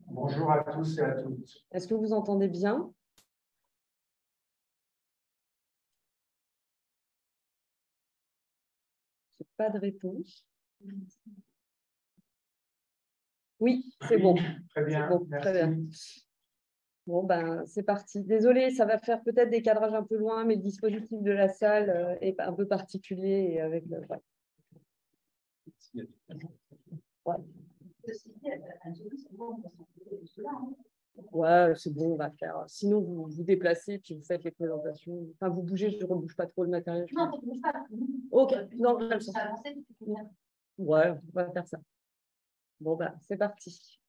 Bonjour à tous et à toutes. Est-ce que vous entendez bien? Je n'ai pas de réponse. Oui, c'est bon. Très bien, bon, merci. Très bien. Bon, ben, c'est parti. Désolée, ça va faire peut-être des cadrages un peu loin, mais le dispositif de la salle est un peu particulier et avec le... Ouais. Ouais, c'est bon, on va faire. Sinon, vous vous déplacez, puis vous faites les présentations. Enfin, vous bougez, je ne rebouge pas trop le matériel. Non, tu ne bouges pas. Ok, non, je vais ça avancer. Ouais, on va faire ça. Bon, ben, c'est parti.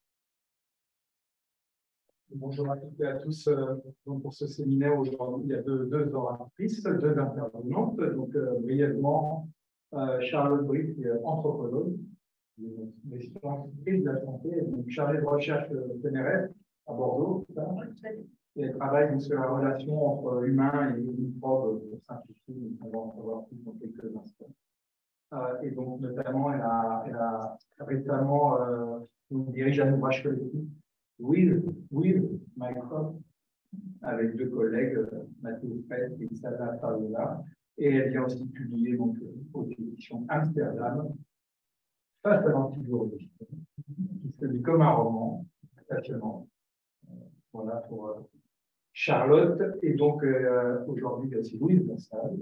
Bonjour à toutes et à tous. Donc pour ce séminaire, aujourd'hui, il y a deux oratrices, deux intervenantes. Donc, brièvement, Charlotte Brick, qui est anthropologue, des sciences et de la santé, donc chargée de recherche CNRS à Bordeaux. Et elle travaille sur la relation entre humains et microbes pour simplifier. On va en savoir plus dans quelques instants. Et donc, notamment, elle a récemment dirige un ouvrage collectif With Microbe, avec deux collègues, Mathieu Fred et Sada Fabiola. Et elle vient aussi publier donc, aux éditions Amsterdam, Face à l'antibiologie, qui se lit comme un roman, passionnant. Voilà pour Charlotte. Et donc, aujourd'hui, c'est Louise Lassalle,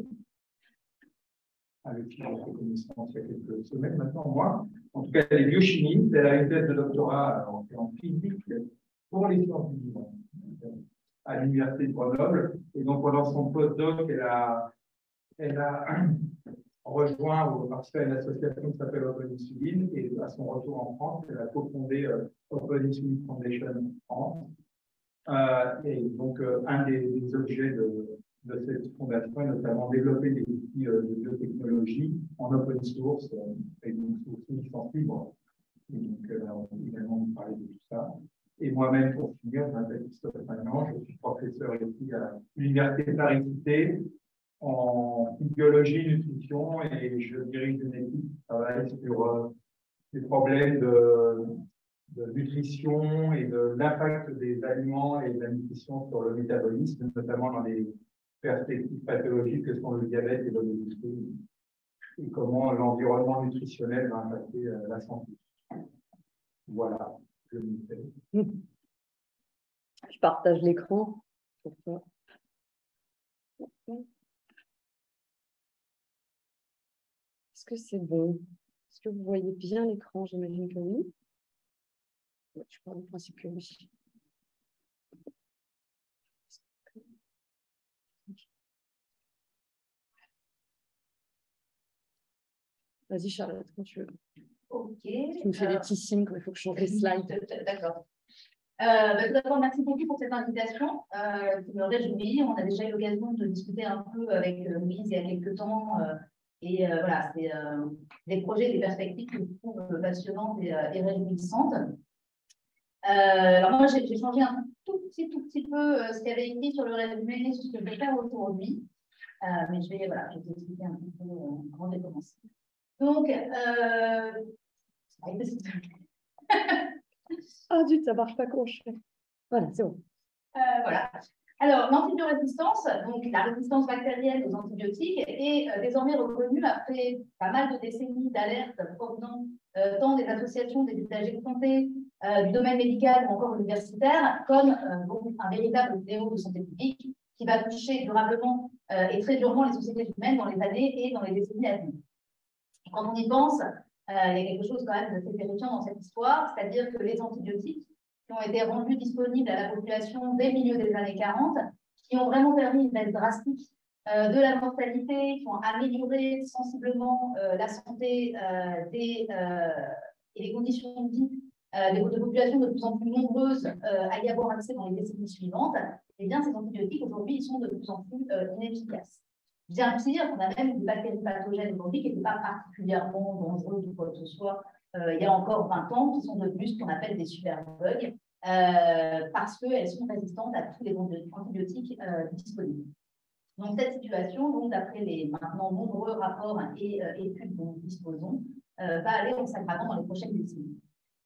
avec qui j'ai fait connaissance il y a quelques semaines maintenant, moi. En tout cas, elle est biochimiste, elle a une thèse de doctorat en physique pour les sciences du vivant à l'Université de Grenoble. Et donc, pendant son postdoc, elle a rejoint ou participé à une association qui s'appelle Open Insulin. Et à son retour en France, elle a cofondé Open Insulin Foundation France. Et donc, un des objets de cette fondation est notamment développer des outils de biotechnologie en open source et donc sous licence libre. Et donc, on va également nous parler de tout ça. Et moi-même, pour finir, je m'appelle Christophe Magnan, je suis professeur ici à l'Université de Paris-Cité en biologie, nutrition, et je dirige une équipe qui travaille sur les problèmes de nutrition et de l'impact des aliments et de la nutrition sur le métabolisme, notamment dans les perspectives pathologiques que sont le diabète et l'obésité, et comment l'environnement nutritionnel va impacter la santé. Voilà, je me fais. Je partage l'écran. Est-ce que c'est bon? Est-ce que vous voyez bien l'écran? J'imagine que oui. Je parle du principe que oui. Vas-y, Charlotte, quand tu veux. Ok. Tu me fais des petits signes quand il faut que je change les slides. D'accord. Tout d'abord, merci beaucoup pour cette invitation qui me réjouit. On a déjà eu l'occasion de discuter un peu avec Louise il y a quelques temps. Voilà, c'est des projets, des perspectives que je trouve passionnantes et réjouissantes. Alors moi, j'ai changé un tout petit peu ce qu'il y avait écrit sur le résumé, ce que je vais faire aujourd'hui. Mais je vais t'expliquer un petit peu avant de commencer. Donc, ah, zut, ça ne marche pas quand je fais. Voilà, c'est bon. Voilà. Alors, l'antibiorésistance, donc la résistance bactérienne aux antibiotiques, est désormais reconnue après pas mal de décennies d'alertes provenant tant des associations des usagers de santé, du domaine médical ou encore universitaire, comme un véritable fléau de santé publique qui va toucher durablement et très durement les sociétés humaines dans les années et dans les décennies à venir. Et quand on y pense, il y a quelque chose quand même de terrifiant dans cette histoire, c'est-à-dire que les antibiotiques qui ont été rendus disponibles à la population dès le milieu des années 40, qui ont vraiment permis une baisse drastique de la mortalité, qui ont amélioré sensiblement la santé et les conditions de vie de populations de plus en plus nombreuses à y avoir accès dans les décennies suivantes, eh bien, ces antibiotiques, aujourd'hui, ils sont de plus en plus inefficaces. Bien pire, on a même des bactéries pathogènes aujourd'hui qui n'étaient pas particulièrement dangereuses ou quoi que ce soit il y a encore 20 ans, qui sont devenues ce qu'on appelle des superbugs, parce qu'elles sont résistantes à tous les antibiotiques disponibles. Donc, cette situation, d'après les maintenant nombreux rapports et études dont nous disposons, va aller en s'aggravant dans les prochaines décennies.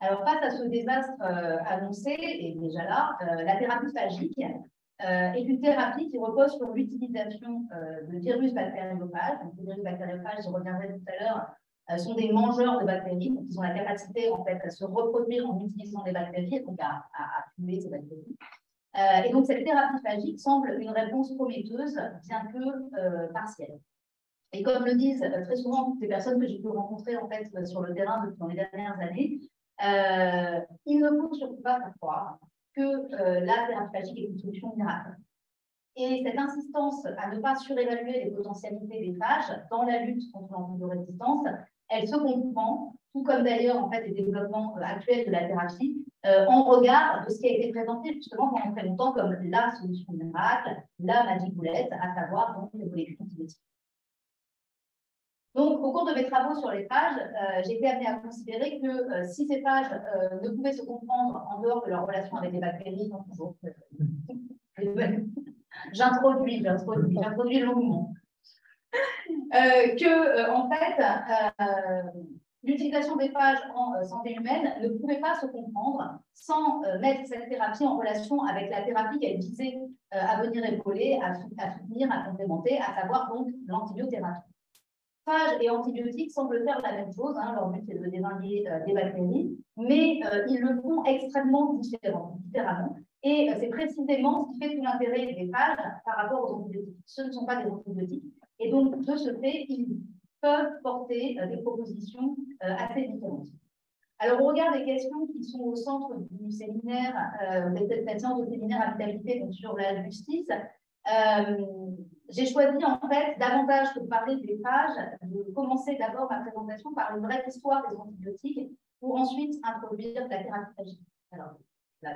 Alors, face à ce désastre annoncé, et déjà là, la thérapie phagique est une thérapie qui repose sur l'utilisation de virus bactériophages. Donc, les virus bactériophages, j'y reviendrai tout à l'heure, sont des mangeurs de bactéries, donc ils ont la capacité en fait à se reproduire en utilisant des bactéries, donc à tuer ces bactéries. Et donc cette thérapie phagique semble une réponse prometteuse, bien que partielle. Et comme le disent très souvent toutes les personnes que j'ai pu rencontrer en fait sur le terrain dans les dernières années, il ne faut surtout pas faire croire que la thérapie phagique est une solution miracle. Et cette insistance à ne pas surévaluer les potentialités des phages dans la lutte contre l'antibiorésistance, elle se comprend, tout comme d'ailleurs en fait les développements actuels de la thérapie, en regard de ce qui a été présenté justement pendant très longtemps comme la solution miracle, la magic bullet, à savoir donc les molécules antibiotiques. Donc, au cours de mes travaux sur les phages, j'ai été amenée à considérer que si ces phages ne pouvaient se comprendre en dehors de leur relation avec les bactéries, donc toujours, j'introduis longuement, en fait, l'utilisation des phages en santé humaine ne pouvait pas se comprendre sans mettre cette thérapie en relation avec la thérapie qu'elle visait à venir épauler, à soutenir, à complémenter, à savoir donc l'antibiothérapie. Phages et antibiotiques semblent faire la même chose, hein, leur but c'est de désinguer des bactéries, mais ils le font extrêmement différemment. Et c'est précisément ce qui fait tout l'intérêt des phages par rapport aux antibiotiques. Ce ne sont pas des antibiotiques, et donc de ce fait, ils peuvent porter des propositions assez différentes. Alors, au regard des questions qui sont au centre du séminaire, de cette séance de séminaire habitabilité donc sur la justice, j'ai choisi en fait davantage que de parler des phages, de commencer d'abord ma présentation par une vraie histoire des antibiotiques pour ensuite introduire la thérapie phagique. Alors, là.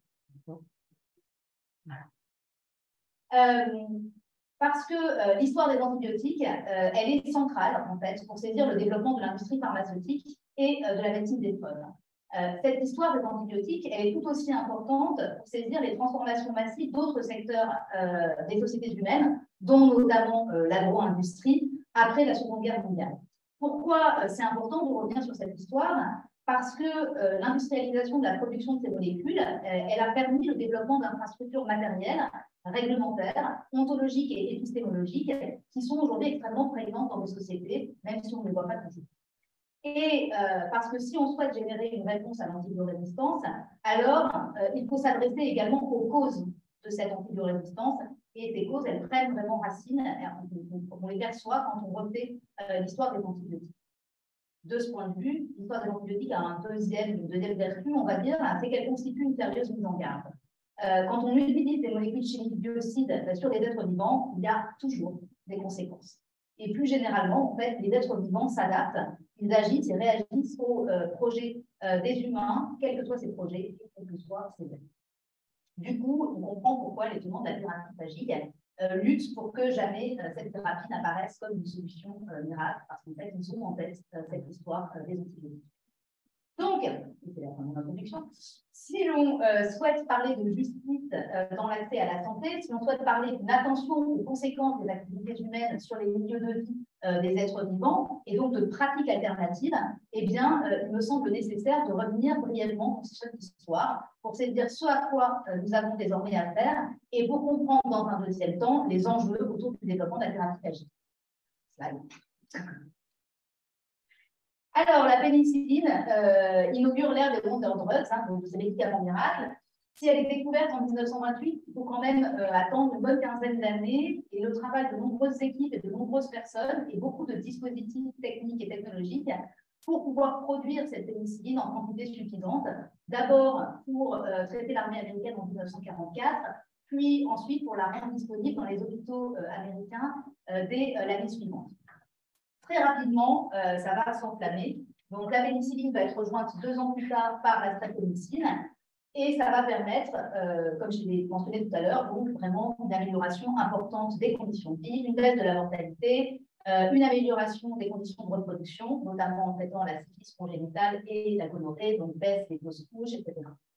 Parce que l'histoire des antibiotiques, elle est centrale en fait pour saisir le développement de l'industrie pharmaceutique et de la médecine des sols. Cette histoire des antibiotiques, elle est tout aussi importante pour saisir les transformations massives d'autres secteurs des sociétés humaines, dont notamment l'agro-industrie, après la Seconde Guerre mondiale. Pourquoi c'est important de revenir sur cette histoire? Parce que l'industrialisation de la production de ces molécules, elle a permis le développement d'infrastructures matérielles, réglementaires, ontologiques et épistémologiques, qui sont aujourd'hui extrêmement prégnantes dans nos sociétés, même si on ne les voit pas toujours. Et parce que si on souhaite générer une réponse à l'antibiorésistance, alors il faut s'adresser également aux causes de cette antibiorésistance. Et ces causes, elles prennent vraiment racine, on les perçoit quand on refait l'histoire des antibiotiques. De ce point de vue, l'histoire des antibiotiques a une deuxième vertu, on va dire, c'est qu'elle constitue une sérieuse mise en garde. Quand on utilise des molécules chimiques biocides sur des êtres vivants, il y a toujours des conséquences. Et plus généralement, en fait, les êtres vivants s'adaptent, ils agissent et réagissent aux projets des humains, quels que soient ces projets, quels que soient ces êtres. Du coup, on comprend pourquoi les tenants de la thérapie phagique luttent pour que jamais cette thérapie n'apparaisse comme une solution miracle, parce qu'en fait, ils ont en tête cette histoire des antibiotiques. Donc, c'est la fin de mon introduction, si l'on souhaite parler de justice dans l'accès à la santé, si l'on souhaite parler d'une attention aux conséquences des activités humaines sur les milieux de vie des êtres vivants, et donc de pratiques alternatives, eh bien, il me semble nécessaire de revenir brièvement sur cette histoire pour saisir ce à quoi nous avons désormais affaire et pour comprendre dans un deuxième temps les enjeux autour du développement de la thérapie phagique. Alors, la pénicilline inaugure l'ère des wonder drugs, donc ces médicaments miracles. Si elle est découverte en 1928, il faut quand même attendre une bonne quinzaine d'années et le travail de nombreuses équipes et de nombreuses personnes et beaucoup de dispositifs techniques et technologiques pour pouvoir produire cette pénicilline en quantité suffisante. D'abord pour traiter l'armée américaine en 1944, puis ensuite pour la rendre disponible dans les hôpitaux américains dès l'année suivante. Très rapidement, ça va s'enflammer. Donc, la pénicilline va être rejointe 2 ans plus tard par la streptomycine et ça va permettre, comme je l'ai mentionné tout à l'heure, donc vraiment une amélioration importante des conditions de vie, une baisse de la mortalité, une amélioration des conditions de reproduction, notamment en traitant la syphilis congénitale et la gonorrhée, donc baisse des fausses couches, etc.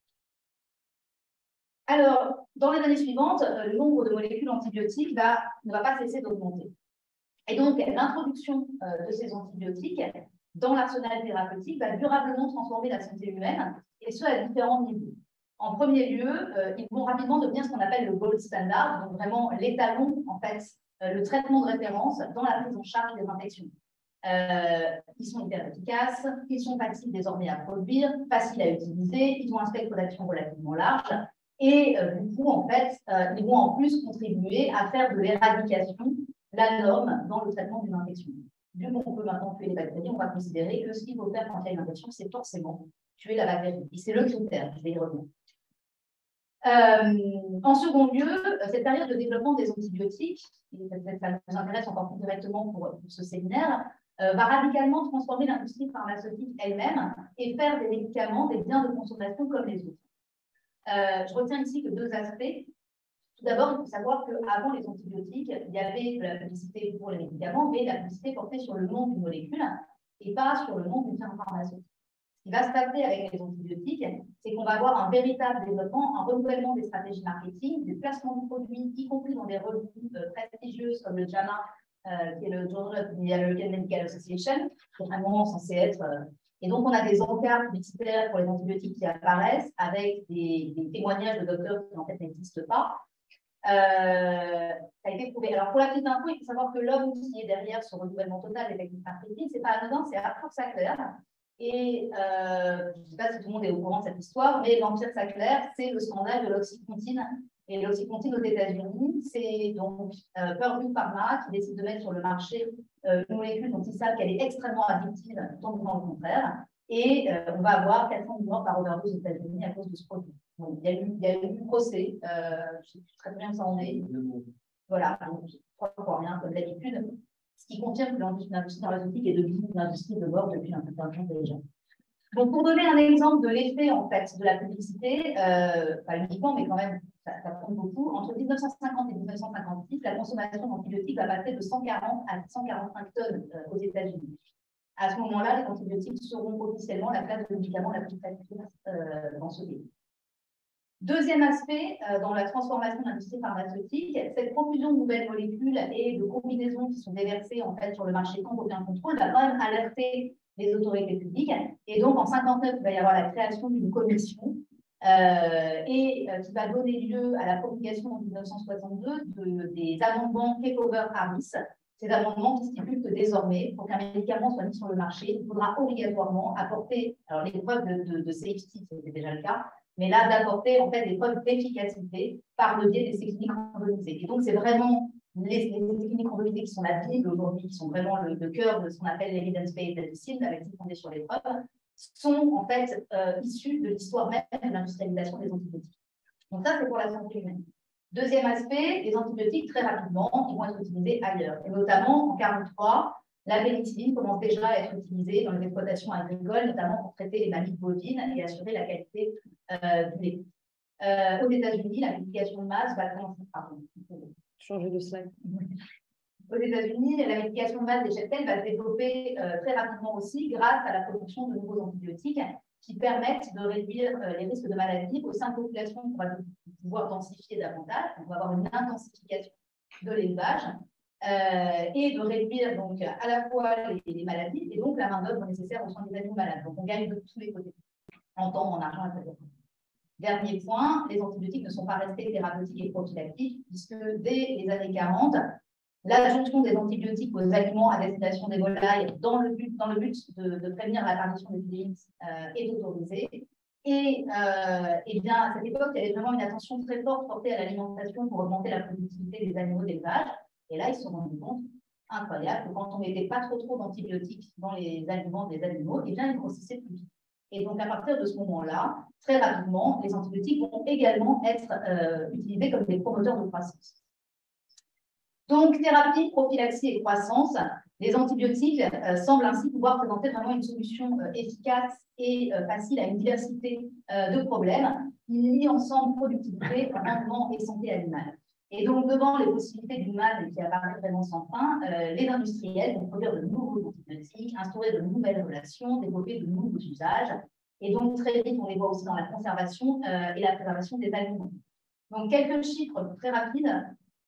Alors, dans les années suivantes, le nombre de molécules antibiotiques ne va pas cesser d'augmenter. Et donc, l'introduction de ces antibiotiques dans l'arsenal thérapeutique va durablement transformer la santé humaine, et ce à différents niveaux. En premier lieu, ils vont rapidement devenir ce qu'on appelle le gold standard, donc vraiment l'étalon, en fait, le traitement de référence dans la prise en charge des infections. Ils sont hyper efficaces, ils sont faciles désormais à produire, faciles à utiliser, ils ont un spectre d'action relativement large, et du coup, en fait, ils vont en plus contribuer à faire de l'éradication la norme dans le traitement d'une infection. Vu qu'on peut maintenant tuer les bactéries, on va considérer que ce qu'il faut faire quand il y a une infection, c'est forcément tuer la bactérie. Et c'est le critère, je vais y revenir. En second lieu, cette période de développement des antibiotiques, et ça nous intéresse encore plus directement pour ce séminaire, va radicalement transformer l'industrie pharmaceutique elle-même et faire des médicaments des biens de consommation comme les autres. Je retiens ici que deux aspects. Tout d'abord, il faut savoir qu'avant les antibiotiques, il y avait de la publicité pour les médicaments, mais la publicité portait sur le nom d'une molécule et pas sur le nom d'une firme pharmaceutique. Ce qui va se passer avec les antibiotiques, c'est qu'on va avoir un véritable développement, un renouvellement des stratégies marketing, des placements de produits, y compris dans des revues prestigieuses comme le JAMA, qui est le Journal of the American Medical Association, qui est vraiment censé être... Et donc, on a des encarts publicitaires pour les antibiotiques qui apparaissent avec des témoignages de docteurs qui, en fait, n'existent pas. Ça a été prouvé. Alors, pour la petite info, il faut savoir que l'homme qui est derrière ce renouvellement total des techniques marketing, ce n'est pas anodin, c'est Arthur Sackler. Et je ne sais pas si tout le monde est au courant de cette histoire, mais l'Empire Sackler, c'est le scandale de l'oxycontine. Et l'oxycontine aux États-Unis, c'est donc Purdue Pharma qui décide de mettre sur le marché une molécule dont ils savent qu'elle est extrêmement addictive, tout en disant le contraire. Et on va avoir 400 000 morts par overdose aux États-Unis à cause de ce produit. Donc, il y a eu un procès, je sais très bien où ça en est. Voilà, donc, je crois pour rien, comme d'habitude. Ce qui confirme que l'industrie pharmaceutique est devenue une industrie de mort depuis un certain temps déjà. Donc, pour donner un exemple de l'effet en fait, de la publicité, pas uniquement, mais quand même, ça compte beaucoup, entre 1950 et 1956, la consommation d'antibiotiques va passer de 140 à 145 tonnes aux États-Unis. À ce moment-là, les antibiotiques seront officiellement la classe de médicaments la plus pratique dans ce pays. Deuxième aspect, dans la transformation de l'industrie pharmaceutique, cette profusion de nouvelles molécules et de combinaisons qui sont déversées en fait, sur le marché sans aucun contrôle va quand même alerter les autorités publiques. Et donc, en 1959, il va y avoir la création d'une commission qui va donner lieu à la promulgation en 1962 des amendements Kefauver-Harris. Ces amendements qui stipulent que désormais, pour qu'un médicament soit mis sur le marché, il faudra obligatoirement apporter, alors les preuves de safety, c'était déjà le cas, mais là, d'apporter en fait des preuves d'efficacité par le biais des techniques randomisées. Et donc, c'est vraiment les techniques randomisées qui sont la Bible aujourd'hui, qui sont vraiment le cœur de ce qu'on appelle l'evidence-based medicine, avec qui fondée sur les preuves, sont en fait issues de l'histoire même de l'industrialisation des antibiotiques. Donc ça, c'est pour la santé humaine. Deuxième aspect, les antibiotiques, très rapidement, ils vont être utilisés ailleurs. Et notamment, en 1943, la pénicilline commence déjà à être utilisée dans les exploitations agricoles, notamment pour traiter les maladies bovines et assurer la qualité du lait. Aux États-Unis, la médication de masse va commencer. Pardon. Changer de slide. Aux États-Unis, la médication de masse des cheptels va se développer très rapidement aussi grâce à la production de nouveaux antibiotiques qui permettent de réduire les risques de maladies au sein de populations qu'on va pouvoir densifier davantage. On va avoir une intensification de l'élevage et de réduire donc à la fois les maladies et donc la main-d'œuvre nécessaire aux soins des animaux malades. Donc on gagne de tous les côtés, en temps, en argent, etc. Dernier point, les antibiotiques ne sont pas restés thérapeutiques et prophylactiques, puisque dès les années 40, l'adjonction des antibiotiques aux aliments à destination des volailles dans le but de prévenir l'apparition d'épidémies est autorisée. Et bien, à cette époque, il y avait vraiment une attention très forte portée à l'alimentation pour augmenter la productivité des animaux d'élevage. Et là, ils se sont rendus compte, incroyable, que quand on ne mettait pas trop d'antibiotiques dans les aliments des animaux, eh bien, ils grossissaient plus vite. Et donc, à partir de ce moment-là, très rapidement, les antibiotiques vont également être utilisés comme des promoteurs de croissance. Donc, thérapie, prophylaxie et croissance, les antibiotiques semblent ainsi pouvoir présenter vraiment une solution efficace et facile à une diversité de problèmes qui lient ensemble productivité, rendement et santé animale. Et donc, devant les possibilités du mal qui apparaissent vraiment sans fin, les industriels vont produire de nouveaux antibiotiques, instaurer de nouvelles relations, développer de nouveaux usages. Et donc, très vite, on les voit aussi dans la conservation et la préservation des aliments. Donc, quelques chiffres très rapides.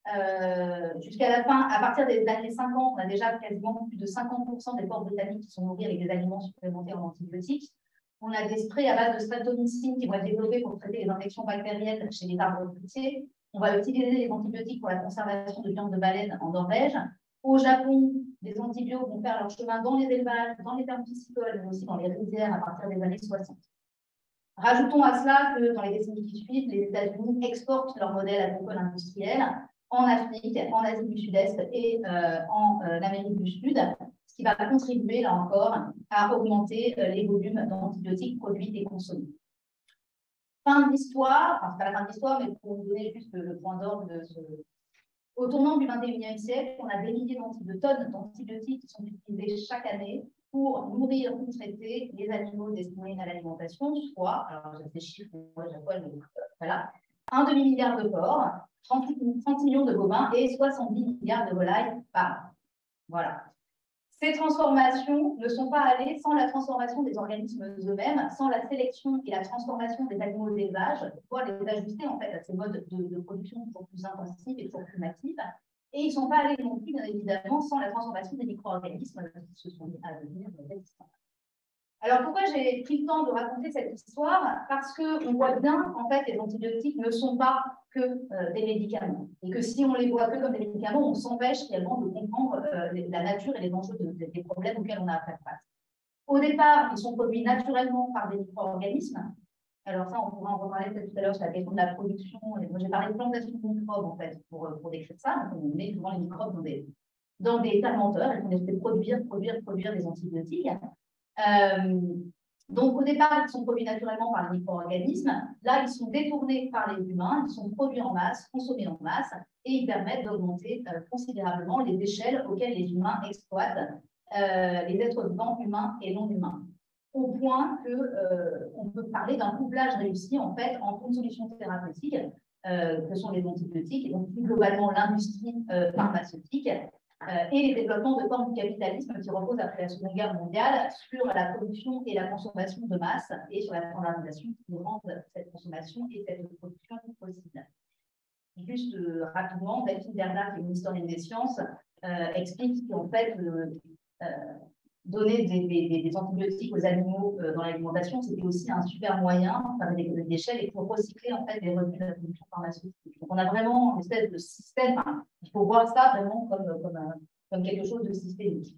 Jusqu'à la fin, à partir des années 50, on a déjà quasiment plus de 50% des porcs britanniques qui sont nourris avec des aliments supplémentaires en antibiotiques. On a des sprays à base de streptomycine qui vont être développés pour traiter les infections bactériennes chez les arbres fruitiers. On va utiliser les antibiotiques pour la conservation de viande de baleine en Norvège. Au Japon, les antibiotiques vont faire leur chemin dans les élevages, dans les fermes piscicoles, mais aussi dans les rizières à partir des années 60. Rajoutons à cela que dans les décennies qui suivent, les États-Unis exportent leur modèle agricole industriel en Afrique, en Asie du Sud-Est et en Amérique du Sud, ce qui va contribuer, là encore, à augmenter les volumes d'antibiotiques produits et consommés. Fin de l'histoire, enfin, ce n'est pas la fin de l'histoire, mais pour vous donner juste le point d'orgue de ce... Au tournant du 21e siècle, on a des milliers de tonnes d'antibiotiques qui sont utilisées chaque année pour nourrir ou traiter les animaux destinés à l'alimentation, soit, alors j'ai ces chiffres, moi j'avoue, voilà, 1 demi-milliard de porcs, 30 millions de bovins et 70 milliards de volailles par an. Voilà. Ces transformations ne sont pas allées sans la transformation des organismes eux-mêmes, sans la sélection et la transformation des animaux d'élevage, pour pouvoir les ajuster en fait à ces modes de production toujours plus intensifs et toujours plus massifs. Et ils ne sont pas allés non plus, bien évidemment, sans la transformation des micro-organismes qui se sont mis à devenir résistants. Alors, pourquoi j'ai pris le temps de raconter cette histoire? Parce qu'on voit bien qu'en fait, les antibiotiques ne sont pas que des médicaments. Et que si on les voit que comme des médicaments, on s'empêche réellement de comprendre la nature et les enjeux des problèmes auxquels on a à faire face. Au départ, ils sont produits naturellement par des micro-organismes. Alors ça, on pourra en reparler peut-être tout à l'heure sur la question de la production. Et moi, j'ai parlé de plantation de microbes, en fait, pour décrire ça. Donc, on met souvent les microbes dans des fermenteurs et on essaie de produire des antibiotiques. Donc, au départ, ils sont produits naturellement par les micro-organismes. Là, ils sont détournés par les humains, ils sont produits en masse, consommés en masse, et ils permettent d'augmenter considérablement les échelles auxquelles les humains exploitent les êtres vivants humains et non humains. Au point qu'on peut parler d'un couplage réussi, en fait, entre une solution thérapeutique, que sont les antibiotiques, et donc plus globalement l'industrie pharmaceutique, et les développements de formes du capitalisme qui reposent après la Seconde Guerre mondiale sur la production et la consommation de masse et sur la standardisation qui rend cette consommation et cette production possible. Juste rapidement, Delphine Bernard, qui est une historienne des sciences, explique qu'en fait, donner des antibiotiques aux animaux dans l'alimentation, c'était aussi un super moyen pour faire des économies d'échelle et pour recycler en fait les revenus de la production pharmaceutique. Donc on a vraiment une espèce de système, il faut voir ça vraiment comme quelque chose de systémique.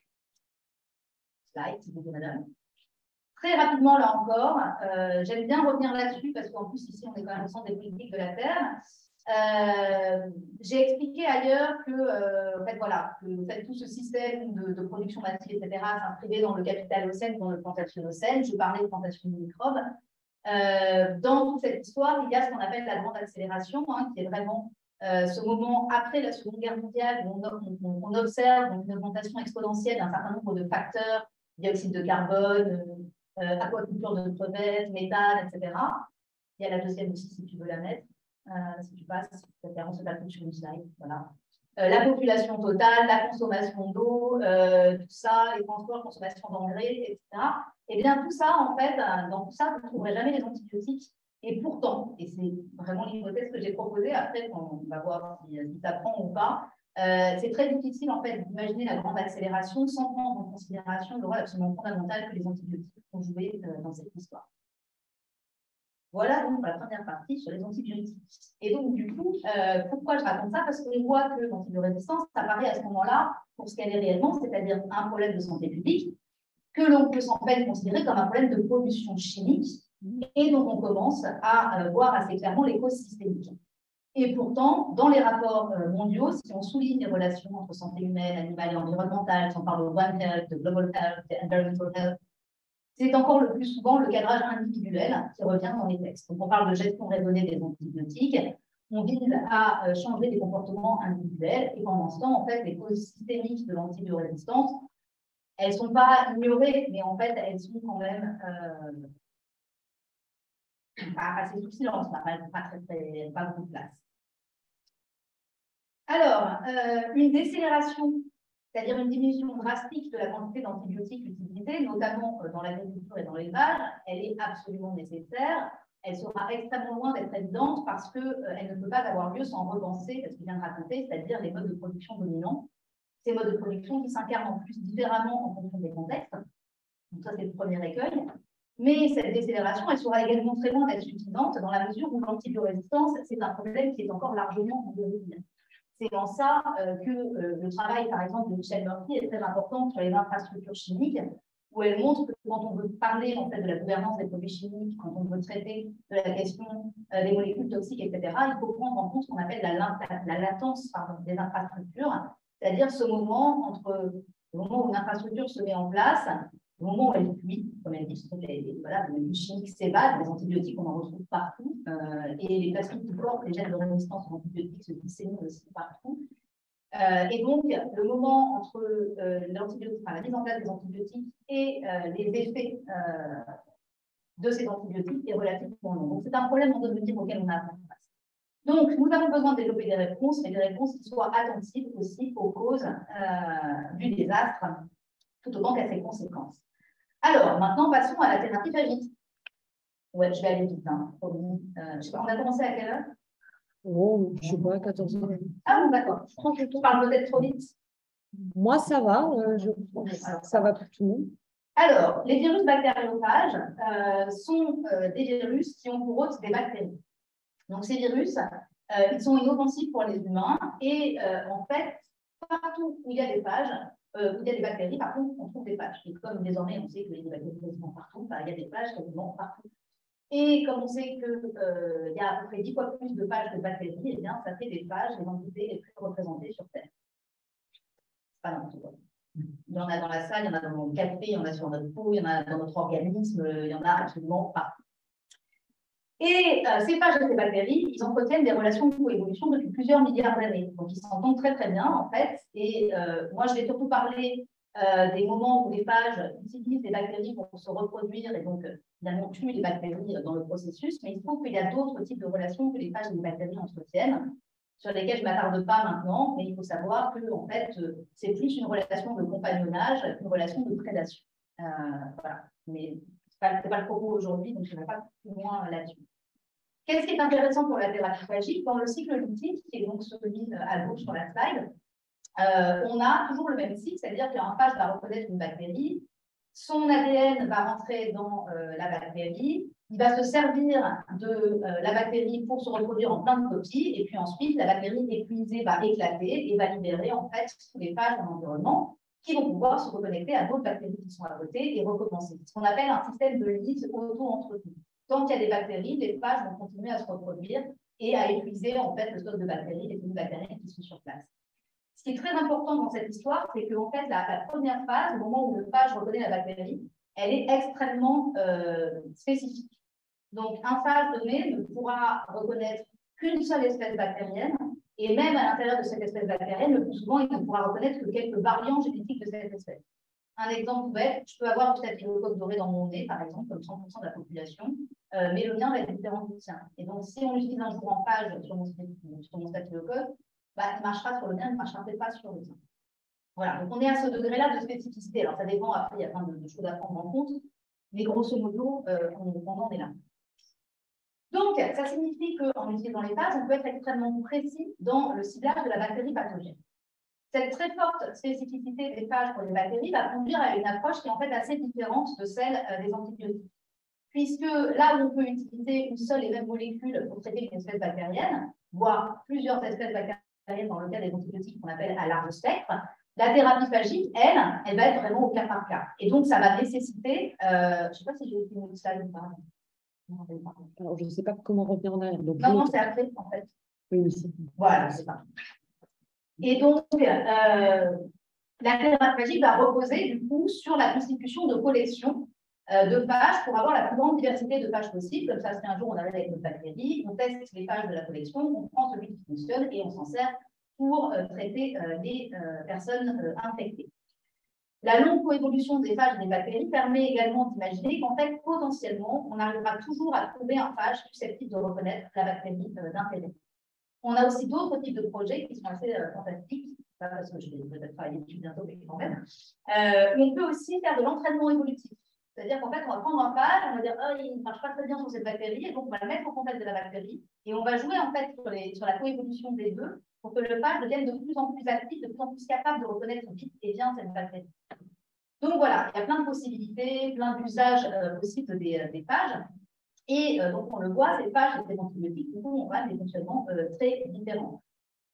Slide, s'il vous plaît, madame. Très rapidement, là encore, j'aime bien revenir là-dessus parce qu'en plus, ici, on est quand même au centre des politiques de la Terre. J'ai expliqué ailleurs que, en fait, voilà, que tout ce système de production massive, etc., s'inscrivait dans le capitalocène, dans le plantationnocène. Je parlais de plantation de microbes. Dans toute cette histoire, il y a ce qu'on appelle la grande accélération, qui est vraiment ce moment après la Seconde Guerre mondiale où on observe une augmentation exponentielle d'un certain nombre de facteurs, dioxyde de carbone, aquaculture de crevettes, méthane, etc. Il y a la deuxième aussi, si tu veux la mettre. Si tu passes, on se tape sur une slide. Voilà. La population totale, la consommation d'eau, tout ça, les transports, consommation d'engrais, etc. Et bien tout ça, en fait, dans tout ça, vous ne trouverez jamais les antibiotiques. Et pourtant, et c'est vraiment l'hypothèse que j'ai proposée, après on va voir si ça prend ou pas, c'est très difficile en fait d'imaginer la grande accélération sans prendre en considération le rôle absolument fondamental que les antibiotiques ont joué dans cette histoire. Voilà donc la première partie sur les antibiotiques. Et donc, du coup, pourquoi je raconte ça? Parce qu'on voit que l'antibiorésistance apparaît à ce moment-là pour ce qu'elle est réellement, c'est-à-dire un problème de santé publique que l'on peut en fait considérer comme un problème de pollution chimique. Et donc, on commence à voir assez clairement les causes systémiques. Et pourtant, dans les rapports mondiaux, si on souligne les relations entre santé humaine, animale et environnementale, si on parle de One Health, de Global Health, de Environmental Health, c'est encore le plus souvent le cadrage individuel qui revient dans les textes. Donc, on parle de gestion raisonnée des antibiotiques, on vise à changer les comportements individuels, et pendant ce temps, en fait, les causes systémiques de l'antibiorésistance, elles ne sont pas ignorées, mais en fait, elles sont quand même assez sous silence, pas beaucoup de place. Alors, une décélération, c'est-à-dire une diminution drastique de la quantité d'antibiotiques utilisés, notamment dans l'agriculture et dans l'élevage, elle est absolument nécessaire elle sera extrêmement loin d'être évidente parce qu'elle ne peut pas avoir lieu sans repenser ce qu'il vient de raconter, c'est-à-dire les modes de production dominants. Ces modes de production qui s'incarnent en plus différemment en fonction des contextes. Donc ça, c'est le premier écueil. Mais cette décélération, elle sera également très loin d'être suffisante dans la mesure où l'antibiorésistance, c'est un problème qui est encore largement en devenir. C'est en ça que le travail, par exemple, de Michelle Murphy est très important sur les infrastructures chimiques, où elle montre que quand on veut parler en fait, de la gouvernance des produits chimiques, quand on veut traiter de la question des molécules toxiques, etc., il faut prendre en compte ce qu'on appelle la latence des infrastructures, c'est-à-dire ce moment entre le moment où une infrastructure se met en place, le moment où elle fuit, comme elle dit, les molécules chimiques s'évadent, les antibiotiques, on en retrouve partout, et les plasmides qui portent les gènes de résistance aux antibiotiques se disséminent aussi partout. Et donc, le moment entre la mise en place des antibiotiques et les effets de ces antibiotiques est relativement long. Donc, c'est un problème en devenir auquel on a à faire face. Donc, nous avons besoin de développer des réponses, mais des réponses qui soient attentives aussi aux causes du désastre, tout autant qu'à ses conséquences. Alors, maintenant, passons à la thérapie phagique. Ouais, je vais aller vite. Hein. Je sais pas, on a commencé à quelle heure? Oh, je sais pas, 14 heures. Ah bon, d'accord. Je parle peut-être trop vite. Moi, ça va. Ça va pour tout le monde. Alors, les virus bactériophages sont des virus qui ont pour hôte des bactéries. Donc, ces virus, ils sont inoffensifs pour les humains et en fait, partout où il y a des phages, où il y a des bactéries, par contre, on trouve des phages. Et comme désormais, on sait qu'il y a des bactéries quasiment partout, il y a des phages quasiment partout. Et comme on sait qu'il y a à peu près 10 fois plus de phages que de bactéries, eh bien, ça fait des phages, les entités les plus représentées sur Terre. C'est pas n'importe quoi. Il y en a dans la salle, il y en a dans notre café, il y en a sur notre peau, il y en a dans notre organisme, il y en a absolument partout. Et ces phages et ces bactéries, ils entretiennent des relations de coévolution depuis plusieurs milliards d'années. Donc, ils s'entendent très, très bien, en fait. Et moi, je vais surtout parler des moments où les phages utilisent des bactéries pour se reproduire et donc, finalement, tuent les bactéries dans le processus. Mais il se trouve qu'il y a d'autres types de relations que les phages et les bactéries entretiennent, sur lesquelles je ne m'attarde pas maintenant, mais il faut savoir que, en fait, c'est plus une relation de compagnonnage qu'une relation de prédation. Voilà. Mais ce n'est pas le propos aujourd'hui, donc je ne vais pas plus loin là-dessus. Qu'est-ce qui est intéressant pour la thérapie phagique? Dans le cycle lytique, qui est donc celui à gauche sur la slide, on a toujours le même cycle, c'est-à-dire qu'un phage va reconnaître une bactérie, son ADN va rentrer dans la bactérie, il va se servir de la bactérie pour se reproduire en plein de copies, et puis ensuite, la bactérie épuisée va éclater et va libérer en fait tous les phages dans l'environnement qui vont pouvoir se reconnecter à d'autres bactéries qui sont à côté et recommencer. Ce qu'on appelle un système de lyse auto-entretenu. Tant qu'il y a des bactéries, les phages vont continuer à se reproduire et à épuiser en fait le stock de bactéries, les cellules bactériennes qui sont sur place. Ce qui est très important dans cette histoire, c'est qu'en fait, la première phase, au moment où le phage reconnaît la bactérie, elle est extrêmement spécifique. Donc, un phage donné ne pourra reconnaître qu'une seule espèce bactérienne, et même à l'intérieur de cette espèce bactérienne, le plus souvent, il ne pourra reconnaître que quelques variants génétiques de cette espèce. Un exemple bête, je peux avoir du staphylocoque doré dans mon nez, par exemple, comme 100% de la population, mais le mien va être différent du sien. Et donc, si on utilise un jour en phage sur mon staphylocoque, bah, il marchera sur le mien, il ne marchera peut-être pas sur le sien. Voilà, donc on est à ce degré-là de spécificité. Alors, ça dépend, après, il y a plein de choses à prendre en compte, mais grosso modo, on en est là. Donc, ça signifie qu'en utilisant les phages, on peut être extrêmement précis dans le ciblage de la bactérie pathogène. Cette très forte spécificité des phages pour les bactéries va conduire à une approche qui est en fait assez différente de celle des antibiotiques. Puisque là où on peut utiliser une seule et même molécule pour traiter une espèce bactérienne, voire plusieurs espèces bactériennes dans le cas des antibiotiques qu'on appelle à large spectre, la thérapie phagique, elle va être vraiment au cas par cas. Et donc, ça va nécessiter, je ne sais pas si j'ai fait une slide ou pas. Alors, je ne sais pas comment revenir en arrière. Donc, non, c'est après, en fait. Oui, c'est voilà, c'est ça. Et donc, la thérapie phagique va reposer du coup sur la constitution de collections de phages pour avoir la plus grande diversité de phages possible. Comme ça, si un jour on arrive avec notre bactérie, on teste les phages de la collection, on prend celui qui fonctionne et on s'en sert pour traiter les personnes infectées. La longue coévolution des phages et des bactéries permet également d'imaginer qu'en fait, potentiellement, on arrivera toujours à trouver un phage susceptible de reconnaître la bactérie d'intérêt. On a aussi d'autres types de projets qui sont assez fantastiques, pas parce que je vais peut-être travailler dessus bientôt, mais quand même. On peut aussi faire de l'entraînement évolutif. C'est-à-dire qu'en fait, on va prendre un phage, on va dire, oh, il ne marche pas très bien sur cette bactérie, et donc on va le mettre au contact de la bactérie, et on va jouer en fait sur la coévolution des deux pour que le phage devienne de plus en plus actif, de plus en plus capable de reconnaître vite et bien cette bactérie. Donc voilà, il y a plein de possibilités, plein d'usages possibles des phages. Et donc on le voit, ces phages et ces antibiotiques, du coup, on a des fonctionnements très différents.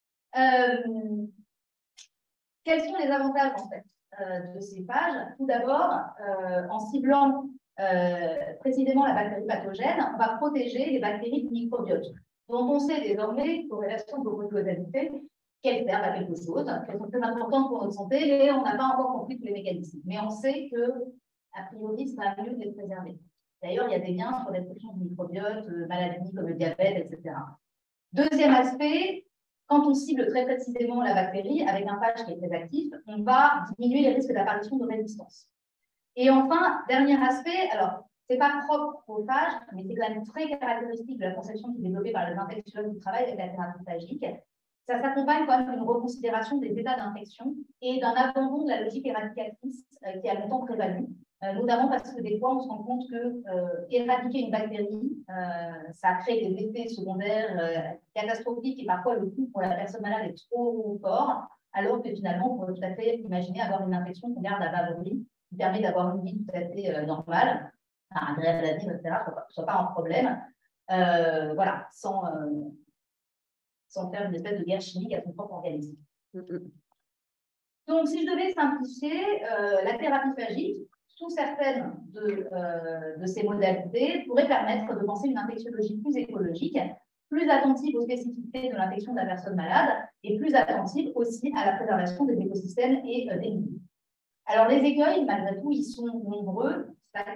Quels sont les avantages en fait de ces phages? Tout d'abord, en ciblant précisément la bactérie pathogène, on va protéger les bactéries du microbiote, dont on sait désormais, corrélation de causalité, qu'elles servent à quelque chose, qu'elles sont très importantes pour notre santé, mais on n'a pas encore compris tous les mécanismes. Mais on sait que, a priori, c'est mieux de les préserver. D'ailleurs, il y a des liens sur la destruction du microbiote, maladies comme le diabète, etc. Deuxième aspect, quand on cible très précisément la bactérie avec un phage qui est très actif, on va diminuer les risques d'apparition de résistance. Et enfin, dernier aspect, alors, ce n'est pas propre au phage, mais c'est quand même très caractéristique de la conception qui est développée par les infectiologues qui travaillent avec la thérapie phagique. Ça s'accompagne quand même d'une reconsidération des états d'infection et d'un abandon de la logique éradicatrice qui a longtemps prévalu, notamment parce que des fois, on se rend compte que éradiquer une bactérie, ça crée des effets secondaires catastrophiques et parfois le coût pour la personne malade est trop fort, alors que finalement, on peut tout à fait imaginer avoir une infection qu'on garde à bas bruit, qui permet d'avoir une vie tout à fait normale, agréable à vivre, etc., soit pas un problème, voilà, sans faire une espèce de guerre chimique à son propre organisme. Donc, si je devais simplifier, la thérapie phagique, sous certaines de ces modalités, pourrait permettre de penser une infectiologie plus écologique, plus attentive aux spécificités de l'infection de la personne malade et plus attentive aussi à la préservation des écosystèmes et des milieux. Alors, les écueils, malgré tout, ils sont nombreux.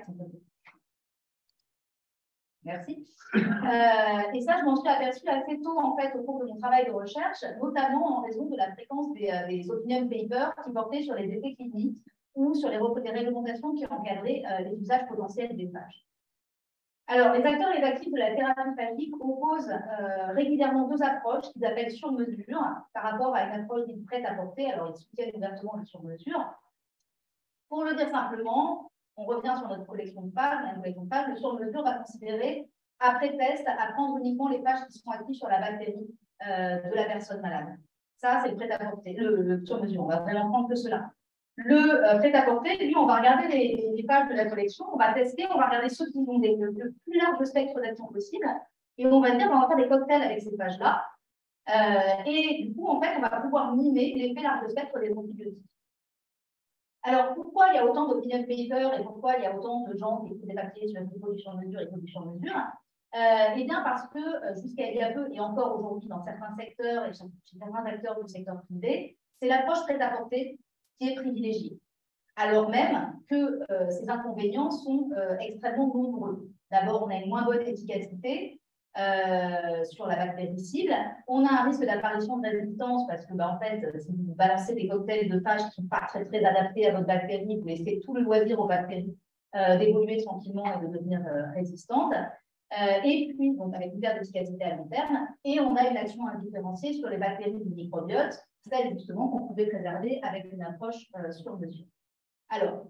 Merci. Et ça, je m'en suis aperçue assez tôt, en fait, au cours de mon travail de recherche, notamment en raison de la fréquence des opinion papers qui portaient sur les effets cliniques ou sur les réglementations qui encadraient les usages potentiels des phages. Alors, les acteurs et les actifs de la thérapie phagique proposent régulièrement deux approches qu'ils appellent sur-mesure par rapport à une approche dite prête à porter. Alors, ils soutiennent ouvertement le sur-mesure. Pour le dire simplement, on revient sur notre collection de phages. Le sur-mesure va considérer, après test, à prendre uniquement les phages qui sont actifs sur la bactérie de la personne malade. Ça, c'est le prêt-à-porter, le sur-mesure. On va vraiment prendre que cela. Le prêt-à-porter, lui, on va regarder les pages de la collection, on va tester, on va regarder ceux qui ont le plus large spectre d'action possible, et on va dire on va faire des cocktails avec ces pages-là. Et du coup, en fait, on va pouvoir mimer l'effet large spectre des antibiotiques. Alors, pourquoi il y a autant d'opinion papers et pourquoi il y a autant de gens qui écrivent des papiers sur les produits sur mesure et produits sur mesure? Eh bien, parce que jusqu'à il y a peu, et encore aujourd'hui dans certains secteurs et chez certains acteurs du secteur privé, c'est l'approche prêt-à-porter qui est privilégiée. Alors même que ces inconvénients sont extrêmement nombreux. D'abord, on a une moins bonne efficacité sur la bactérie cible. On a un risque d'apparition de résistance parce que, en fait, si vous balancez des cocktails de phages qui ne sont pas très, très adaptés à votre bactérie, vous laissez tout le loisir aux bactéries d'évoluer tranquillement et de devenir résistantes. Et puis, donc, avec une perte d'efficacité à long terme, et on a une action indifférenciée sur les bactéries du microbiote, celles justement qu'on pouvait préserver avec une approche sur mesure. Alors,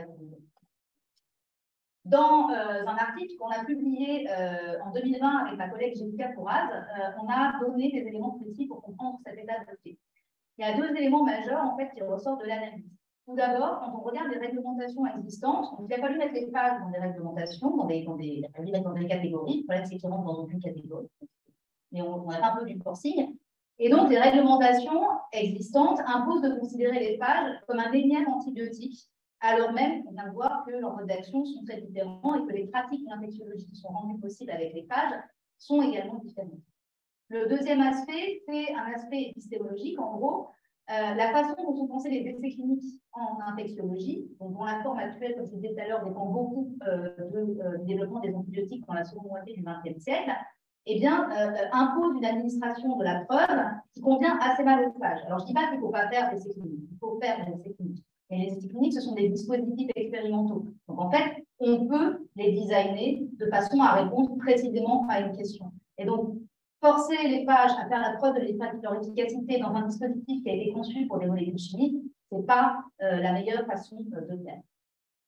dans un article qu'on a publié en 2020 avec ma collègue Jessica Fouraz, on a donné des éléments précis pour comprendre cet état de fait. Il y a deux éléments majeurs en fait qui ressortent de l'analyse. Tout d'abord, quand on regarde les réglementations existantes, il a fallu mettre les phages dans des réglementations, dans des catégories. Le problème, c'est qu'ils rentrent dans aucune catégorie. Mais on a un peu du forcing. Et donc, les réglementations existantes imposent de considérer les phages comme un énième antibiotique, alors même qu'on vient de voir que leurs modes d'action sont très différents et que les pratiques d'infectiologie qui sont rendues possibles avec les phages sont également différentes. Le deuxième aspect, c'est un aspect épistémologique. En gros, la façon dont on pensait les essais cliniques en infectiologie, donc dans la forme actuelle, comme je disais tout à l'heure, dépend beaucoup du développement des antibiotiques dans la seconde moitié du XXe siècle, eh bien, impose une administration de la preuve qui convient assez mal aux phages. Alors, je ne dis pas qu'il ne faut pas faire d'essais cliniques, il faut faire des essais cliniques. Mais les essais cliniques, ce sont des dispositifs expérimentaux. Donc, en fait, on peut les designer de façon à répondre précisément à une question. Et donc, forcer les phages à faire la preuve de leur efficacité dans un dispositif qui a été conçu pour des molécules chimiques, ce n'est pas la meilleure façon de faire.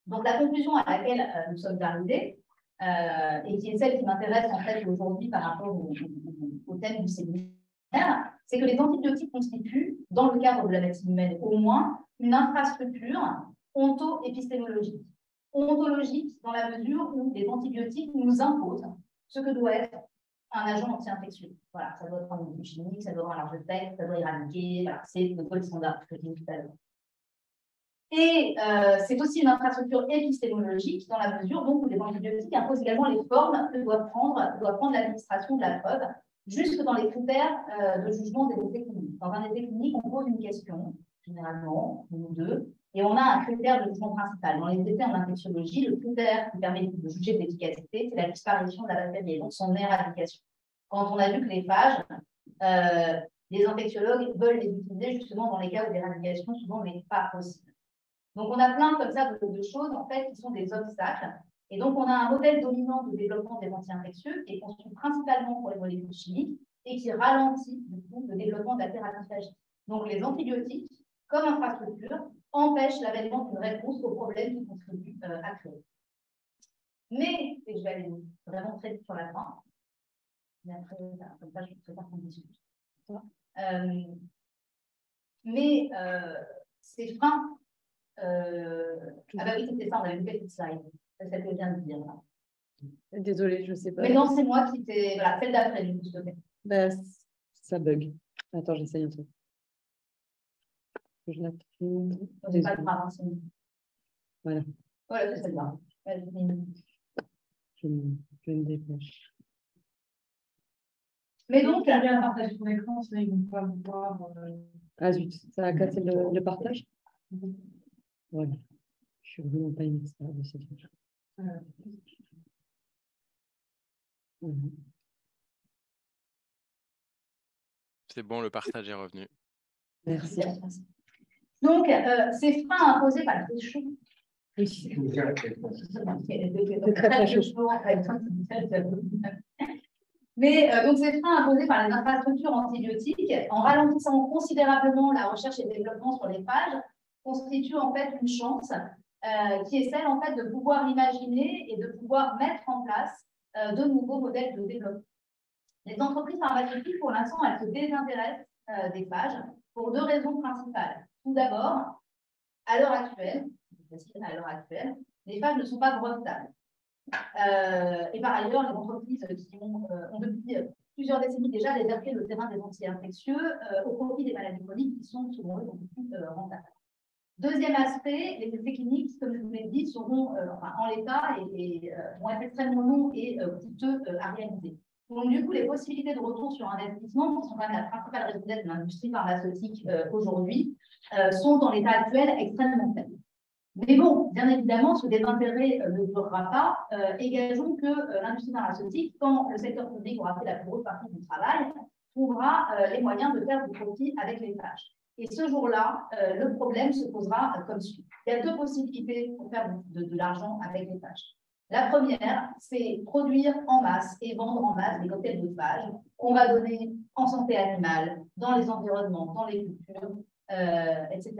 Donc, la conclusion à laquelle nous sommes arrivés, et qui est celle qui m'intéresse en fait aujourd'hui par rapport au thème du séminaire, c'est que les antibiotiques constituent, dans le cadre de la médecine humaine au moins, une infrastructure onto-épistémologique. Ontologique dans la mesure où les antibiotiques nous imposent ce que doit être un agent anti-infectieux. Voilà, ça doit être un produit chimique, ça doit avoir un large spectre, ça doit éradiquer, voilà, c'est le gold standard que je dis tout à l'heure. Et c'est aussi une infrastructure épistémologique dans la mesure donc, où les antibiotiques imposent également les formes que doit prendre l'administration de la preuve, jusque dans les critères de jugement des essais cliniques. Dans un essai clinique, on pose une question, généralement, une ou deux, et on a un critère de jugement principal. Dans les essais en infectiologie, le critère qui permet de juger de l'efficacité, c'est la disparition de la bactérie, donc son éradication. Quand on a vu que les phages, les infectiologues veulent les utiliser justement dans les cas où l'éradication souvent n'est pas possible. Donc, on a plein comme ça de choses en fait qui sont des obstacles. Et donc, on a un modèle dominant de développement des anti-infectieux qui est conçu principalement pour les molécules chimiques et qui ralentit du coup le développement de la thérapie phagique. Donc, les antibiotiques, comme infrastructure, empêchent l'avènement d'une réponse aux problèmes qui contribuent à créer. Mais, et je vais aller vraiment très vite sur la fin, mais après, comme ça, je ne prépare qu'on discute. Mais ces freins. Ah bah oui, c'était ça, on avait une petite slide. C'est celle que je viens de dire. Là. Désolée, je ne sais pas. Mais non, c'est moi qui t'ai. Voilà, celle d'après, du coup, s'il te plaît. Bah, ça bug. Attends, j'essaye un truc. Je la trouve. C'est pas grave, c'est bon. Voilà. Voilà, c'est celle-là. Je me dépêche. Mais donc, il y a un partage sur l'écran, sinon ils ne vont pas vous voir. Ah zut, ça a cassé le partage. Voilà. Je suis vraiment pas une experte de cette chose. C'est bon, le partage est revenu. Merci. Donc, ces freins imposés par le chaud. Oui. C'est très chaud. Mais donc, ces freins imposés par les infrastructures antibiotiques, en ralentissant considérablement la recherche et le développement sur les phages, constituent en fait une chance qui est celle en fait de pouvoir imaginer et de pouvoir mettre en place de nouveaux modèles de développement. Les entreprises pharmaceutiques, pour l'instant, elles se désintéressent des phages pour deux raisons principales. Tout d'abord, à l'heure actuelle, les phages ne sont pas brevetables. Et par ailleurs, les entreprises qui ont depuis plusieurs décennies déjà déserté le terrain des anti-infectieux au profit des maladies chroniques qui sont, selon eux, beaucoup plus rentables. Deuxième aspect, les essais cliniques, comme je vous l'ai dit, seront en l'état et vont être extrêmement longs et coûteux à réaliser. Donc, du coup, les possibilités de retour sur investissement, qui sont quand même la principale raison d'être de l'industrie pharmaceutique aujourd'hui, sont dans l'état actuel extrêmement faibles. Mais bon, bien évidemment, ce désintérêt ne durera pas. Et gageons que l'industrie pharmaceutique, quand le secteur public aura fait la plus grosse partie du travail, trouvera les moyens de faire du profit avec les tâches. Et ce jour-là, le problème se posera comme suit. Il y a deux possibilités pour faire de l'argent avec les tâches. La première, c'est produire en masse et vendre en masse des cocktails de phages qu'on va donner en santé animale, dans les environnements, dans les cultures, etc.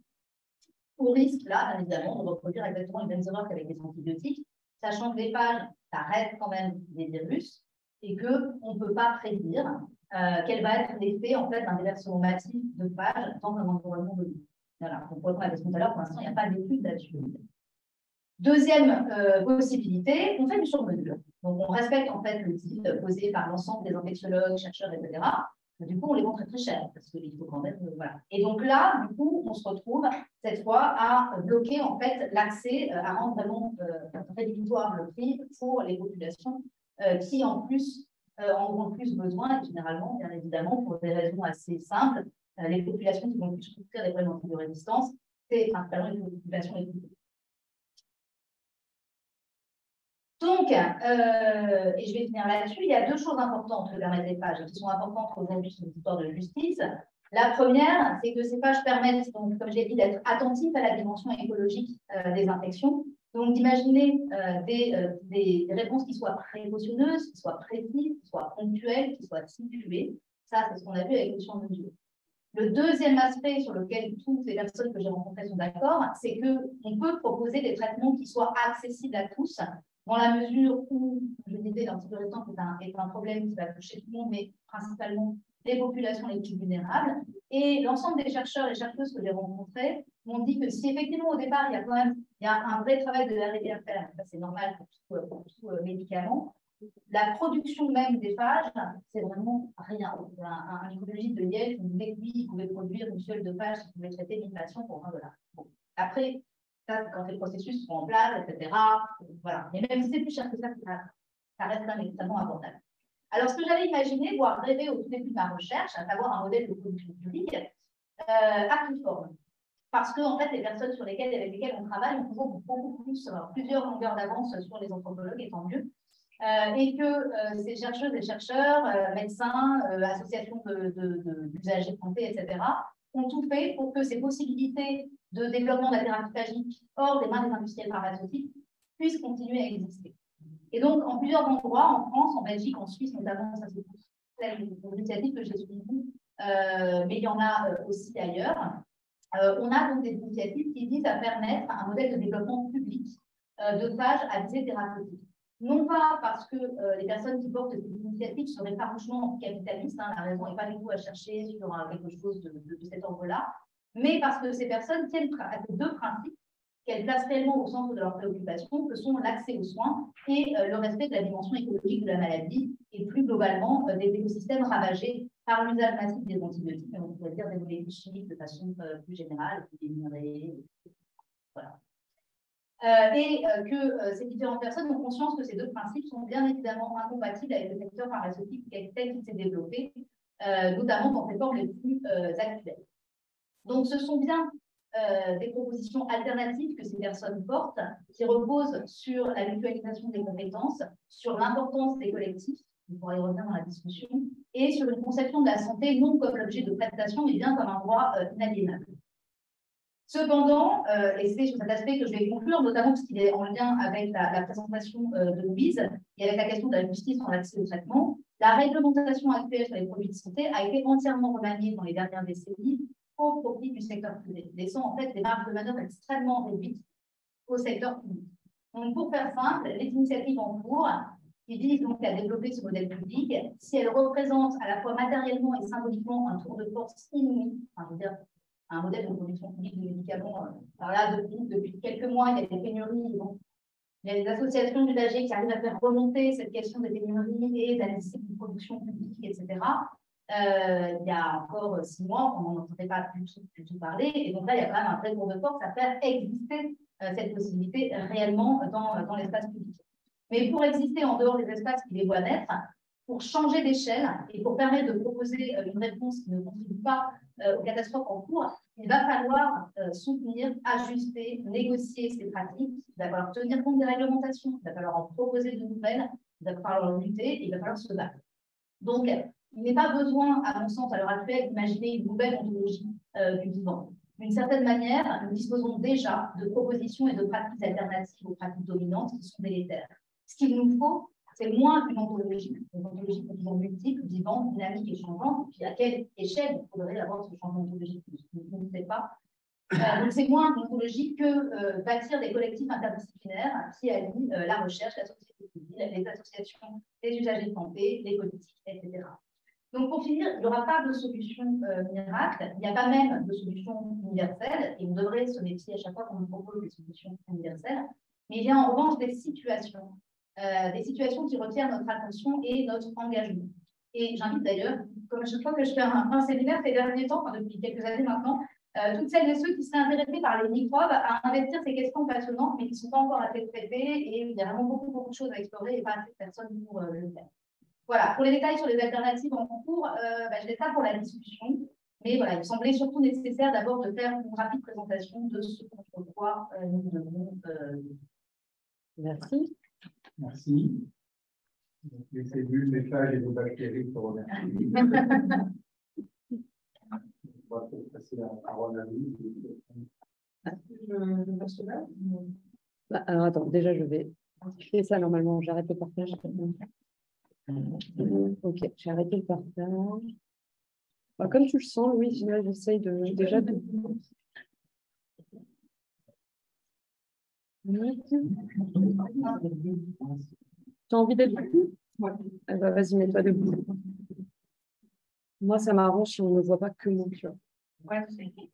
Au risque, là, bien évidemment, de reproduire exactement les mêmes erreurs qu'avec les antibiotiques, sachant que les phages, ça reste quand même des virus et qu'on ne peut pas prédire quel va être l'effet en fait, d'un déversement massif de phages dans un environnement donné. Voilà, donc pour répondre à la question tout à l'heure, pour l'instant, il n'y a pas d'études là-dessus. Deuxième possibilité, on fait du sur-mesure. Donc, on respecte en fait le type posé par l'ensemble des infectiologues, chercheurs, etc. Mais du coup, on les vend très très cher parce qu'il faut quand même. Voilà. Et donc là, du coup, on se retrouve cette fois à bloquer en fait l'accès, à rendre vraiment rédhibitoire le prix pour les populations qui en plus en ont plus besoin et généralement, bien évidemment, pour des raisons assez simples, les populations qui vont plus souffrir des problèmes antibiorésistance, c'est principalement les populations les plus petites. Donc, et je vais finir là-dessus, il y a deux choses importantes que permettent les pages qui sont importantes aujourd'hui sur l'histoire de justice. La première, c'est que ces pages permettent, donc, comme j'ai dit, d'être attentifs à la dimension écologique des infections. Donc, d'imaginer des réponses qui soient précautionneuses, qui soient précises, qui soient ponctuelles, qui soient situées. Ça, c'est ce qu'on a vu avec les champs de mesure. Le deuxième aspect sur lequel toutes les personnes que j'ai rencontrées sont d'accord, c'est qu'on peut proposer des traitements qui soient accessibles à tous, dans la mesure où, je disais, l'antibiorétante est un problème qui va toucher tout le monde, mais principalement les populations les plus vulnérables. Et l'ensemble des chercheurs et chercheuses que j'ai rencontrés m'ont dit que si effectivement au départ, il y a un vrai travail de R&D à faire, c'est normal pour tout médicament, la production même des phages, c'est vraiment rien. Un microbiologiste de Yale qui me disait que lui, il pouvait produire une seule de phages qui pouvait traiter 1000 patients pour 20 $. Bon. Après, ça, quand les processus sont en place, etc. Voilà. Mais même si c'est plus cher que ça reste quand même extrêmement abordable. Alors, ce que j'avais imaginé, voire rêvé au tout début de ma recherche, à savoir un modèle de production publique, a pris forme. Parce que, en fait, les personnes avec lesquelles on travaille ont toujours beaucoup plus, plusieurs longueurs d'avance sur les anthropologues, et tant mieux. Et que ces chercheuses et chercheurs, médecins, associations d'usagers de santé, etc., ont tout fait pour que ces possibilités de développement de la thérapie phagique hors des mains des industriels pharmaceutiques puissent continuer à exister. Et donc, en plusieurs endroits, en France, en Belgique, en Suisse notamment, ça c'est une initiative que j'ai suivie, mais il y en a aussi ailleurs. On a donc des initiatives qui visent à permettre un modèle de développement public de phages à visée thérapeutique. Non pas parce que les personnes qui portent ces initiatives seraient farouchement capitalistes, la raison n'est pas du tout à chercher sur quelque chose de cet ordre-là, mais parce que ces personnes tiennent à ces deux principes qu'elles placent réellement au centre de leurs préoccupations, que sont l'accès aux soins et le respect de la dimension écologique de la maladie, et plus globalement des écosystèmes ravagés par l'usage massif des antibiotiques, mais on pourrait dire des molécules chimiques de façon plus générale, des minerais, voilà. Ces différentes personnes ont conscience que ces deux principes sont bien évidemment incompatibles avec le secteur pharmaceutique tel qu'il s'est développé, notamment dans ses formes les plus actuelles. Donc, ce sont bien des propositions alternatives que ces personnes portent, qui reposent sur la mutualisation des compétences, sur l'importance des collectifs, on pourra y revenir dans la discussion, et sur une conception de la santé non comme l'objet de prestation, mais bien comme un droit inaliénable. Cependant, et c'est sur cet aspect que je vais conclure, notamment parce qu'il est en lien avec la présentation de Louise et avec la question de la justice en accès au traitement, la réglementation actuelle sur les produits de santé a été entièrement remaniée dans les dernières décennies au profit du secteur privé, laissant en fait des marges de manœuvre extrêmement réduites au secteur public. Donc, pour faire simple, les initiatives en cours qui visent donc à développer ce modèle public, si elles représentent à la fois matériellement et symboliquement un tour de force inouï, enfin, je veux dire, un modèle de production publique de médicaments. Alors là, depuis quelques mois, il y a des pénuries. Donc, il y a des associations d'usagers qui arrivent à faire remonter cette question des pénuries et de la nécessité de production publique, etc. Il y a encore 6 mois, on n'en entendait pas du tout parler. Et donc là, il y a quand même un vrai tour de force à faire exister cette possibilité réellement dans l'espace public. Mais pour exister en dehors des espaces qui les voient naître, pour changer d'échelle et pour permettre de proposer une réponse qui ne contribue pas aux catastrophes en cours, il va falloir soutenir, ajuster, négocier ces pratiques, il va falloir tenir compte des réglementations, il va falloir en proposer de nouvelles, il va falloir lutter et il va falloir se battre. Donc, il n'est pas besoin, à mon sens, à l'heure actuelle, d'imaginer une nouvelle ontologie du vivant. D'une certaine manière, nous disposons déjà de propositions et de pratiques alternatives aux pratiques dominantes qui sont délétères. Ce qu'il nous faut, c'est moins une ontologie toujours multiple, vivante, dynamique et changeante. Et puis à quelle échelle il faudrait avoir ce changement ontologique? Je ne sais pas. Donc c'est moins une ontologie que bâtir des collectifs interdisciplinaires qui allient la recherche, la société civile, les associations, les usagers de santé, les politiques, etc. Donc pour finir, il n'y aura pas de solution miracle, il n'y a pas même de solution universelle, et on devrait se méfier à chaque fois qu'on nous propose des solutions universelles, mais il y a en revanche des situations qui retiennent notre attention et notre engagement. Et j'invite d'ailleurs, comme je crois que je fais un séminaire ces derniers temps, enfin depuis quelques années maintenant, toutes celles et ceux qui seraient intéressés par les microbes à investir ces questions passionnantes, mais qui ne sont pas encore assez traitées, et il y a vraiment beaucoup de choses à explorer et pas assez de personnes pour le faire. Voilà, pour les détails sur les alternatives en cours, je laisse ça pour la discussion. Mais voilà, il me semblait surtout nécessaire d'abord de faire une rapide présentation de ce contre quoi nous devons. Merci. Merci. Donc, les cellules, les phages et les bactéries pour remercier. On va peut-être passer à Ronalie. Alors attends, déjà je fais ça normalement, j'arrête le partage. Ok, j'ai arrêté le partage. Bah, comme tu le sens, Louise, là, j'essaye déjà de. Tu as envie d'être debout? Ouais. Eh ben, vas-y, mets-toi debout. Moi, ça m'arrange si on ne voit pas que moi, tu vois. Ouais.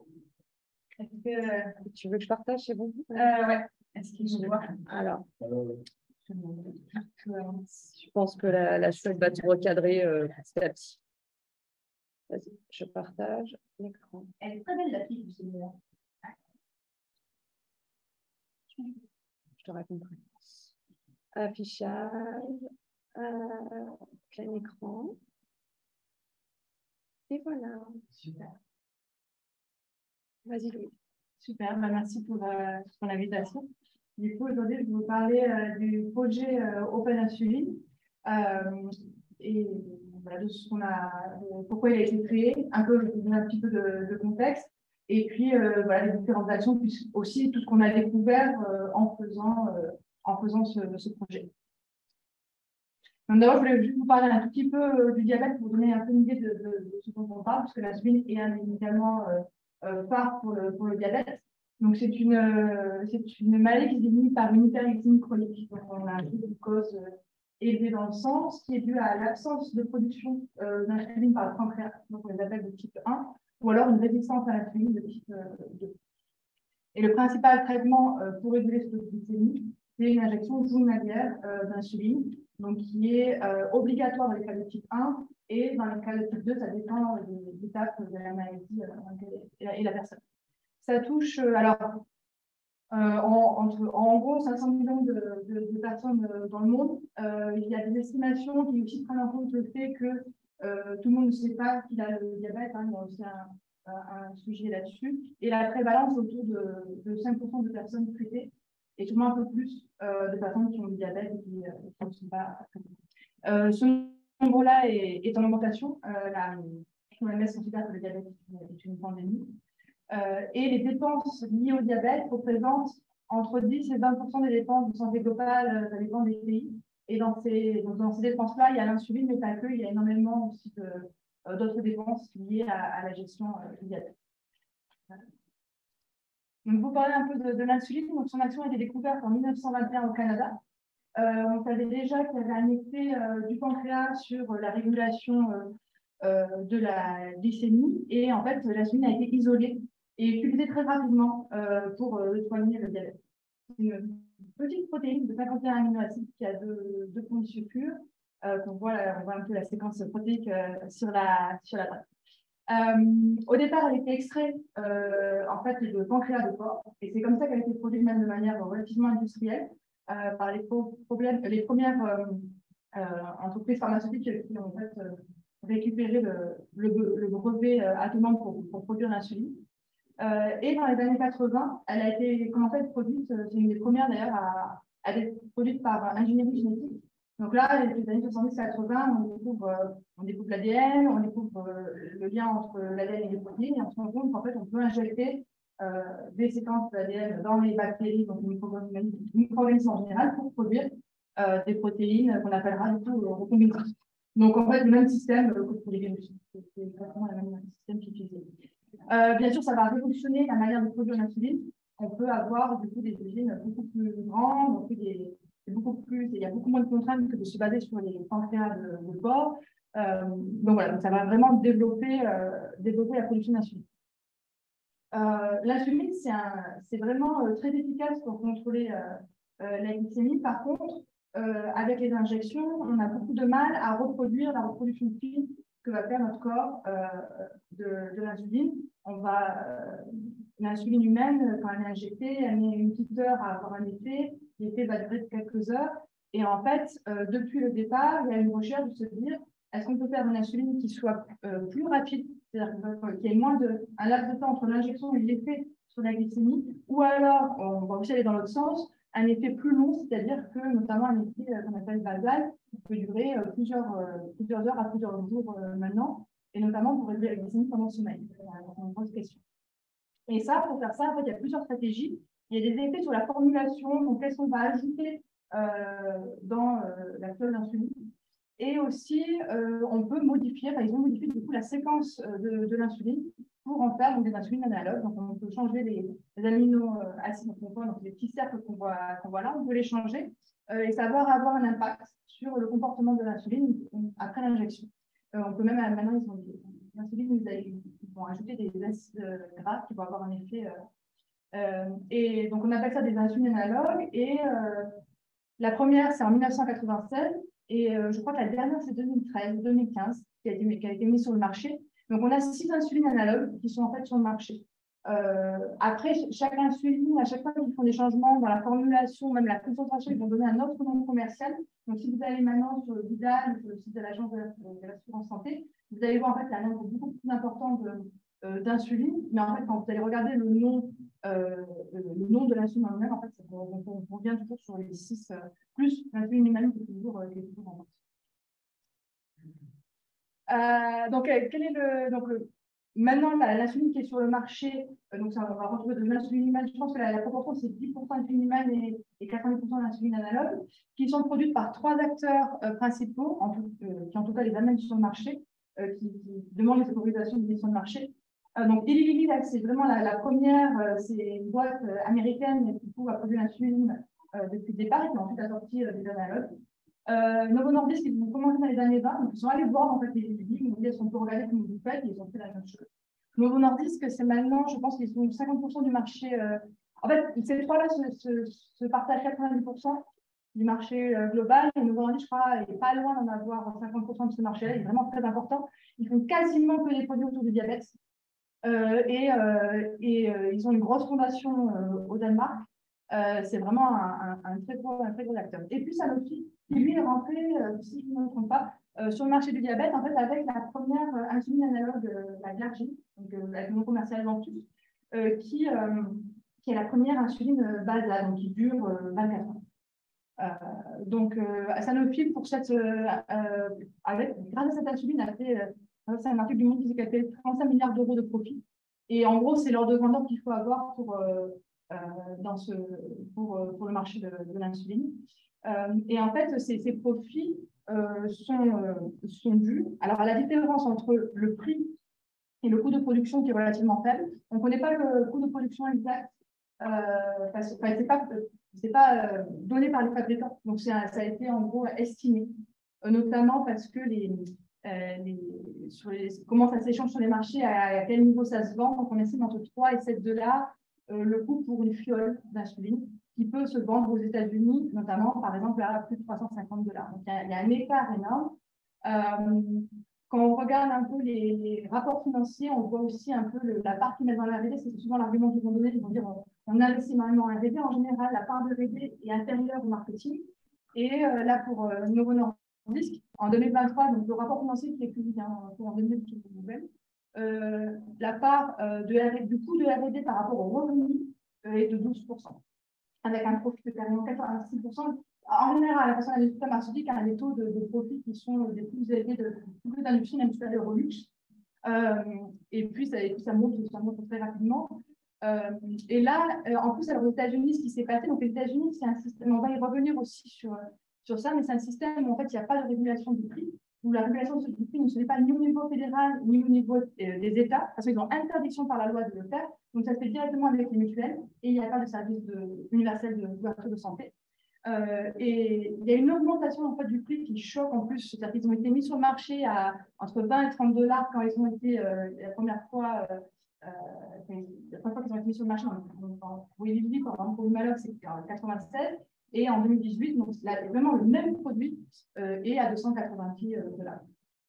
Tu veux que je partage, c'est bon? Ouais. Est-ce que je vois? Alors, je pense que la chouette va te recadrer petit à petit. Vas-y, je partage l'écran. Elle est très belle, la fille, celui-là. Je te raconte. Affichage, plein écran. Et voilà. Super. Vas-y, Louis. Super, merci pour l'invitation. Du coup, aujourd'hui, je vais vous parler du projet Open Insulin et voilà, de ce qu'on a, pourquoi il a été créé, un peu, je vais vous donner un petit peu de contexte, et puis voilà, les différentes actions, puis aussi tout ce qu'on a découvert en faisant ce projet. Donc d'abord, je voulais juste vous parler un tout petit peu du diabète pour vous donner un peu une idée de ce dont on parle, parce que l'insuline est un médicament phare pour le diabète. Donc c'est une maladie qui se définit par une hyperglycémie chronique. Donc on a un taux de glucose élevé dans le sang, ce qui est dû à l'absence de production d'insuline par le pancréas, donc on les appelle de type 1, ou alors une résistance à l'insuline de type 2. Et le principal traitement pour réguler cette glycémie, c'est une injection journalière d'insuline, donc qui est obligatoire dans les cas de type 1 et dans les cas de type 2, ça dépend de l'étape de la maladie et la personne. Ça touche, en gros 500 millions de personnes dans le monde. Il y a des estimations qui aussi prennent en compte le fait que tout le monde ne sait pas qu'il a le diabète, hein, il y a aussi un sujet là-dessus. Et la prévalence autour de 5% de personnes traitées, et souvent un peu plus de personnes qui ont le diabète et qui ne sont pas traitées. Ce nombre-là est en augmentation. L'OMS considère que le diabète est une pandémie. Et les dépenses liées au diabète représentent entre 10 et 20% des dépenses de santé globale, ça dépend des pays. Et dans ces dépenses-là, il y a l'insuline, mais pas que, il y a énormément aussi d'autres dépenses liées à la gestion du diabète. Donc, vous parlez un peu de l'insuline. Donc, son action a été découverte en 1921 au Canada. On savait déjà qu'il y avait un effet du pancréas sur la régulation de la glycémie. Et en fait, l'insuline a été isolée et utilisée très rapidement pour soigner le diabète. C'est une petite protéine de 51 aminoacides qui a deux ponts de sucre. On voit un peu la séquence protéique sur la droite. Au départ, elle était extraite en fait de pancréas de porc, et c'est comme ça qu'elle a été produite même de manière relativement industrielle par les premières entreprises pharmaceutiques qui ont en fait récupéré le brevet attenant pour produire l'insuline. Et dans les années 80, elle a commencé à être produite, c'est une des premières d'ailleurs à être produite par ingénierie génétique. Donc là, les années 70-80, on découvre l'ADN, on découvre le lien entre l'ADN et les protéines, et on se rend compte qu'en fait, on peut injecter des séquences d'ADN dans les bactéries, donc les micro-organismes en général, pour produire des protéines qu'on appellera du coup recombinantes. Donc en fait, le même système que pour les virus. C'est exactement le même système qui est utilisé. Bien sûr, ça va révolutionner la manière de produire l'insuline. On peut avoir du coup des usines beaucoup plus grandes, il y a beaucoup moins de contraintes que de se baser sur les pancréas de porc. Donc voilà, ça va vraiment développer la production d'insuline. L'insuline, c'est vraiment très efficace pour contrôler la glycémie. Par contre, avec les injections, on a beaucoup de mal à reproduire la reproduction fine que va faire notre corps de l'insuline. L'insuline humaine, quand elle est injectée, elle met une petite heure à avoir un effet. L'effet va durer quelques heures. Et en fait, depuis le départ, il y a une recherche de se dire, est-ce qu'on peut faire une insuline qui soit plus rapide, c'est-à-dire qu'il y ait un laps de temps entre l'injection et l'effet sur la glycémie, ou alors, on va aussi aller dans l'autre sens, un effet plus long, c'est-à-dire que notamment un effet qu'on appelle basal, qui peut durer plusieurs heures à plusieurs jours maintenant, et notamment pour réduire la glycémie pendant le sommeil. C'est une grosse question. Et ça, pour faire ça, en fait, il y a plusieurs stratégies. Il y a des effets sur la formulation, donc qu'est-ce qu'on va ajouter dans la fiole d'insuline. Et aussi, on peut modifier, ils ont modifié du coup la séquence de l'insuline pour en faire donc, des insulines analogues. Donc, on peut changer les amino-acides qu'on voit, donc les petits cercles qu'on voit là, on peut les changer et ça va avoir un impact sur le comportement de l'insuline après l'injection. On peut même, maintenant, l'insuline, ils vont ajouter des acides gras qui vont avoir un effet. Et donc, on appelle ça des insulines analogues. Et la première, c'est en 1996. Et je crois que la dernière, c'est 2013-2015, qui a été mise sur le marché. Donc, on a 6 insulines analogues qui sont en fait sur le marché. Après, chaque insuline, à chaque fois qu'ils font des changements dans la formulation, même la concentration, ils vont donner un autre nom commercial. Donc, si vous allez maintenant sur le Vidal, sur le site de l'Agence de l'assurance santé, vous allez voir en fait il y a un nombre beaucoup plus important d'insuline. Mais en fait, quand vous allez regarder le nom de l'insuline en elle-même, en fait, on revient toujours sur les 6 plus l'insuline humaine qui est toujours en vente. Donc, quel est maintenant, l'insuline qui est sur le marché, donc ça, on va retrouver de l'insuline humaine. Je pense que la proportion, c'est 10% d'insuline humaine et 90% d'insuline analogue, qui sont produites par 3 acteurs principaux, qui en tout cas les amènent sur le marché, qui demandent les autorisations de mise sur le marché. Donc, Eli Lilly, c'est vraiment la première, c'est une boîte américaine qui a produit l'insuline depuis le départ et qui ensuite a sorti des analogues. Novo Nordisk, ils ont commencé dans les années 20, donc ils sont allés voir en fait les Lilly, ils ont dit elles sont regardées comme vous faites, et ils ont fait la même chose. Novo Nordisk, c'est maintenant, je pense qu'ils ont 50% du marché. En fait, ces 3-là se partagent 90% du marché global. Et Novo Nordisk, je crois, n'est pas loin d'en avoir 50% de ce marché-là. Il est vraiment très important. Ils font quasiment que des produits autour du diabète. Ils ont une grosse fondation au Danemark. C'est vraiment un très gros acteur. Et puis Sanofi, qui lui est rentré, si je ne me trompe pas, sur le marché du diabète, en fait, avec la première insuline analogue, la Glargine, donc avec le nom commercial Ventus, qui est la première insuline basale, donc qui dure 24 ans. Donc, Sanofi, grâce à cette insuline, a fait, c'est un article du Monde qui a fait 35 milliards d'euros de profit. Et en gros, c'est l'ordre de grandeur qu'il faut avoir pour le marché de l'insuline. Et en fait, ces profits sont dus à la différence entre le prix et le coût de production qui est relativement faible. On ne connaît pas le coût de production exact, parce que c'est pas donné par les fabricants. Donc, ça a été en gros estimé, notamment parce que comment ça s'échange sur les marchés, à quel niveau ça se vend. Donc, on estime entre 3 et 7 dollars le coût pour une fiole d'insuline qui peut se vendre aux États-Unis, notamment, par exemple, à plus de 350 dollars. Donc, il y a un écart énorme. Quand on regarde un peu les rapports financiers, on voit aussi un peu la part qu'ils mettent dans la R&D. C'est souvent l'argument qu'ils vont donner. Ils vont dire on investit énormément en R&D. En général, la part de R&D est inférieure au marketing. Et là, pour Novo Nordisk, en 2023, donc le rapport financier qui est publié en 2022, la part du coût de R&D par rapport au revenu est de 12%, avec un profit de carrément 86%. En général, la façon d'industrie pharmaceutique a des taux de profit qui sont des plus élevés de toutes les industries, même supérieures au luxe. Et puis, ça monte très rapidement. Et là, en plus, alors, aux États-Unis, ce qui s'est passé, donc les États-Unis, c'est un système, on va y revenir aussi sur ça, mais c'est un système où en fait, il n'y a pas de régulation du prix, où la régulation du prix ne se fait pas ni au niveau fédéral, ni au niveau des États, parce qu'ils ont interdiction par la loi de le faire. Donc, ça se fait directement avec les mutuelles, et il n'y a pas de service universel de couverture de santé. Et il y a une augmentation en fait, du prix qui choque en plus, c'est-à-dire qu'ils ont été mis sur le marché à entre 20 et 30 dollars quand ils ont été la première fois qu'ils ont été mis sur le marché. Pour Eli Lilly, par exemple, pour le Malox, c'était en 96, et en 2018, donc là, vraiment le même produit est à 290 dollars.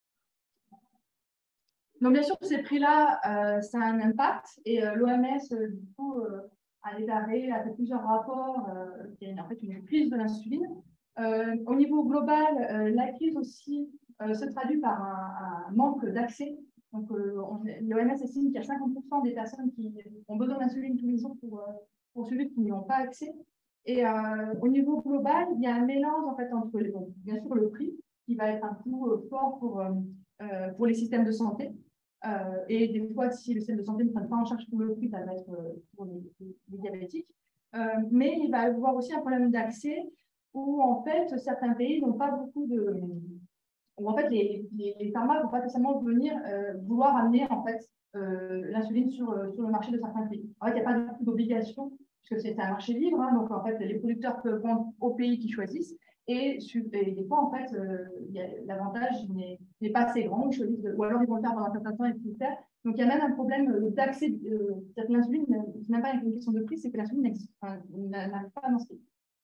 Donc bien sûr, ces prix-là, ça a un impact, et l'OMS, du coup, a déclaré, a fait plusieurs rapports, qu'il y a en fait une crise de l'insuline. Au niveau global, la crise aussi se traduit par un manque d'accès. Donc, l'OMS estime qu'il y a 50% des personnes qui ont besoin d'insuline tous les jours pour ceux qui n'y ont pas accès. Et au niveau global, il y a un mélange en fait entre bien sûr le prix qui va être un coût fort pour les systèmes de santé. Et des fois, si le système de santé ne prend pas en charge tout le prix, ça va être pour les diabétiques. Mais il va y avoir aussi un problème d'accès où, en fait, certains pays n'ont pas beaucoup où en fait, les pharma ne vont pas nécessairement venir vouloir amener en fait, l'insuline sur le marché de certains pays. En fait, il n'y a pas d'obligation, puisque c'est un marché libre, hein, donc en fait, les producteurs peuvent vendre aux pays qui choisissent, et des fois, en fait, l'avantage n'est pas assez grand, ils choisissent ou alors ils vont le faire pendant un certain temps et puis le faire. Donc, il y a même un problème d'accès, c'est-à-dire que l'insuline, c'est même pas une question de prix, c'est que l'insuline n'arrive pas à avancer.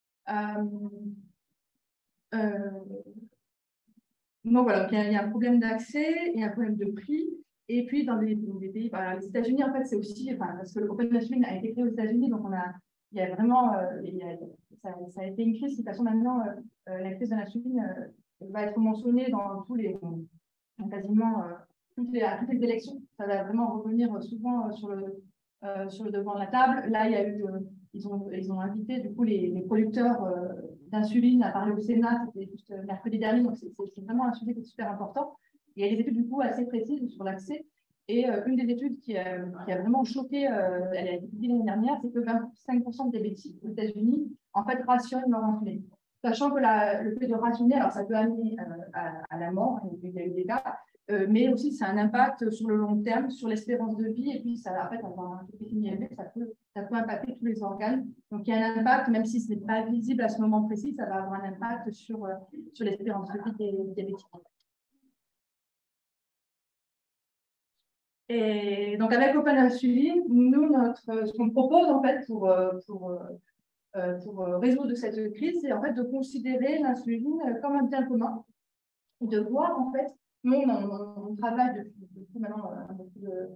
Donc voilà, donc il y a un problème d'accès et un problème de prix. Et puis dans des pays, les États-Unis, en fait, c'est aussi, parce que le Open Insulin a été créé aux États-Unis, donc il y a vraiment, ça a été une crise. De toute façon, maintenant, la crise de l'insuline va être mentionnée dans quasiment à toutes les élections. Ça va vraiment revenir souvent sur le devant de la table. Là, il y a eu, ils ont invité du coup les producteurs d'insuline à parler au Sénat, c'était juste mercredi dernier, donc c'est vraiment un sujet qui est super important. Il y a des études du coup assez précises sur l'accès. Et une des études qui a vraiment choqué, elle a été publiée l'année dernière, c'est que 25% des diabétiques aux États-Unis en fait rationnent leur insuline. Sachant que le fait de rationner, alors ça peut amener à la mort, il y a eu des cas, mais aussi ça a un impact sur le long terme, sur l'espérance de vie, et puis ça va en fait avoir un effet élevé, ça peut impacter tous les organes. Donc il y a un impact, même si ce n'est pas visible à ce moment précis, ça va avoir un impact sur l'espérance de vie des diabétiques. Et donc avec Open Insuline, nous, ce qu'on propose en fait pour résoudre cette crise, c'est en fait de considérer l'insuline comme un bien commun, de voir en fait, nous on travaille depuis maintenant un peu plus de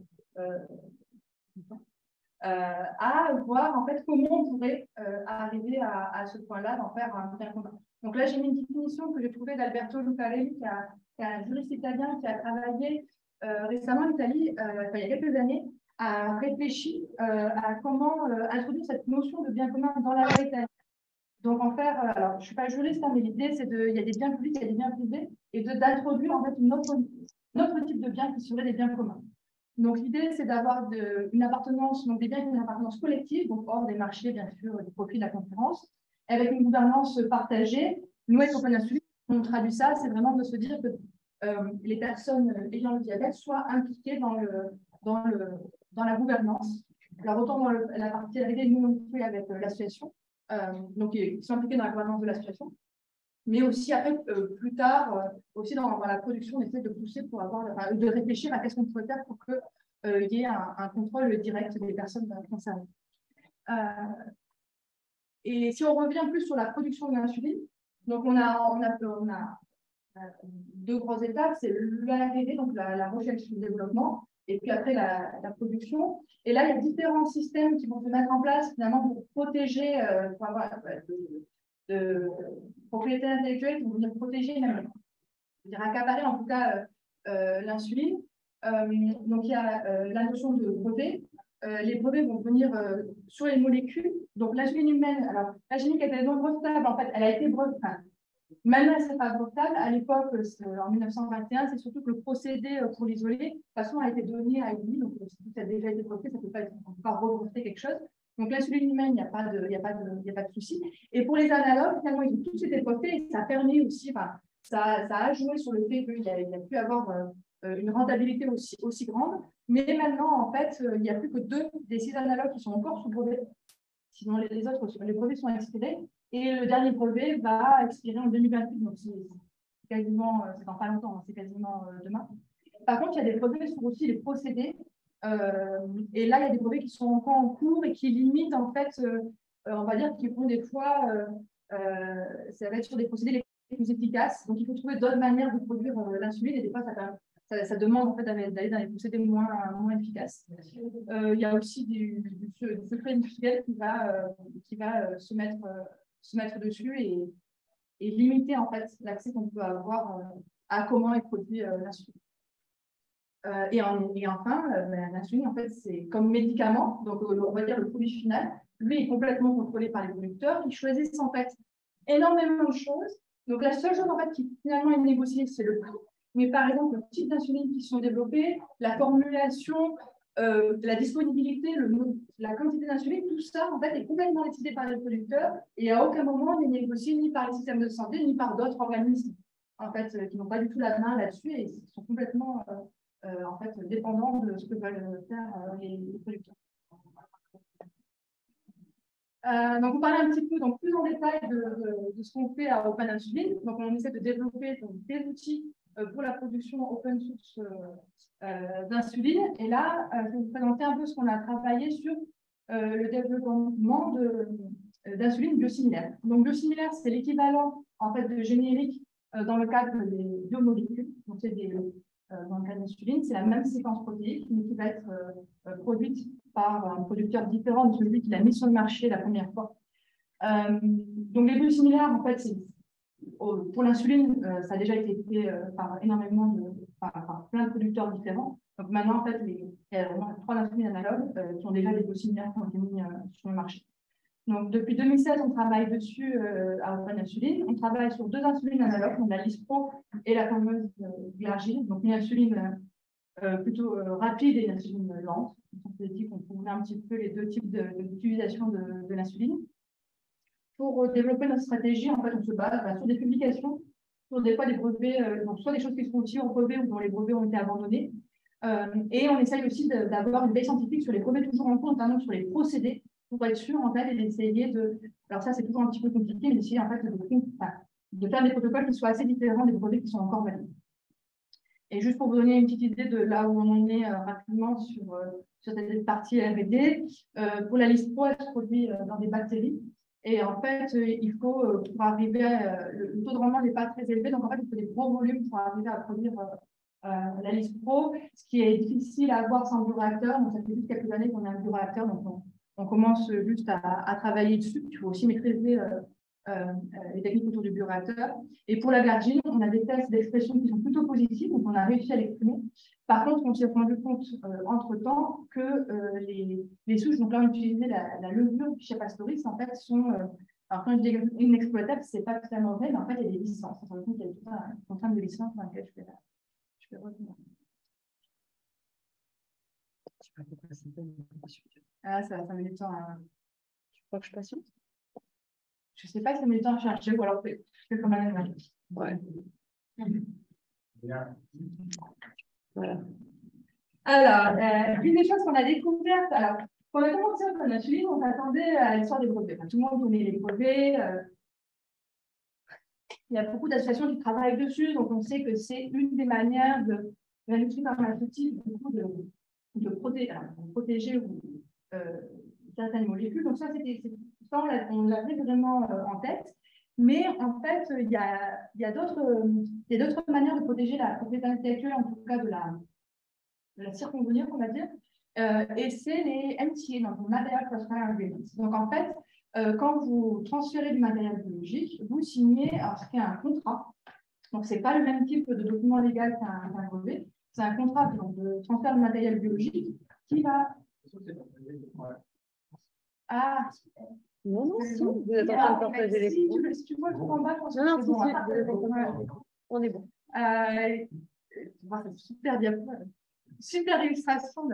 à voir en fait comment on pourrait arriver à ce point-là d'en faire un bien commun. Donc là j'ai mis une définition que j'ai trouvée d'Alberto Lucarelli, qui est un juriste italien qui a travaillé récemment en Italie, il y a quelques années, a réfléchi à comment introduire cette notion de bien commun dans la loi italienne. Donc, en faire, alors je ne suis pas juriste, mais l'idée, c'est il y a des biens publics, il y a des biens privés, et d'introduire en fait un autre type de biens qui seraient des biens communs. Donc, l'idée, c'est d'avoir une appartenance, donc des biens qui ont une appartenance collective, donc hors des marchés, bien sûr, du profit de la concurrence, avec une gouvernance partagée. Nous, avec Open Insulin, on traduit ça, c'est vraiment de se dire que les personnes ayant le diabète soient impliquées dans la gouvernance. Alors, autant dans la partie R&D, nous, on fait avec l'association, donc ils sont impliqués dans la gouvernance de l'association, mais aussi après, plus tard, aussi dans la production, on essaie de pousser pour de réfléchir à qu'est-ce qu'on pourrait faire pour qu'il y ait un contrôle direct des personnes concernées. Et si on revient plus sur la production de l'insuline, donc on a deux grosses étapes, c'est l'R&D, donc la recherche et le développement, et puis après la production. Et là, il y a différents systèmes qui vont se mettre en place finalement pour protéger, pour avoir de propriété intellectuelle, qui vont venir protéger, même, je veux dire, accaparer en tout cas l'insuline. Donc il y a la notion de brevet. Les brevets vont venir sur les molécules. Donc l'insuline humaine, alors l'insuline qui était non brevetable, en fait, elle a été brevetable. Maintenant, elle ne serait pas brevetable. À l'époque, en 1921, c'est surtout que le procédé pour l'isoler, de toute façon, a été donné à une. Donc, si tout a déjà été breveté, ça ne peut pas rebreveter quelque chose. Donc, l'insuline humaine, il n'y a pas de souci. Et pour les analogues, finalement, ils ont tous été brevetés et ça a permis aussi, ça a joué sur le fait qu'il y a pu avoir une rentabilité aussi grande. Mais maintenant, en fait, il n'y a plus que 2 des 6 analogues qui sont encore sous brevet. Sinon, les autres, les brevets sont expirés. Et le dernier brevet va expirer en 2028. Donc, c'est quasiment, c'est dans pas longtemps, hein, c'est quasiment demain. Par contre, il y a des brevets sur aussi les procédés. Et là, il y a des brevets qui sont encore en cours et qui limitent, en fait, on va dire, qui font des fois, ça va être sur des procédés les plus efficaces. Donc, il faut trouver d'autres manières de produire l'insuline. Et des fois, ça demande en fait d'aller dans les procédés moins efficaces. Il y a aussi du secret industriel qui va se mettre dessus et limiter en fait l'accès qu'on peut avoir à comment est produit l'insuline. Et enfin, l'insuline, en fait, c'est comme médicament, donc on va dire le produit final, lui est complètement contrôlé par les producteurs qui choisissent en fait énormément de choses. Donc la seule chose en fait qui finalement est négociée, c'est le prix. Mais par exemple, le type d'insuline qui sont développés, la formulation, la disponibilité, la quantité d'insuline, tout ça en fait est complètement décidé par les producteurs et à aucun moment n'est négocié ni par les systèmes de santé ni par d'autres organismes. en fait, qui n'ont pas du tout la main là-dessus et qui sont complètement en fait, dépendants de ce que veulent faire les producteurs. Donc, on parlait un petit peu donc, plus en détail de ce qu'on fait à Open Insuline. Donc, on essaie de développer donc, des outils pour la production open source d'insuline. Et là, je vais vous présenter un peu ce qu'on a travaillé sur le développement d'insuline biosimilaire. Donc, biosimilaire, c'est l'équivalent en fait, de générique dans le cadre des biomolécules. Donc, c'est dans le cas de l'insuline, c'est la même séquence protéique, mais qui va être produite par un producteur différent de celui qui l'a mis sur le marché la première fois. Donc, les biosimilaires, en fait, pour l'insuline, ça a déjà été fait par énormément par plein de producteurs différents. Donc, maintenant, en fait, il y a vraiment 3 insulines analogues qui ont déjà des biosimilaires qui ont été mis sur le marché. Donc, depuis 2016, on travaille dessus à Open Insuline. On travaille sur 2 insulines analogues, donc la Lispro et la fameuse Glargine. Donc, une insuline plutôt rapide et une insuline lente. On s'est dit qu'on trouvait un petit peu les 2 types d'utilisation de l'insuline. Pour développer notre stratégie, en fait, on se base sur des publications, sur des fois des brevets, donc soit des choses qui sont aussi en brevet ou dont les brevets ont été abandonnés. Et on essaye aussi d'avoir une veille scientifique sur les brevets toujours en cours, notamment sur les procédés, pour être sûr, en fait, et d'essayer de... Alors ça, c'est toujours un petit peu compliqué, mais d'essayer, en fait, de faire des protocoles qui soient assez différents des brevets qui sont encore valides. Et juste pour vous donner une petite idée de là où on en est rapidement sur cette partie R&D, pour la Lispro, elle se produit dans des bactéries. Et en fait, il faut, pour arriver, le taux de rendement n'est pas très élevé, donc en fait, il faut des gros volumes pour arriver à produire la Lispro, ce qui est difficile à avoir sans bioréacteur. Donc, ça fait juste quelques années qu'on a un bioréacteur, donc on commence juste à travailler dessus. Il faut aussi maîtriser les techniques autour du bioréacteur. Et pour la Glargine, on a des tests d'expression qui sont plutôt positifs, donc on a réussi à l'exprimer. Par contre, on s'est rendu compte entre-temps que les souches, donc là on utilisait la levure du Pastoris, en fait, sont, alors quand je dis inexploitables, c'est pas totalement vrai, mais en fait, il y a des licences. On se rend compte qu'il y a tout un contrainte de licence dans laquelle je peux revenir. Je sais pas pourquoi ça fait. Ah, ça met du temps à... Je crois que je patiente. Je sais pas si ça met du temps à chercher, ou alors je fais comme un animal. Ouais. Bien. Voilà. Alors, une des choses qu'on a découvertes, alors, quand on a commencé à faire l'insuline, on s'attendait à l'histoire des brevets. Enfin, tout le monde connaît les brevets. Il y a beaucoup d'associations qui travaillent dessus, donc on sait que c'est une des manières de l'industrie pharmaceutique de protéger certaines molécules. Donc ça, on l'avait vraiment en tête. Mais en fait, il y a d'autres manières de protéger la propriété intellectuelle, en tout cas de la circonvenir, on va dire. Et c'est les MTA, donc Material Transfer Agreements. Donc en fait, quand vous transférez du matériel biologique, vous signez ce qui est un contrat. Donc ce n'est pas le même type de document légal qu'un brevet. C'est un contrat donc, de transfert de matériel biologique qui va... Ah, non, si, vous êtes en train de partager les si, si tu vois tout en bas, je pense que c'est bon. On est bon. C'est super bien. Super illustration.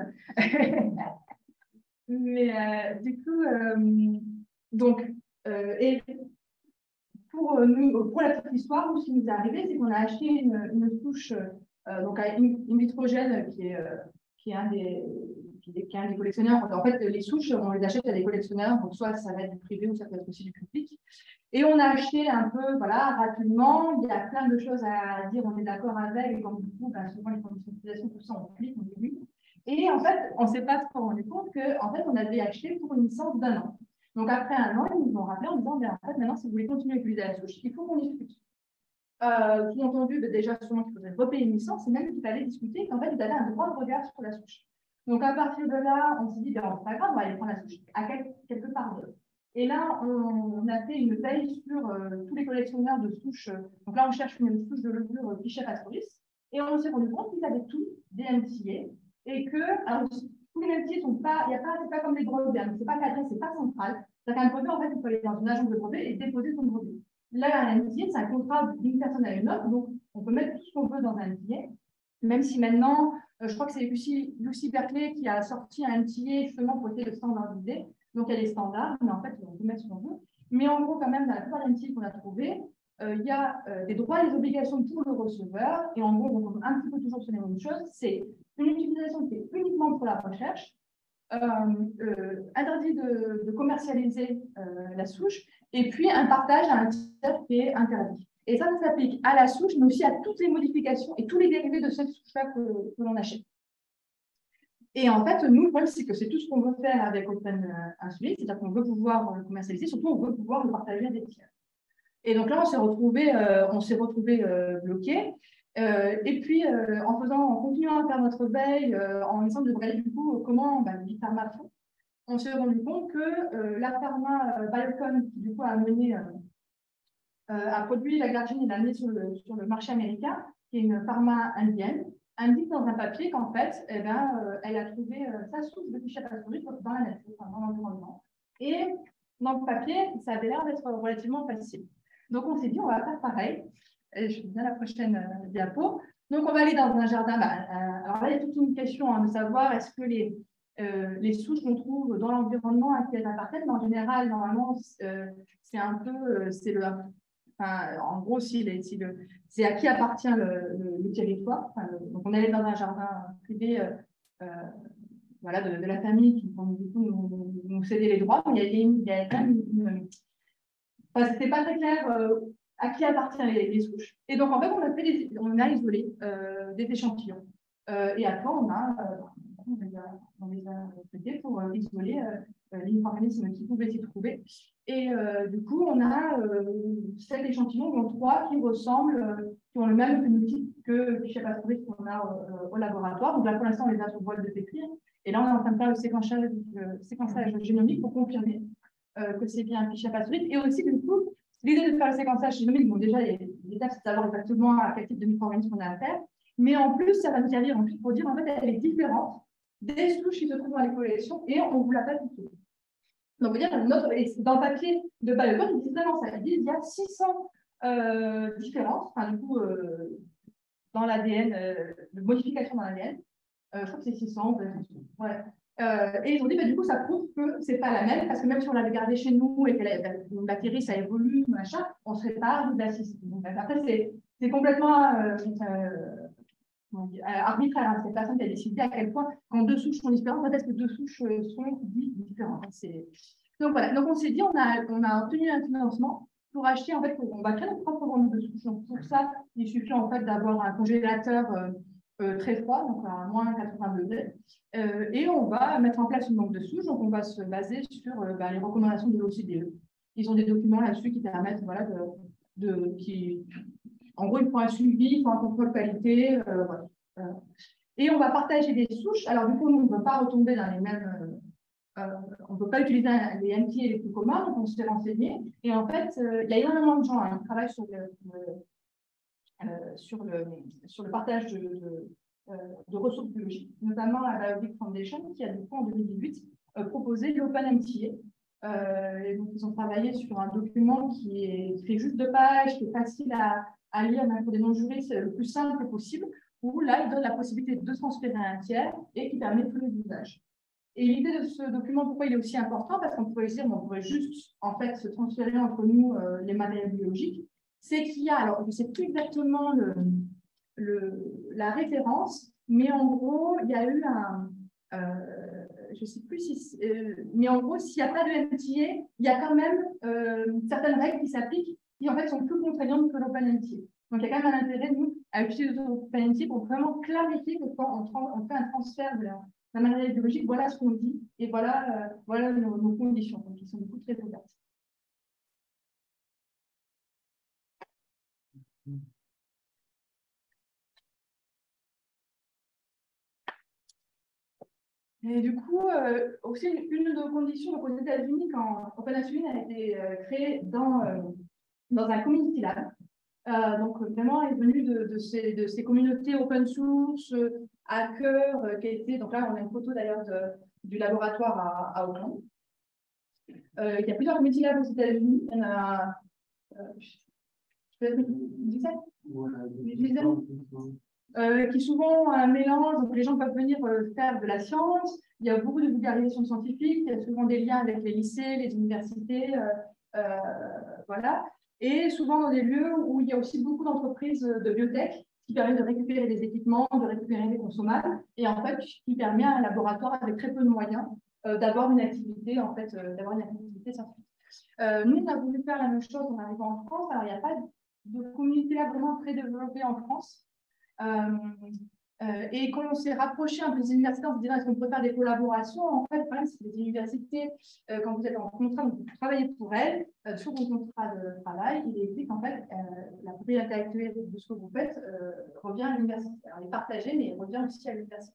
Mais du coup, donc, et pour la petite histoire, ce qui nous est arrivé, c'est qu'on a acheté une souche, donc une vitrogène qui est un des collectionneurs. En fait, les souches, on les achète à des collectionneurs, donc soit ça va être du privé ou ça peut être aussi du public. Et on a acheté un peu, voilà, rapidement. Il y a plein de choses à dire, on est d'accord avec, et comme du coup, souvent les conditions d'utilisation, tout ça, on clique, on dit oui. Et en fait, on ne s'est pas trop rendu compte qu'en fait, on avait acheté pour une licence d'1 an. Donc après 1 an, ils nous ont rappelé en disant, en fait, maintenant, si vous voulez continuer à utiliser la souche, il faut qu'on discute. Sous-entendu, déjà, sûrement qu'il faudrait repayer une licence, et même qu'il fallait discuter qu'en fait, ils avaient un droit de regard sur la souche. Donc à partir de là, on s'est dit, c'est pas grave, on va aller prendre la souche à quelque part d'autre. Et là, on a fait une veille sur tous les collectionneurs de souches. Donc là, on cherche une souche de levure Fischer-Pastoris. Et on s'est rendu compte qu'ils avaient tous des MTA. Et que, alors, tous les MTA sont pas, c'est pas comme les brevets, hein, c'est pas cadré, c'est pas central. C'est-à-dire qu'un brevet, en fait, il faut aller dans une agence de brevet et déposer son brevet. Là, un MTA, c'est un contrat d'une personne à une autre. Donc, on peut mettre tout ce qu'on veut dans un MTA. Même si maintenant, je crois que c'est Lucie Berkeley qui a sorti un MTA justement pour essayer de standardiser. Donc, il y a des standards, mais en fait, on peut mettre ce qu'on veut. Mais en gros, quand même, dans la plupart des MTA qu'on a trouvés, il y a des droits et des obligations pour le receveur, et en gros, on tombe un petit peu toujours sur les mêmes choses. C'est une utilisation qui est uniquement pour la recherche, interdit de commercialiser la souche, et puis un partage à un tiers qui est interdit. Et ça s'applique à la souche, mais aussi à toutes les modifications et tous les dérivés de cette souche-là que l'on achète. Et en fait, nous, le problème, c'est que c'est tout ce qu'on veut faire avec Open Insulin, c'est-à-dire qu'on veut pouvoir le commercialiser, surtout on veut pouvoir le partager à des tiers. Et donc là, on s'est retrouvé bloqué. Et puis, en continuant à faire notre veille, en essayant de regarder du coup comment les pharma font, on s'est rendu compte que la pharma Biocon, qui du coup a produit la glargine et l'a mis sur le marché américain, qui est une pharma indienne, indique dans un papier qu'en fait, elle a trouvé sa source de fichier pathologique dans la nature, dans l'environnement. Et dans le papier, ça avait l'air d'être relativement facile. Donc, on s'est dit, on va faire pareil. Et je viens à la prochaine diapo. Donc, on va aller dans un jardin. Alors là, il y a toute une question de savoir est-ce que les souches qu'on trouve dans l'environnement à qui elles appartiennent, mais en général, normalement, c'est un peu, en gros, c'est à qui appartient le territoire. Donc, on allait dans un jardin privé voilà, de la famille qui, du coup, nous cédait les droits. Mais il y a quand même c'était pas très clair à qui appartiennent les souches. Et donc, en fait, on a isolé des échantillons. Et après, on les a traités pour isoler les micro-organismes qui pouvaient s'y trouver. Et du coup, on a 7 échantillons, dont 3 qui ressemblent, qui ont le même phénotype que le fichier pathologique qu'on a au laboratoire. Donc là, pour l'instant, on les a sur boîte de pétrir. Et là, on est en train de faire le séquençage génomique pour confirmer que c'est bien un fichier pathologique. Et aussi, du coup, l'idée de faire le séquençage génomique, bon, déjà, l'étape, c'est de savoir exactement à quel type de micro-organisme on a affaire. Mais en plus, ça va nous servir ensuite pour dire, en fait, elle est différente des souches qui se trouvent dans les collections et on ne vous l'a pas du tout. Donc, on veut dire, dans le papier de Biocon, ils disent vraiment ça. Ils disent qu'il y a 600 différences, enfin, du coup, dans l'ADN, de modifications dans l'ADN. Je crois que c'est 600. Ouais. Et ils ont dit, du coup, ça prouve que ce n'est pas la même, parce que même si on l'avait gardé chez nous et que une bactérie, ça évolue, machin, on ne serait pas arrivé à 600. Donc, après, c'est complètement arbitraire. C'est personne qui a décidé à quel point, quand 2 souches sont différentes, peut-être que 2 souches sont différentes. Donc, voilà. Donc, on s'est dit, on a obtenu un financement pour acheter, en fait, on va créer notre propre banque de souches. Donc, pour ça, il suffit, en fait, d'avoir un congélateur très froid, donc à moins 80 degrés. Et on va mettre en place une banque de souches. Donc, on va se baser sur les recommandations de l'OCDE. Ils ont des documents là-dessus qui permettent, voilà, en gros, il faut un suivi, il faut un contrôle qualité. Voilà. Et on va partager des souches. Alors, du coup, nous, on ne peut pas retomber dans les mêmes. On ne peut pas utiliser les MT et les plus communs, donc on s'est renseigné. Et en fait, il y a énormément de gens qui travaillent sur le partage de ressources biologiques, notamment la Biobic Foundation, qui a du coup en 2018 proposé l'Open MTA. Et donc, ils ont travaillé sur un document qui fait juste 2 pages, qui est facile à lire, même pour des non-juristes, le plus simple possible, où là, il donne la possibilité de transférer à un tiers et qui permet tous les usages. Et l'idée de ce document, pourquoi il est aussi important? Parce qu'on pourrait dire, on pourrait juste en fait se transférer entre nous les matériels biologiques. C'est qu'il y a, alors je ne sais plus exactement la référence, mais en gros, il y a eu je ne sais plus si, mais en gros, s'il n'y a pas de MTA, il y a quand même certaines règles qui s'appliquent qui en fait sont plus contraignantes que l'Open MTA. Donc, il y a quand même un intérêt, nous, à utiliser l'Open MTA pour vraiment clarifier que quand on fait un transfert de la matériel biologique, voilà ce qu'on dit et voilà, voilà nos conditions, donc qui sont du coup très ouvertes. Et du coup, aussi une de nos conditions, donc aux États-Unis, quand Open Insulin a été créé dans un community lab, donc vraiment est venu de ces communautés open source, hackers, qui étaient, donc là on a une photo d'ailleurs du laboratoire à Auckland. Il y a plusieurs community labs aux États-Unis. Il y en a une dizaine, qui souvent ont un mélange, donc les gens peuvent venir faire de la science. Il y a beaucoup de vulgarisation scientifique, il y a souvent des liens avec les lycées, les universités, voilà. et souvent dans des lieux où il y a aussi beaucoup d'entreprises de biotech qui permettent de récupérer des équipements, de récupérer des consommables, et en fait, qui permet à un laboratoire avec très peu de moyens d'avoir une activité, en fait, scientifique. Nous, on a voulu faire la même chose en arrivant en France. Alors, il n'y a pas de communauté là vraiment très développée en France. Et quand on s'est rapproché un peu des universités, on se disait est-ce qu'on peut faire des collaborations. En fait, le problème, c'est que les universités, quand vous êtes en contrat, vous travaillez pour elles, sur vos contrats de travail, il est écrit qu'en fait, la propriété intellectuelle de ce que vous faites revient à l'université. Alors, elle est partagée, mais elle revient aussi à l'université.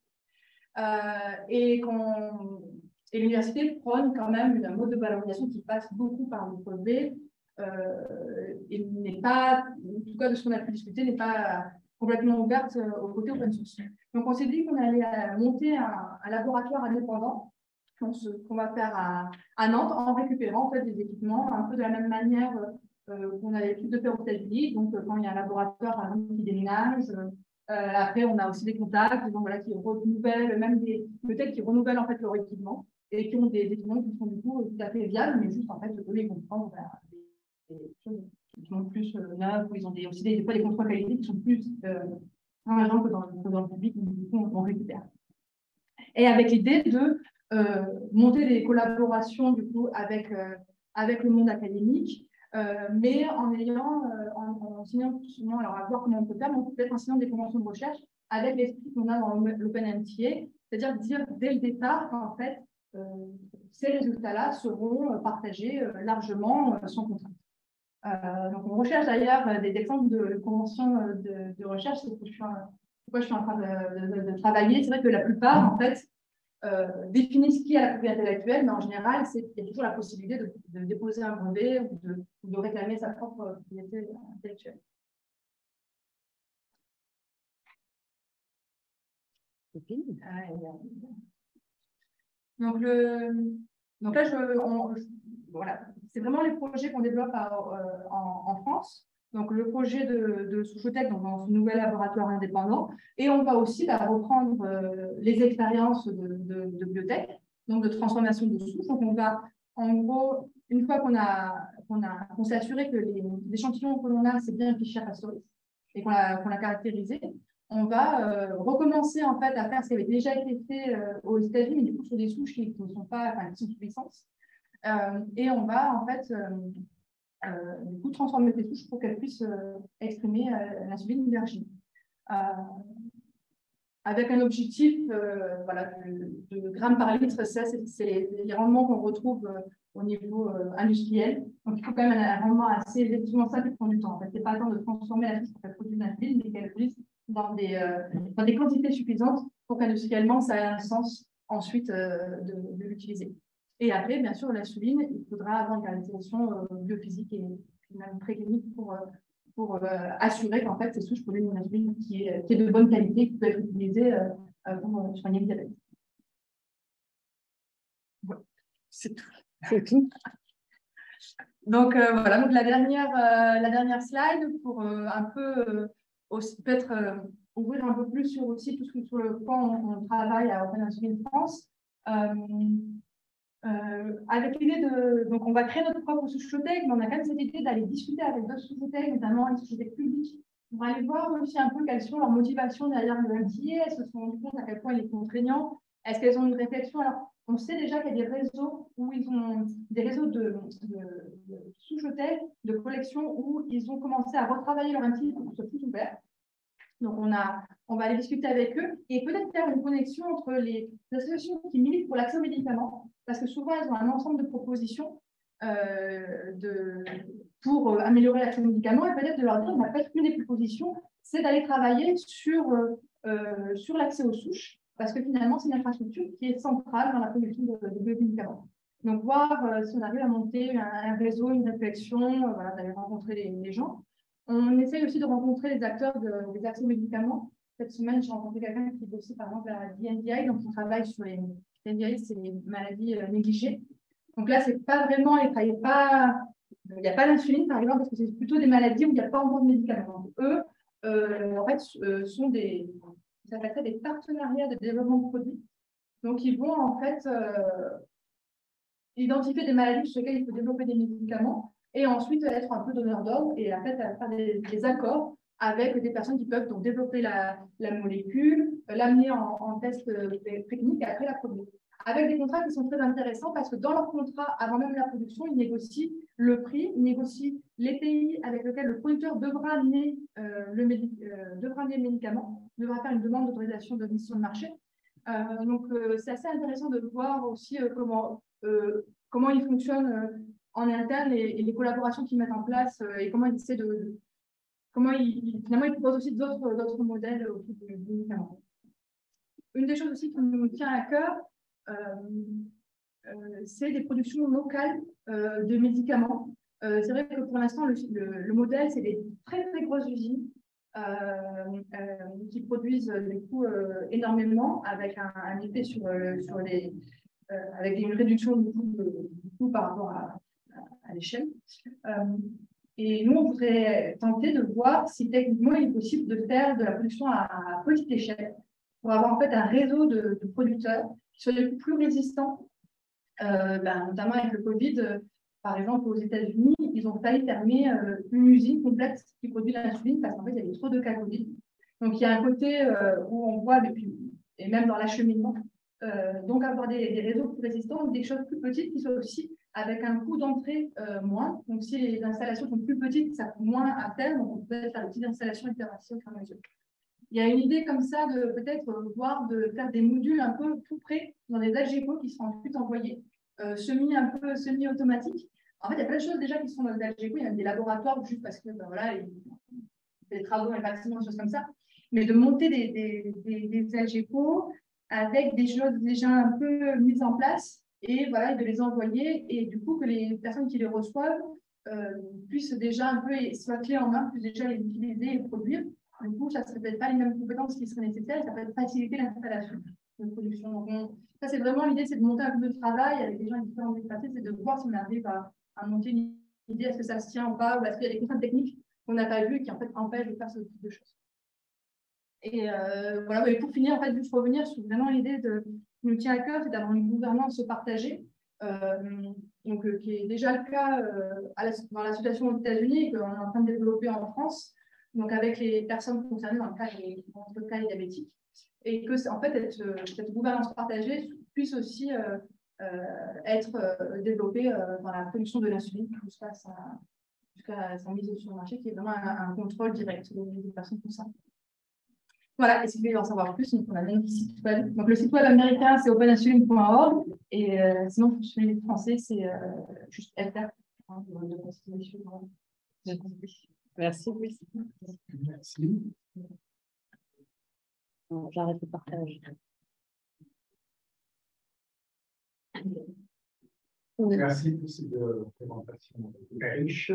Et l'université prône quand même un mode de valorisation qui passe beaucoup par le brevet. Il n'est pas, en tout cas de ce qu'on a pu discuter, n'est pas complètement ouverte au côté open source. Donc on s'est dit qu'on allait monter un laboratoire indépendant, qu'on va faire à Nantes, en récupérant en fait, des équipements un peu de la même manière qu'on a l'habitude de faire aux États-Unis. Donc quand il y a un laboratoire par exemple, qui déménage, après on a aussi des contacts, donc, voilà, qui renouvellent, même des peut-être qui renouvellent en fait leur équipement et qui ont des équipements qui sont du coup tout à fait viables, mais juste en fait eux ils comprennent des choses qui sont plus neuves, où ils ont aussi des fois des contrôles qualité qui sont plus stringents que dans le public, donc du coup on récupère. Et avec l'idée de monter des collaborations du coup avec le monde académique, mais en signant, alors à voir comment on peut faire, mais on peut peut-être en signant des conventions de recherche avec l'esprit qu'on a dans l'OpenMTA, c'est-à-dire dire dès le départ qu'en fait ces résultats-là seront partagés largement sans contrainte. Donc, on recherche d'ailleurs des exemples de conventions de recherche. C'est pourquoi je suis en train de travailler. C'est vrai que la plupart, en fait, définissent ce qui est la propriété intellectuelle, mais en général, il y a toujours la possibilité de déposer un brevet ou de réclamer sa propre propriété intellectuelle. Donc là, voilà, c'est vraiment les projets qu'on développe en France. Donc, le projet de Souchotech dans ce nouvel laboratoire indépendant. Et on va aussi reprendre les expériences de biotech, donc de transformation de souches. Donc, on va, en gros, une fois qu'on s'est assuré que l'échantillon que l'on a, c'est bien fiché à Pastorius et qu'on l'a caractérisé, on va recommencer en fait à faire ce qui avait déjà été fait aux États-Unis, mais du coup sur des souches qui ne sont pas, enfin, qui sont sous licence. Et on va en fait du coup transformer ces souches pour qu'elles puissent exprimer l'insuline virgine. Avec un objectif voilà, de grammes par litre, ça c'est les rendements qu'on retrouve au niveau industriel. Donc il faut quand même un rendement assez effectivement ça qui prend du temps. En fait, c'est pas le temps de transformer la souche pour qu'elle produise l'insuline, mais qu'elle produise dans des quantités suffisantes pour qu'industriellement ça ait un sens ensuite de l'utiliser. Et après, bien sûr, l'insuline, il faudra avoir une caractérisation biophysique et même préclinique pour assurer qu'en fait, ces souches produisent une insuline qui est de bonne qualité, qui peut être utilisée pour soigner le diabète. Voilà, c'est tout. C'est tout. Donc, voilà, donc la dernière slide pour un peu peut-être ouvrir un peu plus sur aussi tout ce sur le point on travaille à Open Insuline France. Avec l'idée donc on va créer notre propre Souchotech, mais on a quand même cette idée d'aller discuter avec d'autres Souchotech, notamment les Souchotech publiques, pour aller voir aussi un peu quelles sont leurs motivations derrière le MTA, est-ce qu'elles se sont rendues compte à quel point il est contraignant, est-ce qu'elles ont une réflexion. Alors, on sait déjà qu'il y a des réseaux où ils ont des réseaux de Souchotech, de collection, où ils ont commencé à retravailler leur MTA pour que ce soit plus ouvert. Donc, on va aller discuter avec eux et peut-être faire une connexion entre les associations qui militent pour l'accès aux médicaments, parce que souvent, elles ont un ensemble de propositions pour améliorer l'accès aux médicaments, et peut-être de leur dire, peut-être une des propositions, c'est d'aller travailler sur l'accès aux souches, parce que finalement, c'est une infrastructure qui est centrale dans la production de biomédicaments. Donc, voir si on arrive à monter un réseau, une réflexion, voilà, d'aller rencontrer les gens. On essaye aussi de rencontrer les acteurs des accès aux médicaments. Cette semaine, j'ai rencontré quelqu'un qui bossait par exemple à la DNDI, donc qui travaille sur les DNDI, c'est les maladies négligées. Donc là, c'est pas vraiment, il n'y a pas d'insuline par exemple, parce que c'est plutôt des maladies où il n'y a pas encore de médicaments. Donc, eux, en fait, sont ça s'appelle des partenariats de développement de produits. Donc, ils vont en fait identifier des maladies sur lesquelles il faut développer des médicaments. et ensuite être un peu donneur d'ordre et en fait, faire des accords avec des personnes qui peuvent donc développer la molécule, l'amener en test préclinique et après la produire. Avec des contrats qui sont très intéressants parce que dans leur contrat, avant même la production, ils négocient le prix, ils négocient les pays avec lesquels le producteur devra amener le médicament, devra faire une demande d'autorisation de mise sur le marché. Donc, c'est assez intéressant de voir aussi comment ils fonctionnent en interne et les collaborations qu'ils mettent en place et comment ils essaient finalement, ils proposent aussi d'autres modèles autour du médicament. Une des choses aussi qui nous tient à cœur, c'est des productions locales de médicaments. C'est vrai que pour l'instant, le modèle, c'est des très, très grosses usines qui produisent du coup énormément avec un effet sur les... avec une réduction du coût par rapport à l'échelle. Et nous, on voudrait tenter de voir si techniquement il est possible de faire de la production à petite échelle pour avoir en fait un réseau de producteurs qui soient plus résistants, notamment avec le Covid. Par exemple, aux États-Unis, ils ont failli fermer une usine complète qui produit l'insuline parce qu'en fait, il y avait trop de cas Covid. Donc, il y a un côté où on voit depuis, et même dans l'acheminement, donc avoir des réseaux plus résistants, des choses plus petites qui soient aussi avec un coût d'entrée moins. Donc, si les installations sont plus petites, ça coûte moins à terme, donc on peut faire des petites installations itérations au fur et à mesure. Il y a une idée comme ça de peut-être voir de faire des modules un peu tout près dans des algécos qui seront ensuite envoyés, semi-automatiques. En fait, il y a plein de choses déjà qui sont dans les algécos. Il y a des laboratoires juste parce que voilà, il y a des travaux, des bâtiments, des choses comme ça. Mais de monter des algécos avec des choses déjà un peu mises en place et voilà, de les envoyer et du coup que les personnes qui les reçoivent puissent déjà un peu, soit clés en main, puissent déjà les utiliser et produire. Du coup, ça ne serait peut-être pas les mêmes compétences qui seraient nécessaires et ça peut faciliter l'installation de production. Donc, ça, c'est vraiment l'idée, c'est de monter un peu de travail avec des gens différents expertises, c'est de voir si on arrive à monter une idée, est-ce que ça se tient ou pas, ou est-ce qu'il y a des contraintes techniques qu'on n'a pas vues et qui en fait empêchent de faire ce type de choses. Et voilà, et pour finir, en fait, juste revenir sur vraiment l'idée qui nous tient à cœur, c'est d'avoir une gouvernance partagée, qui est déjà le cas dans la situation aux États-Unis et qu'on est en train de développer en France, donc avec les personnes concernées dans le cas des diabétiques, et que en fait cette gouvernance partagée puisse aussi être développée dans la production de l'insuline jusqu'à sa mise sur le marché, qui est vraiment un contrôle direct des personnes concernées. Voilà, et si vous voulez en savoir plus, on a même site web. Donc le site web américain, c'est openinsuline.org, et sinon, sur le français, c'est juste FR. Merci, Louis. Merci. J'arrête le partage. Merci pour cette présentation très riche.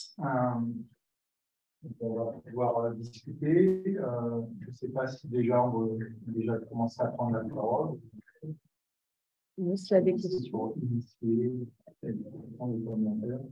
On va pouvoir discuter. Je ne sais pas si déjà on va déjà commencer à prendre la parole. S'il y a des questions. Pour initier les commentaires.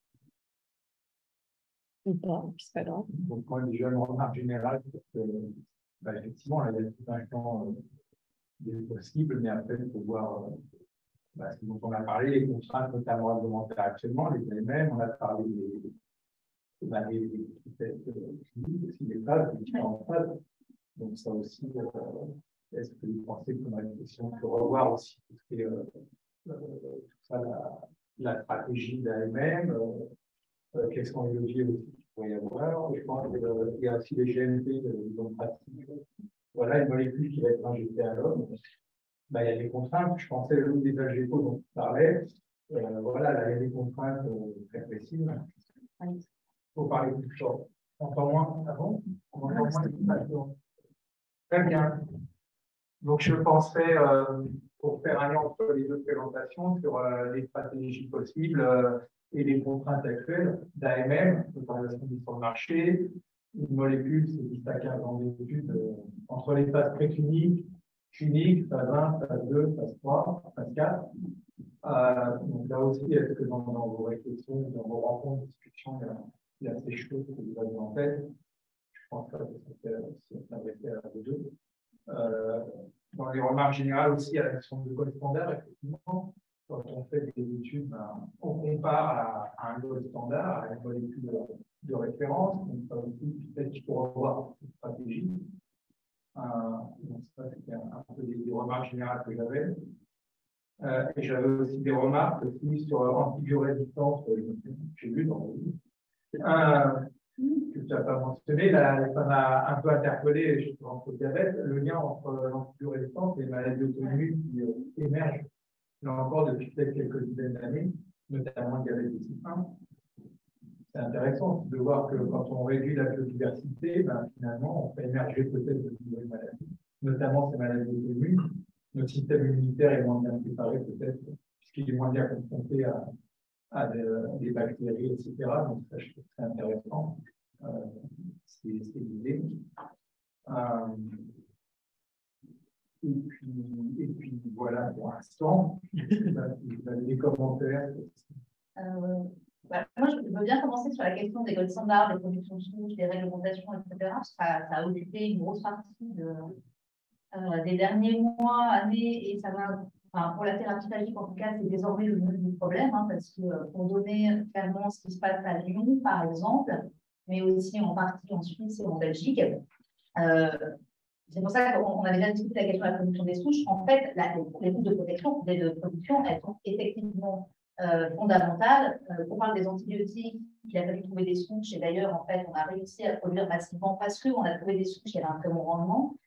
Ou pas, c'est pas grave. Donc, moi, déjà, une remarque générale, c'est que, effectivement, il y a tout un champ possible, mais après, il faut voir ce dont on a parlé, les contraintes notamment réglementaires actuellement, les mêmes. On a parlé des tests cliniques, aussi des phases, des différentes phases. Donc, ça aussi, est-ce que vous pensez qu'on a une question de revoir aussi tout ce qui est tout ça, la stratégie d'AMM, quels sont les leviers aussi qu'il pourrait y avoir. Je pense qu'il y a aussi les GMP de bonne pratique. Voilà, une molécule qui va être injectée à l'homme. Il y a des contraintes. Je pensais l'une des algécos dont tu parlais. Voilà, là, il y a des contraintes très précises. Il faut parler plus fort. On entend moins avant. On entend moins. Très bien. Donc, je penserais, pour faire un lien entre les deux présentations, sur les stratégies possibles et les contraintes actuelles d'AMM, d'autorisation mise sur le marché. Une molécule, c'est 10 à 15 ans d'études entre les phases précliniques, cliniques, phase 1, phase 2, phase 3, phase 4. Donc là aussi, est-ce que dans vos réflexions, dans vos rencontres, discussions, il y a ces choses que vous avez en tête? Je pense que ça s'adresser à vous deux. Dans les remarques générales aussi, à la question de code standard, effectivement, quand on fait des études, on compare à un gold standard, à une molécule de référence. Donc, ça aussi, peut-être qu'il faut revoir cette stratégie. Donc, ça, c'était un peu des remarques générales que j'avais. Et j'avais aussi des remarques aussi sur antibiorésistance, j'ai lu dans le livre. Que tu n'as pas mentionné, ça m'a un peu interpellé justement entre le diabète, le lien entre l'antibiorésistance et les maladies auto-immunes qui émergent là encore depuis peut-être quelques dizaines d'années, notamment le diabète de type 1. C'est intéressant de voir que quand on réduit la biodiversité, finalement, on fait émerger peut-être de nouvelles maladies, notamment ces maladies auto-immunes. Notre système immunitaire est moins bien préparé peut-être, puisqu'il est moins bien confronté à des bactéries, etc. Donc, ça, je trouve que c'est intéressant. C'est l'idée. Et puis, voilà, pour l'instant, vous avez des commentaires. Moi, je veux bien commencer sur la question des gold standards, des productions de souches, des réglementations, etc. Ça a occupé une grosse partie des derniers mois, années, et ça va. Enfin, pour la thérapie phagique, en tout cas, c'est désormais le problème, parce que pour donner clairement ce qui se passe à Lyon, par exemple, mais aussi en partie en Suisse et en Belgique, c'est pour ça qu'on avait déjà discuté la question de la production des souches. En fait, les routes de protection, de production, elles sont effectivement fondamentales. On parle des antibiotiques, il a fallu trouver des souches, et d'ailleurs, en fait, on a réussi à produire massivement parce qu'on a trouvé des souches qui avaient un très bon rendement.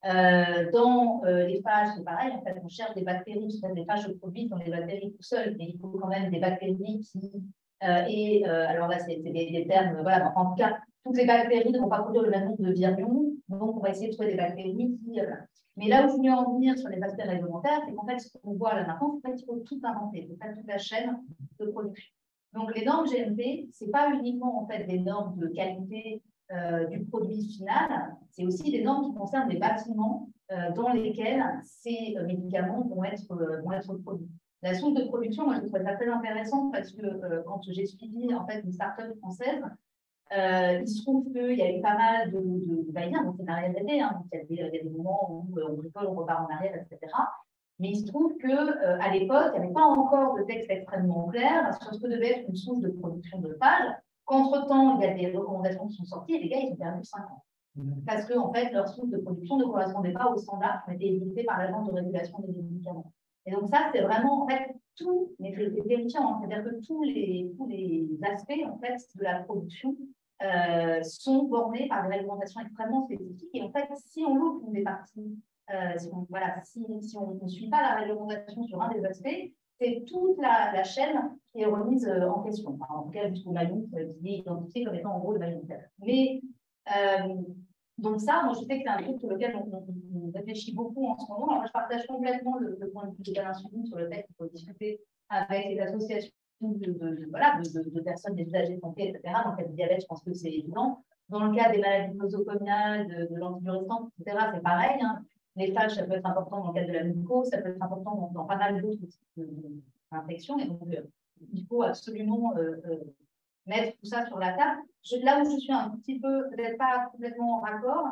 Dans les phages, c'est pareil, en fait, on cherche des bactéries, des phages se produisent dans les bactéries tout seules, mais il faut quand même des bactéries qui. Alors là, c'est des termes, voilà, en tout cas, toutes les bactéries ne vont pas produire le même nombre de virions, donc on va essayer de trouver des bactéries qui. Mais là où je voulais en venir sur les aspects réglementaires, c'est qu'en fait, ce qu'on voit là maintenant, c'est qu'il faut tout inventer, il faut faire toute la chaîne de production. Donc les normes GMP, ce n'est pas uniquement en fait des normes de qualité du produit final, c'est aussi des normes qui concernent les bâtiments dans lesquels ces médicaments vont être produits. La source de production, moi je trouve ça très intéressant parce que quand j'ai suivi en fait une start-up française, il se trouve qu'il y a eu pas mal de va-et-vient, donc c'est un R&D, donc il y a des moments où on bricole, on repart en arrière, etc. Mais il se trouve qu'à l'époque, il n'y avait pas encore de texte extrêmement clair sur ce que devait être une source de production de phages. Qu'entre-temps, il y a des recommandations qui sont sorties et les gars, ils ont perdu 5 ans. Parce que, en fait, leur source de production ne correspondait pas aux standards qui ont été édictés par l'Agence de régulation des médicaments. Et donc, ça, c'est vraiment, en fait, tout, mais c'est vérifiant, c'est-à-dire que tous les aspects, en fait, de la production sont bornés par des réglementations extrêmement spécifiques. Et en fait, si on loupe une des parties, si on ne suit pas la réglementation sur un des aspects, c'est toute la chaîne qui est remise en question. Enfin, en tout cas, jusqu'au maillon qui est identifié comme étant en gros le maillon faible. Mais donc ça, moi je sais que c'est un truc sur lequel on réfléchit beaucoup en ce moment. Alors, je partage complètement le point de vue d'Alain Souligne sur le fait qu'il faut discuter avec les associations de personnes, des usagers de santé, etc. Dans le cas du diabète, je pense que c'est évident. Dans le cas des maladies nosocomiales, de l'antibiorésistance, etc., c'est pareil. Les phages, ça peut être important dans le cadre de la mucose, ça peut être important dans pas mal d'autres types d'infections. Et donc, il faut absolument mettre tout ça sur la table. Là où je suis un petit peu, peut-être pas complètement en raccord,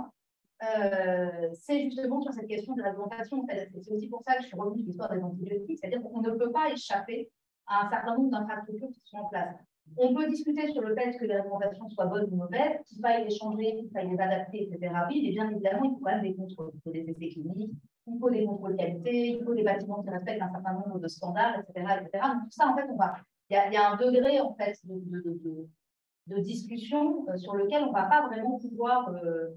c'est justement sur cette question de réglementation. C'est aussi pour ça que je suis revenue sur l'histoire des antibiotiques, c'est-à-dire qu'on ne peut pas échapper à un certain nombre d'infrastructures qui sont en place. On peut discuter sur le fait que les réglementations soient bonnes ou mauvaises, qu'il faille les changer, qu'il faille les adapter, etc. Oui, mais bien évidemment, il faut quand même des contrôles. Il faut des essais cliniques, il faut des contrôles qualité, il faut des bâtiments qui respectent un certain nombre de standards, etc. Donc, tout ça, en fait, il y a un degré en fait, de discussion sur lequel on ne va pas vraiment pouvoir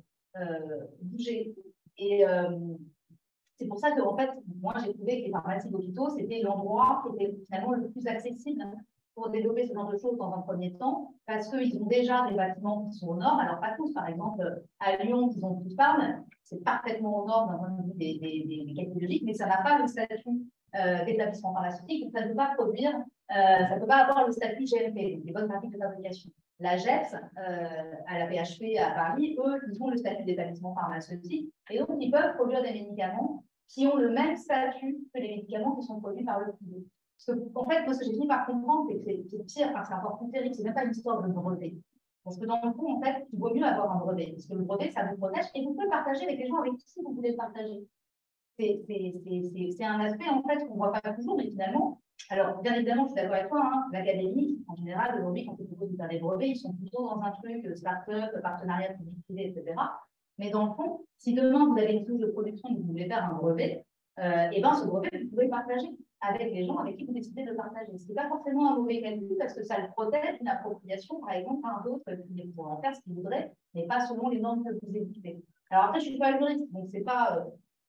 bouger. Et c'est pour ça que, en fait, moi, j'ai trouvé que les pharmacies d'hôpitaux, c'était l'endroit qui était finalement le plus accessible pour développer ce genre de choses dans un premier temps, parce qu'ils ont déjà des bâtiments qui sont aux normes. Alors, pas tous, par exemple, à Lyon, ils ont tous parlent, c'est parfaitement aux normes d'un point de vue des qualités biologiques, mais ça n'a pas le statut d'établissement pharmaceutique, donc ça ne peut pas produire, ça ne peut pas avoir le statut GMP, donc les bonnes pratiques de fabrication. La GEPS, à la PHP à Paris, eux, ils ont le statut d'établissement pharmaceutique, et donc ils peuvent produire des médicaments qui ont le même statut que les médicaments qui sont produits par le privé. Parce que, en fait, moi, ce que j'ai fini par comprendre, c'est que c'est pire, enfin, c'est encore plus terrible, c'est même pas une histoire de brevet. Parce que dans le fond, en fait, il vaut mieux avoir un brevet. Parce que le brevet, ça vous protège et vous pouvez le partager avec les gens avec qui vous voulez le partager. c'est un aspect en fait qu'on ne voit pas toujours, mais finalement, alors bien évidemment, je suis d'accord avec toi, hein, l'académie, en général, aujourd'hui, quand ils proposent de faire des brevets, ils sont plutôt dans un truc start-up, partenariat public-privé, etc. Mais dans le fond, si demain vous avez une touche de production et que vous voulez faire un brevet, et ben ce brevet, vous pouvez le partager avec les gens avec qui vous décidez de le partager. Ce n'est pas forcément un mauvais calcul parce que ça le protège d'une appropriation, par exemple, par d'autres qui pourraient en faire ce qu'ils voudraient, mais pas selon les normes que vous éditez. Alors après, je ne suis pas juriste, donc c'est pas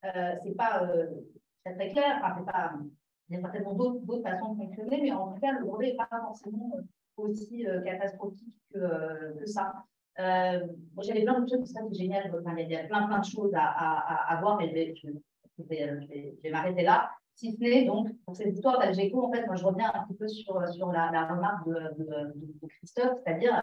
très, très clair. Enfin, il y a certainement d'autres façons de fonctionner, mais en tout cas, le brevet n'est pas forcément aussi catastrophique que ça. Moi, j'avais plein de choses, ça c'est génial. Enfin, il y a plein de choses à voir, mais je vais m'arrêter là. Si ce n'est donc pour cette histoire d'Algeco, en fait, moi je reviens un petit peu sur la remarque de Christophe, c'est-à-dire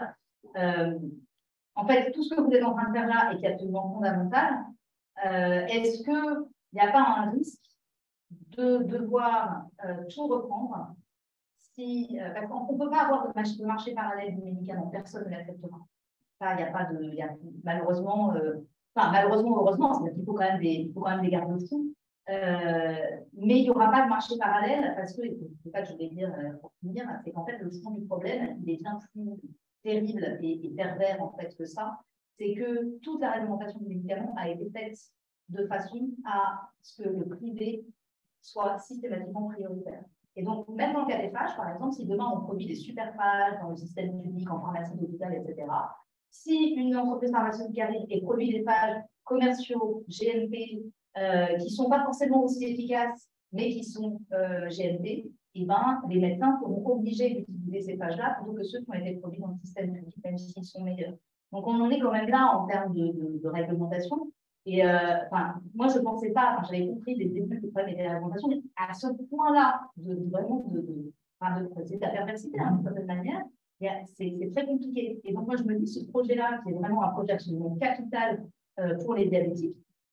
en fait tout ce que vous êtes en train de faire là est absolument fondamental. Est-ce qu'il n'y a pas un risque de devoir tout reprendre parce qu'on ne peut pas avoir de marché parallèle du médicament, personne ne l'acceptera. Il n'y a pas de, malheureusement, heureusement, c'est-à-dire qu'il faut quand même des garde-fous. Mais il n'y aura pas de marché parallèle parce que, c'est ça que je vais dire pour finir, c'est qu'en fait, le fond du problème, il est bien plus terrible et pervers en fait que ça. C'est que toute la réglementation du médicament a été faite de façon à ce que le privé soit systématiquement prioritaire. Et donc, même dans le cas des phages, par exemple, si demain on produit des super phages dans le système public, en pharmacie d'hôpital, etc., si une entreprise pharmaceutique arrive et produit des phages commerciaux, GMP, qui ne sont pas forcément aussi efficaces, mais qui sont GMP, et ben, les médecins seront obligés d'utiliser ces phages-là plutôt que ceux qui ont été produits dans le système public, même s'ils sont meilleurs. Donc, on en est quand même là en termes de réglementation. Et moi, je ne pensais pas, j'avais compris dès le début que le problème était la réglementation, mais à ce point-là, vraiment c'est de la perversité, d'une certaine manière, c'est très compliqué. Et donc, moi, je me dis, ce projet-là, qui est vraiment un projet absolument capital pour les diabétiques,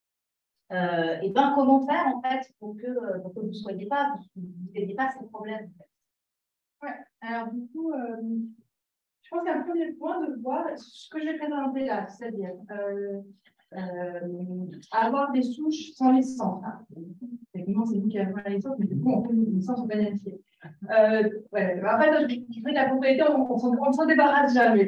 et ben, comment faire, en fait, pour que vous ne soyez pas, vous n'ayez pas ces problèmes, en fait. Ouais, alors du coup, je pense qu'un premier point de voir ce que j'ai présenté là, c'est-à-dire avoir des souches sans licence. Effectivement, c'est vous qui avez la licence, mais du coup, on fait une licence au bénéficier. Ouais, après, je dirais que la propriété, on ne s'en débarrasse jamais.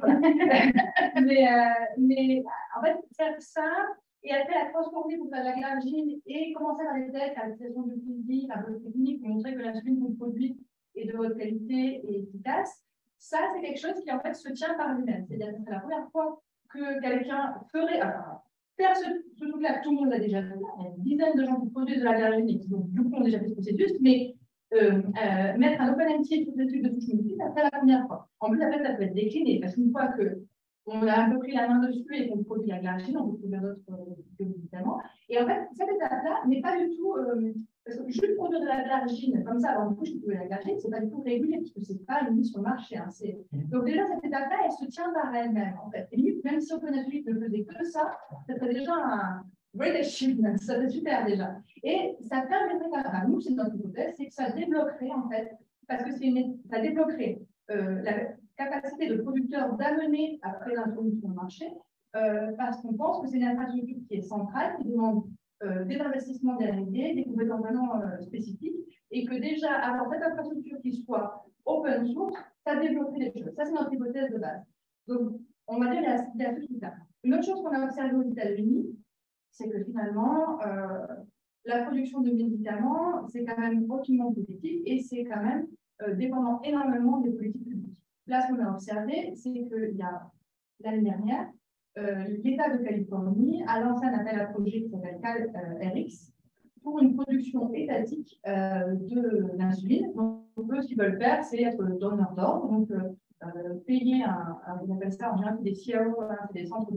Mais en fait, faire ça, et après la transformer pour faire de la glargine et commencer à faire des tests à l'utilisation de physique, un peu technique, pour montrer que l'insuline qu'on produit est de haute qualité et efficace. Ça, c'est quelque chose qui en fait se tient par lui-même. C'est-à-dire que c'est la première fois que quelqu'un ferait. Faire ce truc-là, tout le monde l'a déjà fait. Il y a une dizaine de gens qui produisent de la glargine et qui donc, du coup, ont déjà fait ce processus, mais mettre un OpenMT sur le truc de touche multiple, c'est la première fois. En plus, après, ça peut être décliné, parce qu'une fois qu'on a un peu pris la main dessus et qu'on produit la glargine, on peut produire d'autres médicaments. Et en fait, cette étape-là n'est pas du tout. Parce que juste produire de la glargine, comme ça, alors du coup, je peux la glargine, c'est pas du tout régulier, parce que c'est pas une mise sur le marché. Hein, donc, déjà, cette étape-là, elle se tient par elle-même, en fait. Et même si OpenMT ne faisait que ça serait déjà un great achievement, ça serait super déjà. Et ça permettrait, enfin, nous, c'est notre hypothèse, c'est que ça débloquerait, en fait, parce que ça débloquerait la capacité de producteurs d'amener après l'introduction au marché, parce qu'on pense que c'est une infrastructure qui est centrale, qui demande des investissements d'R&D, des compétences vraiment spécifiques, et que déjà, avoir cette infrastructure qui soit open source, ça débloquerait les choses. Ça, c'est notre hypothèse de base. Donc, on va dire il y a ce truc-là. Une autre chose qu'on a observée aux États-Unis, c'est que finalement, la production de médicaments, c'est quand même hautement politique et c'est quand même dépendant énormément des politiques publiques. Là, ce qu'on a observé, c'est qu'il y a l'année dernière, l'État de Californie a lancé un appel à projet qui s'appelle CalRx pour une production étatique de l'insuline. Donc, eux, ce qu'ils veulent faire, c'est être donneur d'ordre, donc payer on appelle ça en général des CRO, hein, c'est des centres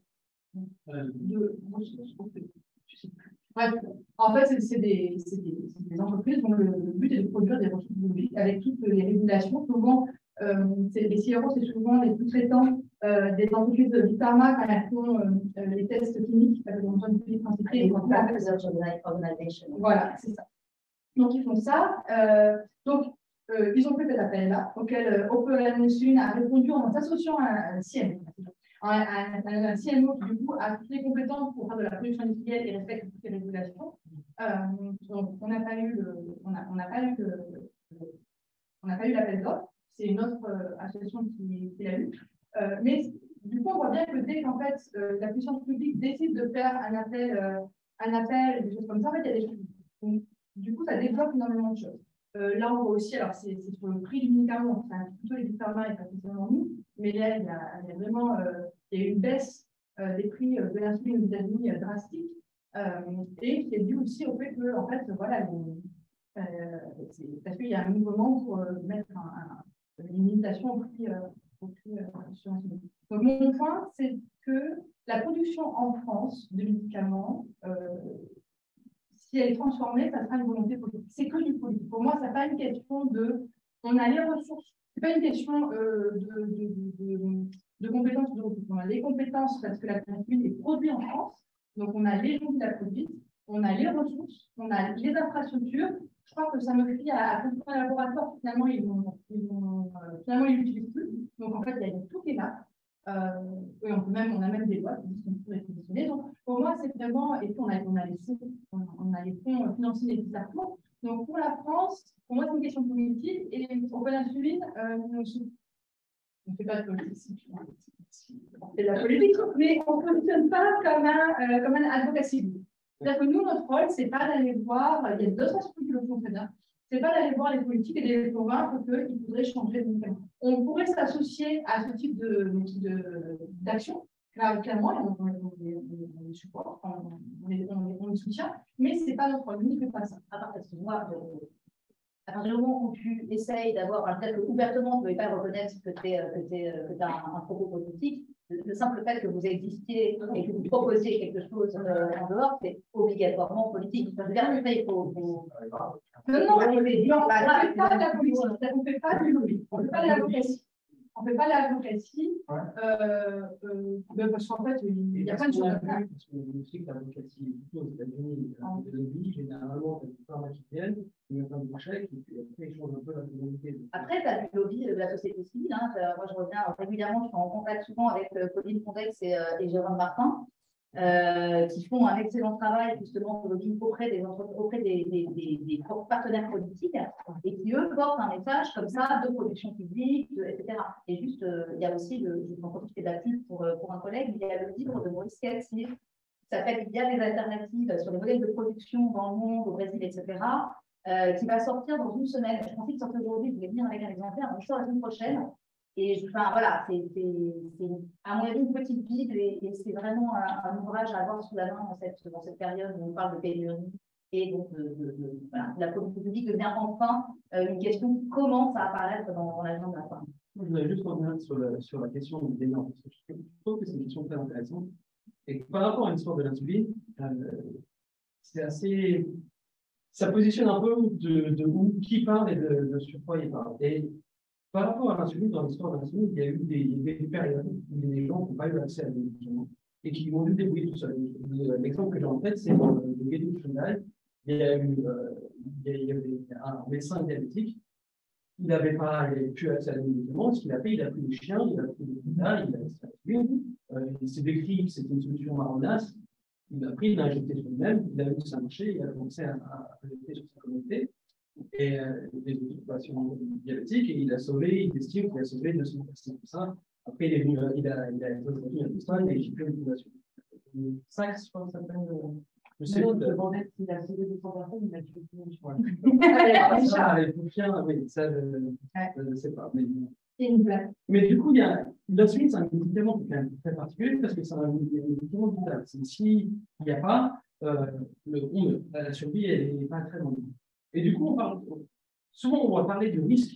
Bref, en fait, c'est des entreprises dont le but est de produire des ressources biologiques avec toutes les régulations. Souvent, les CRO, c'est souvent les sous-traitants des entreprises de pharma quand elles font les tests cliniques avec des entreprises principales. Voilà, c'est ça. Donc, ils font ça. Ils ont fait cet appel-là, auquel OpenInsulin a répondu en s'associant à un CMO. Un CMO qui, du coup, a toutes les compétences pour faire de la production industrielle et respecte toutes les régulations. Donc, on n'a pas eu l'appel d'offres. C'est une autre association qui l'a eu. Mais du coup, on voit bien que dès qu'en fait la puissance publique décide de faire un appel, des choses comme ça, en fait, il y a des choses. Donc, du coup, ça développe énormément de choses. Là, on voit aussi, alors c'est sur le prix du médicament, c'est plutôt les Big Pharma et pas forcément nous, mais là, il y a vraiment il y a une baisse des prix de l'insuline aux États-Unis drastique, et qui est due aussi au fait que, en fait, voilà, parce qu'il y a un mouvement pour mettre une limitation au prix sur l'insuline. Donc, mon point, c'est que la production en France de médicaments, si elle est transformée, ça sera une volonté politique. C'est que du politique. Pour moi, ce n'est pas une question de... On a les ressources. Ce n'est pas une question de compétences de ressources. On a les compétences parce que la pénicilline est produite en France. Donc, on a les gens qui la produisent. On a les ressources. On a les infrastructures. Je crois que ça me crie à un laboratoire. Finalement, finalement, ils l'utilisent plus. Donc, en fait, il y a tout qui est là. Oui, on a même des lois qui disent qu'on peut être positionné. Donc, pour moi, c'est vraiment, et puis on a les fonds financiers nécessaires pour. Donc, pour la France, pour moi, c'est une question politique. Et au Péninsuline, on ne fait pas de politique. On fait de la politique, mais on ne fonctionne pas comme un advocacy. C'est-à-dire que nous, notre rôle, ce n'est pas d'aller voir, il y a d'autres aspects qui le font très bien, ce n'est pas d'aller voir les politiques et de les convaincre qu'il faudrait changer de médicament. On pourrait s'associer à ce type d'action, clairement, on les supporte, on les soutient, mais ce n'est pas notre rôle, nous ne faisons pas ça. Excuse-moi, à partir du moment où tu essayes d'avoir, peut-être que ouvertement, tu ne peux pas reconnaître que tu as un propos politique, le simple fait que vous existiez et que vous proposiez quelque chose en dehors, c'est obligatoirement politique. Ça veut dire que il faut... Non, on ne fait pas de la politique, on ne fait pas du lobby, on ne fait pas de l'advocatie. On ne fait pas de l'advocatie, parce qu'en fait, il y a plein de choses à faire. Parce qu'on sait que l'advocatie est plutôt aux États-Unis, des lobbies, généralement, des pharma qui viennent, qui mettent un chèque, et puis après, ils changent un peu la communauté. Après, tu as du lobby de la société civile. Hein. Moi, je reviens régulièrement, je suis en contact souvent avec Pauline Fondex et Jérôme Martin, qui font un excellent travail justement de lobbying auprès des partenaires politiques et qui, eux, portent un message comme ça de production publique, etc. Et juste, il y a aussi, je m'en profite de la pub pour un collègue, il y a le livre de Maurice Kelly qui s'appelle « Il y a des alternatives sur les modèles de production dans le monde, au Brésil, etc. » qui va sortir dans une semaine. Je pensais qu'il sortait aujourd'hui, je voulais venir avec un exemplaire, donc je sors la semaine prochaine. Et voilà, c'est à mon avis une petite bible et c'est vraiment un ouvrage à avoir sous la main dans cette période où on parle de pénurie et donc voilà, la politique publique devient enfin une question qui commence à apparaître dans l'agenda de la femme. Je voudrais juste revenir sur la question du dénor, parce que je trouve que c'est une question très intéressante. Et par rapport à l'histoire de l'insuline, c'est assez... Ça positionne un peu de où qui parle et de sur quoi il parle. Et par rapport à l'insuline, dans l'histoire de l'insuline, il y a eu des périodes où des gens n'ont pas eu accès à des médicaments et qui vont dû débrouiller tout seuls. L'exemple que j'ai en tête, c'est le ghetto de Shanghai. Il y avait un médecin diabétique. Il n'avait plus accès à des médicaments. Ce qu'il a fait, il a pris des chiens, il a pris des pédales, il a installé. Il s'est décrit que c'était une solution marronasse. Il a pris, il l'a injecté sur lui-même, il a vu que ça marchait, il a commencé à injecter sur sa communauté et des autres patients diabétiques, et il estime qu'il a sauvé 200 personnes comme ça. Après, il est venu, il a été retenu à Boston et j'ai fait une fondation. 5, je pense, ça s'appelle. Je sais pas. Je me demandais s'il a sauvé 200 personnes, il a tué tout le monde. Ça, les chiens, oui, ça, je ne sais pas. Mais du coup, l'insuline, c'est un médicament qui est quand même très particulier parce que c'est un médicament vital. S'il n'y a pas, la survie n'est pas très longue. Et du coup, souvent, on va parler du risque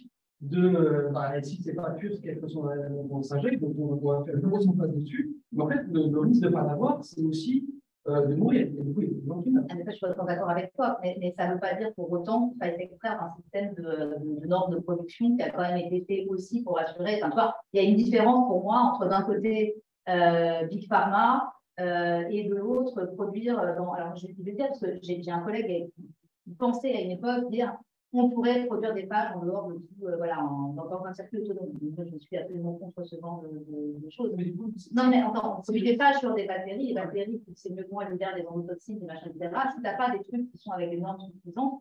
si ce n'est pas pur, quelque chose qu'on s'injecte, donc on va faire une grosse emphase dessus. Mais en fait, le risque de ne pas l'avoir, c'est aussi de mourir. Et du coup, il y a des gens qui meurent. Je suis d'accord avec toi, mais ça ne veut pas dire pour autant qu'il faille extraire un système de normes de production qui a quand même été fait aussi pour assurer. Enfin, tu vois, il y a une différence pour moi entre d'un côté Big Pharma et de l'autre produire dans. Alors, je vais dire parce que j'ai un collègue qui pensait à une époque dire on pourrait produire des phages en dehors de tout, voilà, dans un circuit autonome. Moi, je suis absolument contre ce genre de choses. Mais du coup, non, mais attends, si des phages sur des bactéries, les bactéries, c'est mieux que moi de dire des endotoxines, des machins, etc. Si tu n'as pas des trucs qui sont avec des normes suffisantes,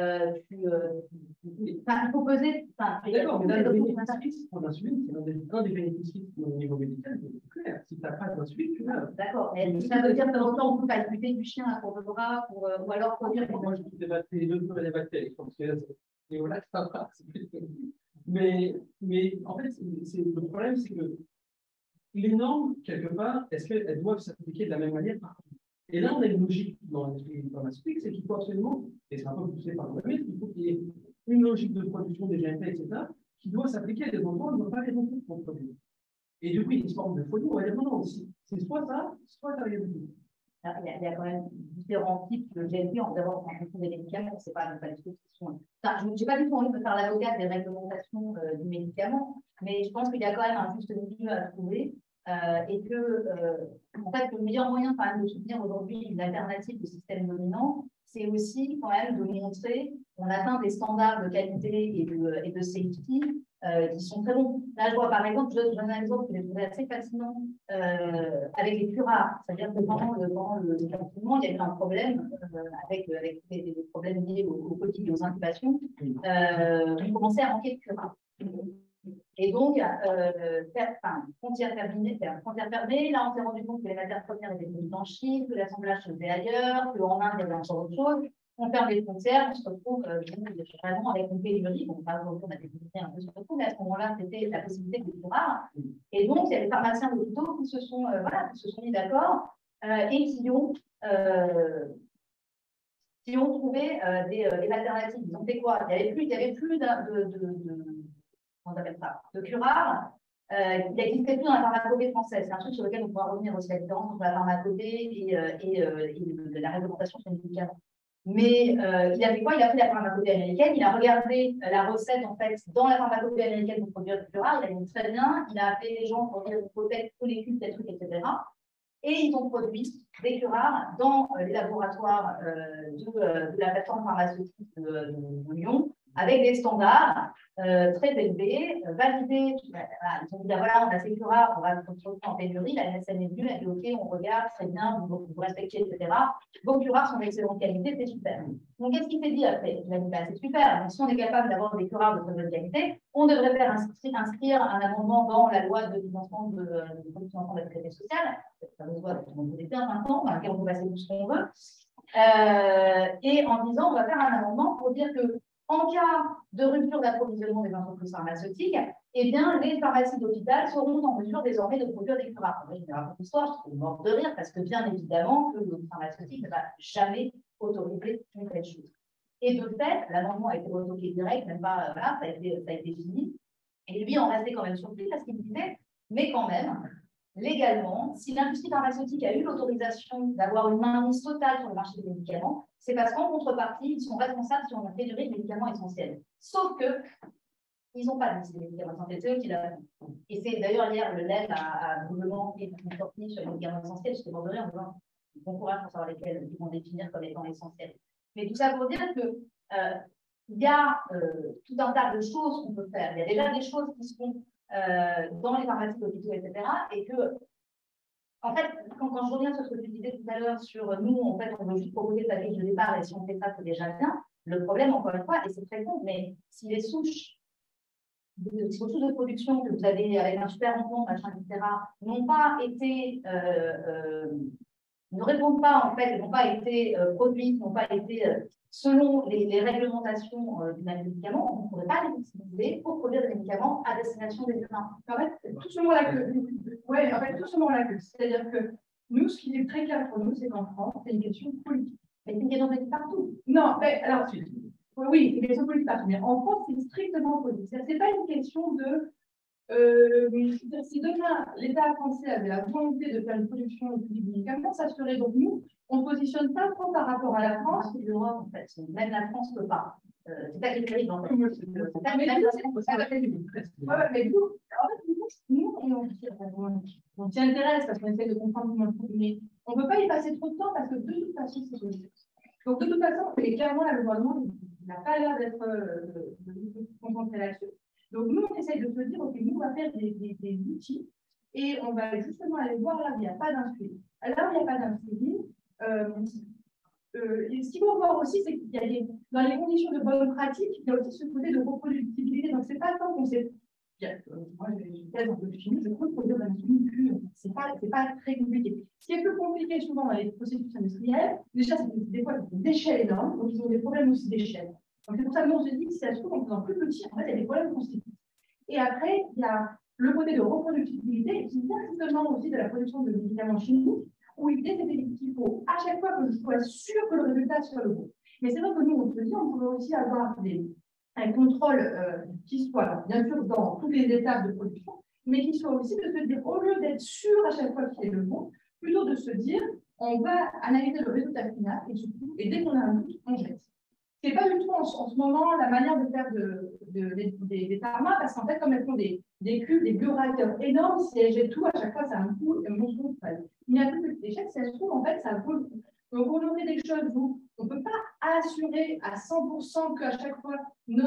il faut peser. D'accord, mais là, le bénéfice pour l'insuline, c'est un des bénéfices au niveau médical, c'est clair. Si tu n'as pas d'insuline, tu meurs. D'accord, mais ça veut dire que longtemps, on peut pas cultiver du chien pour le bras, ou alors produire. Moi, je trouve des bactéries, des bactéries, parce que là, ça va, mais en fait, le problème, c'est que les normes, quelque part, est-ce qu'elles doivent s'appliquer de la même manière partout? Et là, on a une logique dans l'industrie pharmaceutique, c'est qu'il faut absolument, et c'est un peu poussé par le même, il faut qu'il y ait une logique de production des GMP, etc., qui doit s'appliquer à des endroits où on ne va pas les rencontrer pour produire. Et du coup, il y a une forme de folie, on va dire non, c'est soit ça rien du tout. Il y a quand même différents types de GMP. En d'abord, en fonction des médicaments, c'est pas des trucs qui sont. Enfin, je n'ai pas du tout envie de faire l'avocat des réglementations du médicament, mais je pense qu'il y a quand même un juste milieu à trouver. Et que, en fait, le meilleur moyen quand même de soutenir aujourd'hui une alternative au système dominant, c'est aussi quand même de montrer qu'on atteint des standards de qualité et de safety qui sont très bons. Là, je vois par exemple, je donne un exemple que j'ai trouvé assez fascinant avec les curares. C'est-à-dire que pendant le confinement, il y avait un problème avec des problèmes liés aux coquilles et aux incubations. On commençait à manquer de curares. Et donc, frontière fermée, là on s'est rendu compte que les matières premières étaient produites en Chine, que l'assemblage se faisait ailleurs, qu'en Inde il y avait encore autre chose. On ferme les frontières, on se retrouve vraiment avec une pénurie. Bon, par exemple, on a découvert un peu sur le coup, mais à ce moment-là, c'était la possibilité de plus rare. Et donc, il y a les pharmaciens d'hôpitaux qui se sont mis d'accord et qui ont trouvé des alternatives. Ils ont fait quoi? Il n'y avait plus de curare, il n'existait plus dans la pharmacopée française. C'est un truc sur lequel on pourra revenir aussi, la différence entre la pharmacopée et la réglementation sur les médicaments. Mais il a fait quoi? Il a pris la pharmacopée américaine, il a regardé la recette en fait dans la pharmacopée américaine pour produire du curare, il a dit très bien, il a appelé les gens pour dire il faut tous les cubes, tel truc, etc. Et ils ont produit des curares dans les laboratoires de la plateforme pharmaceutique de Lyon, avec des standards très élevés, validés. Ils ont dit, voilà, on a ces curares, on va construire en pénurie. La NSM est venue, elle dit, OK, on regarde, très bien, vous respectez, etc. Vos curares sont d'excellente qualité, c'est super. Donc, qu'est-ce qu'il s'est dit après? Il a dit, c'est super. Donc, si on est capable d'avoir des curares de très bonne qualité, on devrait faire inscrire un amendement dans la loi de financement de la sécurité sociale, cette fameuse loi dont on était maintenant, dans laquelle on peut passer tout ce qu'on veut, et en disant, on va faire un amendement pour dire que en cas de rupture d'approvisionnement des entreprises pharmaceutiques, eh bien, les pharmacies d'hôpital seront en mesure désormais de produire des curares. Moi, je vais raconter l'histoire, je suis mort de rire, parce que bien évidemment, que le pharmaceutique ne va jamais autoriser une telle chose. Et de fait, l'amendement a été retoqué direct, même pas, voilà, ça a été fini. Et lui en restait quand même surpris, parce qu'il disait, mais quand même, légalement, si l'industrie pharmaceutique a eu l'autorisation d'avoir une mainmise totale sur le marché des médicaments, c'est parce qu'en contrepartie, ils sont responsables si on a pénurie de médicaments essentiels. Sauf que ils n'ont pas dit ces médicaments essentiels, c'est eux qui l'ont fait. Et c'est d'ailleurs hier, le LEM a doublement fait une sortie sur les médicaments essentiels, j'étais mort de rire en disant bon courage pour savoir lesquels ils vont définir comme étant essentiels. Mais tout ça pour dire que il y a tout un tas de choses qu'on peut faire. Il y a déjà des choses qui se font dans les pharmacies d'hôpitaux, etc. Et que, en fait, quand je reviens sur ce que tu disais tout à l'heure sur nous, en fait, on veut juste proposer le package de départ et si on fait ça, c'est déjà bien. Le problème, encore une fois, et c'est très con, mais si les souches de production que vous avez avec un super rendement, machin, etc., n'ont pas été, ne répondent pas, en fait, n'ont pas été produites, n'ont pas été selon les réglementations du médicament, on ne pourrait pas les utiliser pour produire des médicaments à destination des humains. En fait, tout ce monde-là tout ce monde-là c'est-à-dire que nous, ce qui est très clair pour nous, c'est qu'en France, c'est une question politique. Mais c'est une question politique partout. Non, mais alors, oui, c'est une question politique partout, mais en France, c'est strictement politique. Ce n'est pas une question de si demain l'État français avait la volonté de faire une production publique de médicaments, ça serait donc nous, on ne positionne pas trop par rapport à la France. C'est l'Europe, en fait. Même la France ne peut pas. C'est ça qui est terrible, en fait. Mais vous, en fait, nous, on s'y intéresse parce qu'on essaie de comprendre comment le mais on ne peut pas y passer trop de temps parce que de toute façon, c'est politique. Donc, de toute façon, et clairement, le gouvernement n'a pas l'air d'être concentré là-dessus. Donc, nous, on essaye de se dire, OK, nous, on va faire des outils et on va justement aller voir là où il n'y a pas d'un suivi. Là où il n'y a pas d'un suivi, ce qu'il faut voir aussi, c'est qu'il y a dans les conditions de bonne pratique, il y a aussi ce côté de reproductibilité. Donc, c'est pas tant qu'on sait. Moi, j'ai une thèse un peu chimique, je trouve que produire de l'insuline pure, c'est pas très compliqué. Ce qui est plus compliqué souvent dans les processus industriels, déjà, c'est des fois des échelles énormes, donc ils ont des problèmes aussi d'échelle. Donc, c'est pour ça que nous, on se dit que si ça se trouve, en faisant plus petit, en fait, il y a des problèmes constitutifs. Et après, il y a le côté de reproductibilité qui vient justement aussi de la production de médicaments chimiques, où l'idée, c'est qu'il faut à chaque fois que je sois sûr que le résultat soit le bon. Mais c'est vrai que nous, on se dit, on pourrait aussi avoir un contrôle qui soit, bien sûr, dans toutes les étapes de production, mais qui soit aussi de se dire, au lieu d'être sûr à chaque fois qu'il est le bon, plutôt de se dire, on va analyser le résultat final et dès qu'on a un doute, on jette. Ce n'est pas du tout en ce moment la manière de faire des pharma, parce qu'en fait, comme elles font des cubes, des bioréacteurs énormes, si elles jettent tout, à chaque fois, ça a un coût monstrueux. Il n'y a plus de déchets, si elles se trouvent, en fait, ça vaut le coup. Donc, on aurait des choses où on ne peut pas assurer à 100% qu'à chaque fois,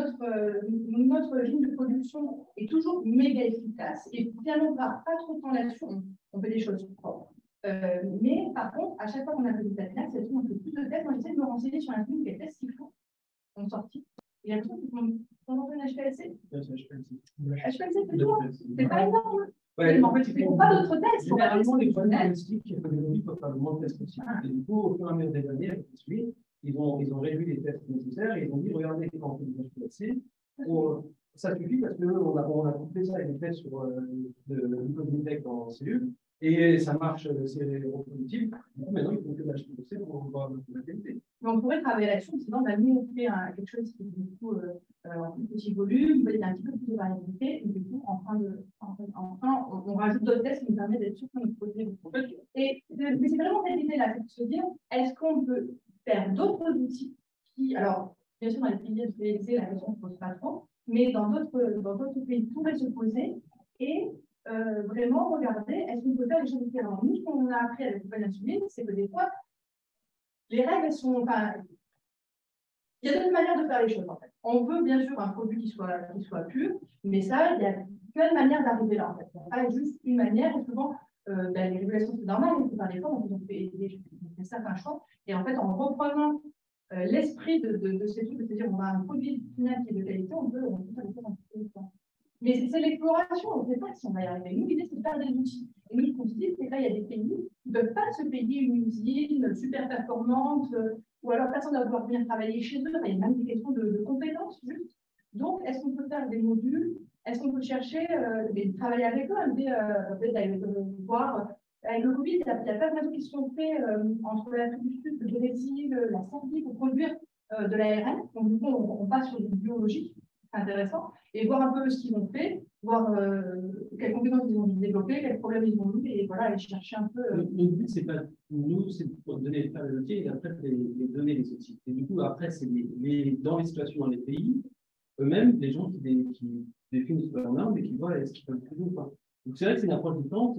notre ligne de production est toujours méga efficace. Et finalement, on ne part pas trop de temps là-dessus, on fait des choses propres. Mais par contre, à chaque fois qu'on a fait des tests, c'est tout, on fait plus de tests. Moi, j'essaie de me renseigner sur un film, quels tests qu'il faut en sortie. Il y a des gens qui font un HPLC. HPLC, c'est tout. C'est pas énorme. Ouais, en fait, ils ne font pas d'autres tests. Généralement, les problèmes diagnostiques qui peuvent faire le moins de tests possible. Et du coup, au fur et à mesure des années, avec les suites, ils ont réduit les tests nécessaires et ils ont dit regardez, quand on fait des HPLC, ça suffit parce qu'on a coupé ça avec des tests sur le glucosidec en cellule et ça marche, c'est reproductible. Maintenant, il faut que l'HPLC pour voir la qualité. Mais on pourrait travailler là-dessus, sinon, nous, on fait quelque chose qui est du coup en plus petit volume, il y a un petit peu plus de variabilité, et du coup, enfin, on rajoute d'autres tests qui nous permettent d'être sûr qu'on produit des produits. Mais c'est vraiment cette idée-là, c'est de se dire, est-ce qu'on peut faire d'autres outils qui, alors, bien sûr, dans les pays industrialisés, la question ne se pose pas trop, mais dans d'autres pays pourraient se poser, et vraiment regarder, est-ce qu'on peut faire des choses différentes. Nous, ce qu'on a appris avec le insuline, c'est que des fois, les règles, elles sont. Enfin, il y a d'autres manières de faire les choses, en fait. On veut bien sûr un produit qui soit pur, mais ça, il y a plein de manières d'arriver là, en fait. Il n'y a pas juste une manière, et souvent, les régulations, c'est normal, il faut faire des fois, donc on fait certains choix, et en fait, en reprenant l'esprit de ces trucs, c'est-à-dire on a un produit final qui est de qualité, on peut faire des choses un petit peu différentes. Mais c'est l'exploration, on ne sait pas si on va y arriver. Nous, l'idée, c'est de faire des outils. Et nous, ce qu'on se dit, c'est que là, il y a des pays qui ne peuvent pas se payer une usine super performante, ou alors personne ne va pouvoir venir travailler chez eux. Il y a même des questions de compétences, juste. Donc, est-ce qu'on peut faire des modules? Est-ce qu'on peut chercher, travailler avec eux, peut-être voir. Avec le Covid, il y a pas mal de qui se sont faits entre l'Afrique du Sud, le Brésil, la Serbie pour produire de l'ARN. Donc, du coup, on passe sur du biologique. Intéressant, et voir un peu ce qu'ils ont fait, voir quelles compétences ils ont développées, quels problèmes ils ont eu, et voilà, aller chercher un peu. Le but, c'est pas nous, c'est pour donner les outils et après les donner les outils. Et du coup, après, c'est dans les situations dans les pays, eux-mêmes, les gens qui définissent leur norme et qui voient est-ce qu'ils peuvent faire ou pas. Donc, c'est vrai que c'est une approche différente.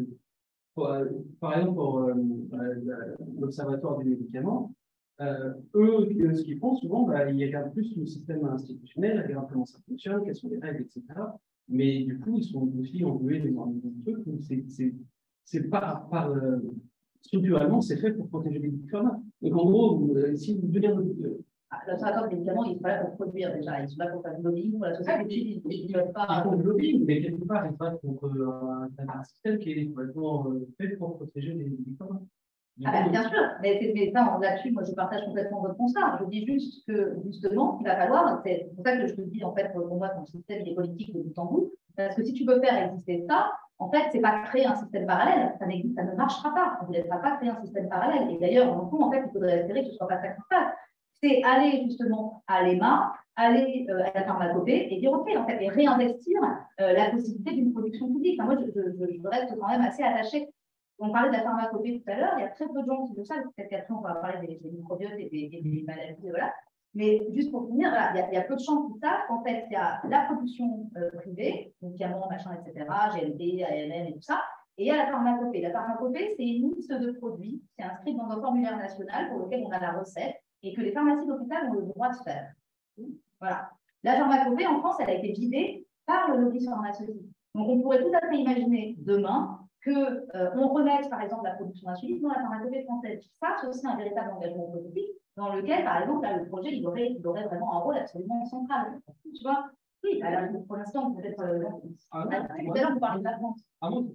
Par exemple, pour l'Observatoire du médicament, eux, ce qu'ils font souvent, ils regardent plus le système institutionnel, ils regardent comment ça fonctionne, quelles sont les règles, etc. Mais du coup, ils sont aussi englués dans des trucs où c'est structurellement, c'est fait pour protéger les médicaments. Donc en gros, si vous devez l'observatoire des médicaments, ils sont là pour produire déjà, ils sont là pour faire du lobbying pour la société. Ils ne peuvent pas. Ils font du lobbying, mais quelque part, ils se battent contre un système qui est complètement fait pour protéger les médicaments. Bien sûr, mais ça, là-dessus, moi, je partage complètement votre constat. Je dis juste que, justement, il va falloir, c'est pour ça que je te dis, en fait, pour moi, ton système il est politique de bout en bout, parce que si tu veux faire exister ça, en fait, c'est pas créer un système parallèle, ça n'existe, ça ne marchera pas. On ne laissera pas créer un système parallèle. Et d'ailleurs, en fond, en fait, il faudrait espérer que ce ne soit pas ça qui se passe. C'est aller, justement, à l'EMA, aller à la pharmacopée et dire, OK, en fait, et réinvestir la possibilité d'une production publique. Enfin, moi, je reste quand même assez attachée. On parlait de la pharmacopée tout à l'heure, il y a très peu de gens qui le savent, peut-être qu'après on va parler des microbiotes et des maladies, voilà. Mais juste pour finir, voilà, il y a peu de gens qui savent qu'en fait, il y a la production privée, médicaments, machin, etc., GLP, ALN et tout ça, et il y a la pharmacopée. La pharmacopée, c'est une liste de produits qui est inscrite dans un formulaire national pour lequel on a la recette et que les pharmacies d'hôpital ont le droit de faire. Voilà. La pharmacopée, en France, elle a été vidée par le lobby pharmaceutique. Donc, on pourrait tout à fait imaginer demain qu'on remette, par exemple, la production d'insuline dans la pharmacopée française. Ça, c'est aussi un véritable engagement politique dans lequel, par exemple, là, le projet, il aurait vraiment un rôle absolument central. Tu vois? Oui, alors, pour l'instant, peut-être... tout à l'heure, vous parlez de la France.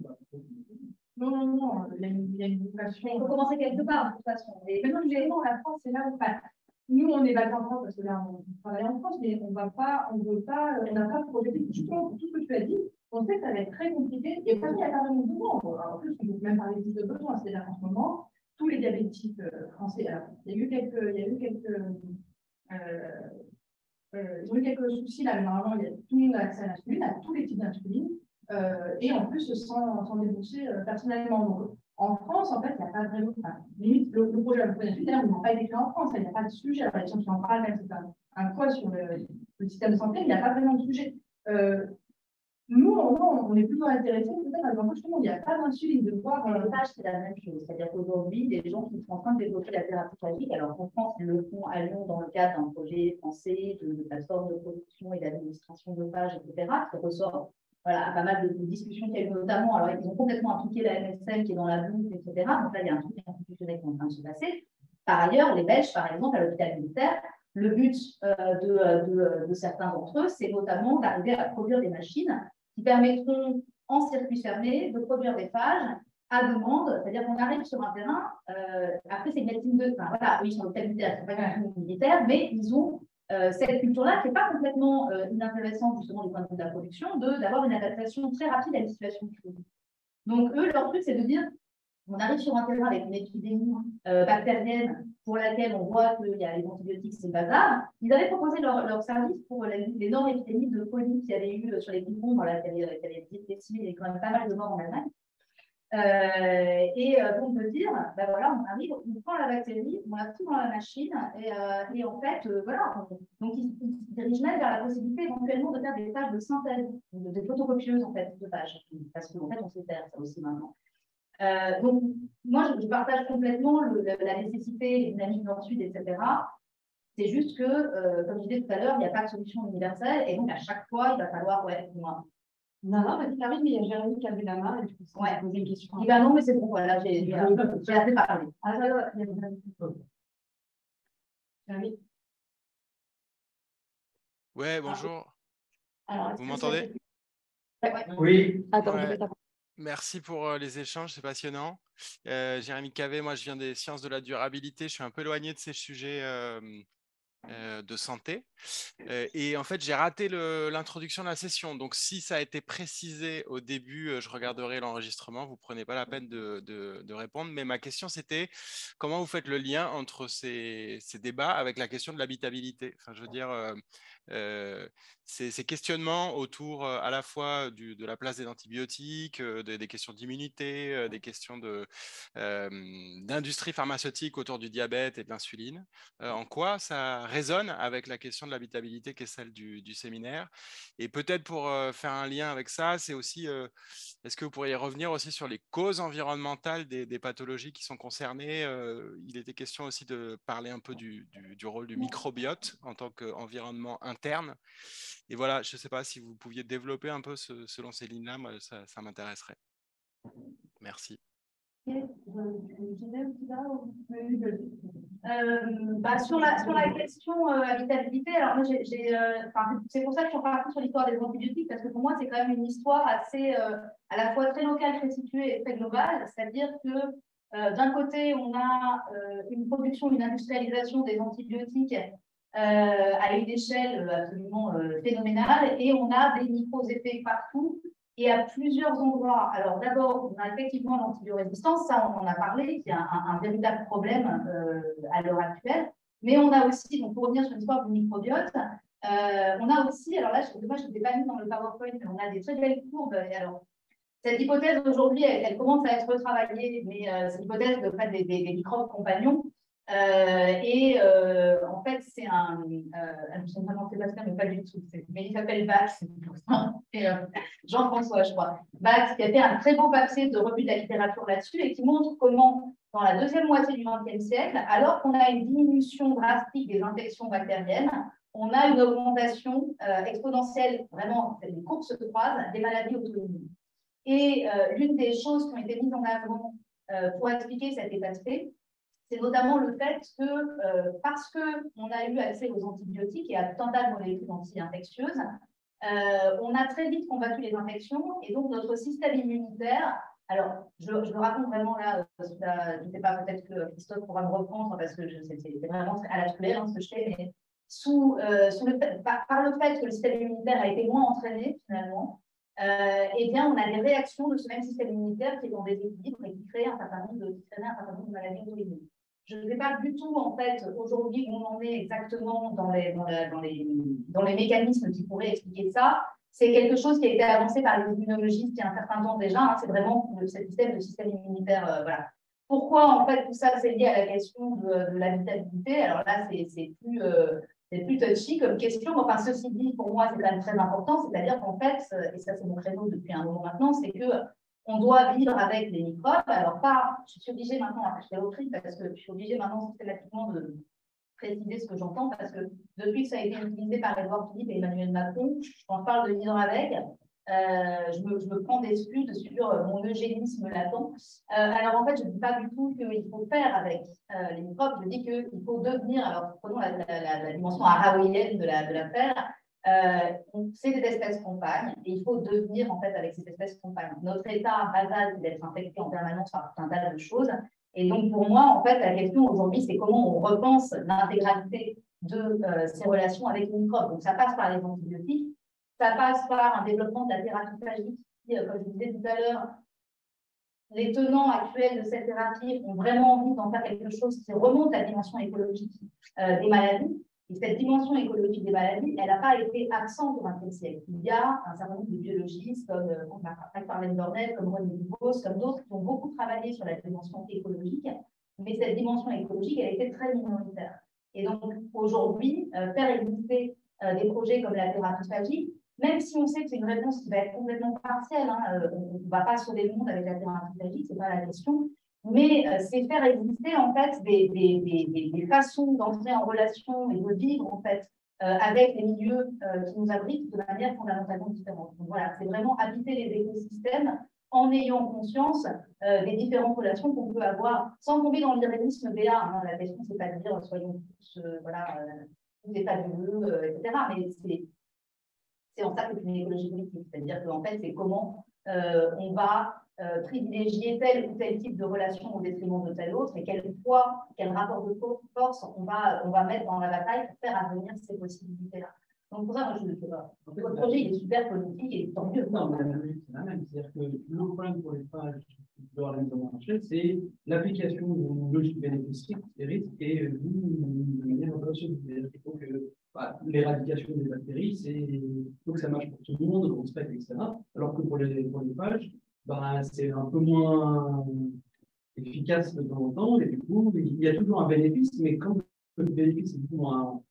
Non, il y a une vocation. Il faut commencer quelque part, de toute façon. Mais non, généralement, la France, c'est là où nous, on est basé en France parce que là, on travaille en France, mais on n'a pas projeté justement pour tout ce que tu as dit. On sait que ça va être très compliqué. Et pas il y a pas vraiment de besoin. En plus, on peut même parler de besoin. C'est-à-dire qu'en ce moment, tous les diabétiques français, alors, il y a eu quelques ils ont eu quelques soucis là, mais normalement, tout le monde a accès à l'insuline, à tous les types d'insuline, et en plus, sans débourser personnellement. Donc, en France, en fait, il n'y a pas vraiment. Limite, le projet de la d'insuline, d'ailleurs, il n'a pas été fait en France, il n'y a pas de sujet. Alors, les gens qui en parlent, même, c'est un poids sur le système de santé, il n'y a pas vraiment de sujet. Nous, on est plutôt intéressés, peut-être, à l'embauche, il n'y a pas d'insuline de voir. L'élevage, c'est la même chose. C'est-à-dire qu'aujourd'hui, les gens qui sont en train de développer la thérapie phagique, alors qu'en France, ils le font à Lyon dans le cadre d'un projet français de plateforme de production et d'administration de pages, etc., qui ressort à pas mal de discussions qu'il y a eu notamment. Alors, ils ont complètement appliqué la MSM qui est dans la boucle, etc. Donc là, il y a un truc institutionnel qui est en train de se passer. Par ailleurs, les Belges, par exemple, à l'hôpital militaire, le but de certains d'entre eux, c'est notamment d'arriver à produire des machines qui permettront, en circuit fermé, de produire des phages à demande, c'est-à-dire qu'on arrive sur un terrain, après c'est une médecine de... Enfin voilà, oui, ils sont l'hôpital militaire, c'est pas une médecine militaire, mais ils ont cette culture-là qui n'est pas complètement inintéressante, justement, du point de vue de la production, d'avoir une adaptation très rapide à une situation de crise. Donc, eux, leur truc, c'est de dire, on arrive sur un terrain avec une épidémie bactérienne pour laquelle on voit qu'il y a les antibiotiques, c'est bazar. Ils avaient proposé leur service pour l'énorme épidémie de colis qu'il y avait eu sur les poumons, qui avait décimé, il y avait quand même pas mal de morts en Allemagne. On peut dire, ben voilà, on arrive, on prend la bactérie, on la fout dans la machine, et en fait, voilà, donc ils se dirigent même vers la possibilité éventuellement de faire des pages de synthèse, des photocopieuses en fait, de pages, parce qu'en fait, on sait faire ça aussi maintenant. Donc, moi, je partage complètement la nécessité, les dynamiques nord-sud, etc. C'est juste que, comme je disais tout à l'heure, il n'y a pas de solution universelle, et donc à chaque fois, il va falloir, moins. Non, mais Karine, il y a Jérémy qui a vu la main et du coup, ouais. Poser une question. Et ben non, mais c'est bon, voilà, j'ai assez parlé. Ah, ça va, il y a Jérémy. Ouais, bonjour. Alors, vous m'entendez? Oui. Attends, ouais. je vais t'apprendre. Merci pour les échanges, c'est passionnant. Jérémy Cavé, moi je viens des sciences de la durabilité, je suis un peu éloigné de ces sujets de santé. Et en fait, j'ai raté l'introduction de la session. Donc, si ça a été précisé au début, je regarderai l'enregistrement. Vous ne prenez pas la peine de répondre. Mais ma question, c'était comment vous faites le lien entre ces débats avec la question de l'habitabilité? Enfin, je veux dire, ces questionnements autour à la fois de la place des antibiotiques, des questions d'immunité, des questions d'industrie pharmaceutique autour du diabète et de l'insuline. En quoi ça résonne avec la question de l'habitabilité qui est celle du séminaire? Et peut-être pour faire un lien avec ça, c'est aussi, est-ce que vous pourriez revenir aussi sur les causes environnementales des pathologies qui sont concernées? Il était question aussi de parler un peu du rôle du microbiote en tant qu'environnement interne. Et voilà, je ne sais pas si vous pouviez développer un peu selon ces lignes-là, moi, ça m'intéresserait. Merci. Sur la question habitabilité, alors moi c'est pour ça que je suis repartie sur l'histoire des antibiotiques, parce que pour moi c'est quand même une histoire assez à la fois très locale, très située et très globale, c'est-à-dire que d'un côté on a une production, une industrialisation des antibiotiques à une échelle absolument phénoménale, et on a des micro-effets partout et à plusieurs endroits. Alors d'abord, on a effectivement l'antibiorésistance, ça on en a parlé, qui est un véritable problème à l'heure actuelle, mais on a aussi, donc pour revenir sur l'histoire du microbiote, on a aussi, alors là, moi je ne l'ai pas mis dans le PowerPoint, mais on a des très belles courbes. Et alors, cette hypothèse aujourd'hui, elle commence à être retravaillée, mais c'est l'hypothèse de fait des microbes compagnons. En fait, c'est je ne sais pas Sébastien, mais pas du tout. Mais il s'appelle Bax, et Jean-François, je crois. Bax, qui a fait un très beau papier de revue de la littérature là-dessus et qui montre comment, dans la deuxième moitié du XXe siècle, alors qu'on a une diminution drastique des infections bactériennes, on a une augmentation exponentielle, vraiment, les courbes se croisent, des maladies auto-immunes. Et l'une des choses qui ont été mises en avant pour expliquer cet état de fait, c'est notamment le fait que parce qu'on a eu accès aux antibiotiques et à tout un tas de molécules anti-infectieuses, on a très vite combattu les infections et donc notre système immunitaire, alors je le raconte vraiment là, je ne sais pas, peut-être que Christophe pourra me reprendre parce que c'est vraiment à la cruelle ce que je fais, mais par le fait que le système immunitaire a été moins entraîné finalement, eh bien, on a des réactions de ce même système immunitaire qui est en déséquilibre et qui crée un certain nombre de maladies auto-immunes. Je ne sais pas du tout, en fait, aujourd'hui, où on en est exactement dans les mécanismes qui pourraient expliquer ça. C'est quelque chose qui a été avancé par les immunologistes il y a un certain temps déjà. Hein, c'est vraiment le système immunitaire. Voilà. Pourquoi, en fait, tout ça, c'est lié à la question de l'habitabilité? Alors là, c'est plus touchy comme question. Enfin, ceci dit, pour moi, c'est quand même très important. C'est-à-dire qu'en fait, et ça, c'est mon créneau depuis un moment maintenant, c'est que on doit vivre avec les microbes. Alors, je suis obligée maintenant, je fais au tri parce que je suis obligée maintenant systématiquement de préciser ce que j'entends parce que depuis que ça a été utilisé par Édouard Philippe et Emmanuel Macron, quand je parle de vivre avec, je me prends des excuses sur mon eugénisme latent. Alors, en fait, je ne dis pas du tout qu'il faut faire avec les microbes, je dis qu'il faut devenir, alors prenons la dimension araouienne de l'affaire, c'est des espèces compagnes et il faut devenir en fait avec ces espèces compagnes. Notre état basal, c'est d'être infecté en permanence par tout un tas de choses. Et donc pour moi, en fait, la question aujourd'hui, c'est comment on repense l'intégralité de ces relations avec les microbes. Donc ça passe par les antibiotiques, ça passe par un développement de la thérapie phagique qui, comme je disais tout à l'heure, les tenants actuels de cette thérapie ont vraiment envie d'en faire quelque chose qui remonte à la dimension écologique des maladies. Et cette dimension écologique des maladies, elle n'a pas été absente au XXe siècle. Il y a un certain nombre de biologistes comme Marlène Dornel, comme René Dubos, comme d'autres qui ont beaucoup travaillé sur la dimension écologique, mais cette dimension écologique, elle était très minoritaire. Et donc, aujourd'hui, faire exister des projets comme la thérapie phagique, même si on sait que c'est une réponse qui va être complètement partielle, hein, on ne va pas sauver le monde avec la thérapie phagique, ce n'est pas la question, mais c'est faire exister en fait des façons d'entrer en relation et de vivre en fait avec les milieux qui nous abritent de manière fondamentalement différente. Donc voilà, c'est vraiment habiter les écosystèmes en ayant conscience des différentes relations qu'on peut avoir, sans tomber dans l'irénisme BA. Hein. La question, c'est pas de dire soyons tous, tout est fabuleux, etc. Mais c'est en ça que c'est une écologie politique. C'est-à-dire qu'en fait, c'est comment on va privilégier tel ou tel type de relation au détriment de tel autre et quel poids, quel rapport de force on va mettre dans la bataille pour faire advenir ces possibilités-là. Donc, pour ça, moi, votre projet il est super politique et tant mieux. Non, mais c'est la même. C'est-à-dire que le problème pour les phages de l'organisation marché, c'est l'application d'une logique bénéfice des risques et de manière opérationnelle. C'est-à-dire qu'il faut que l'éradication des bactéries, il faut que ça marche pour tout le monde, on se respecte, etc. Alors que pour les phages, c'est un peu moins efficace de temps en temps, et du coup, il y a toujours un bénéfice, mais quand le bénéfice est beaucoup moins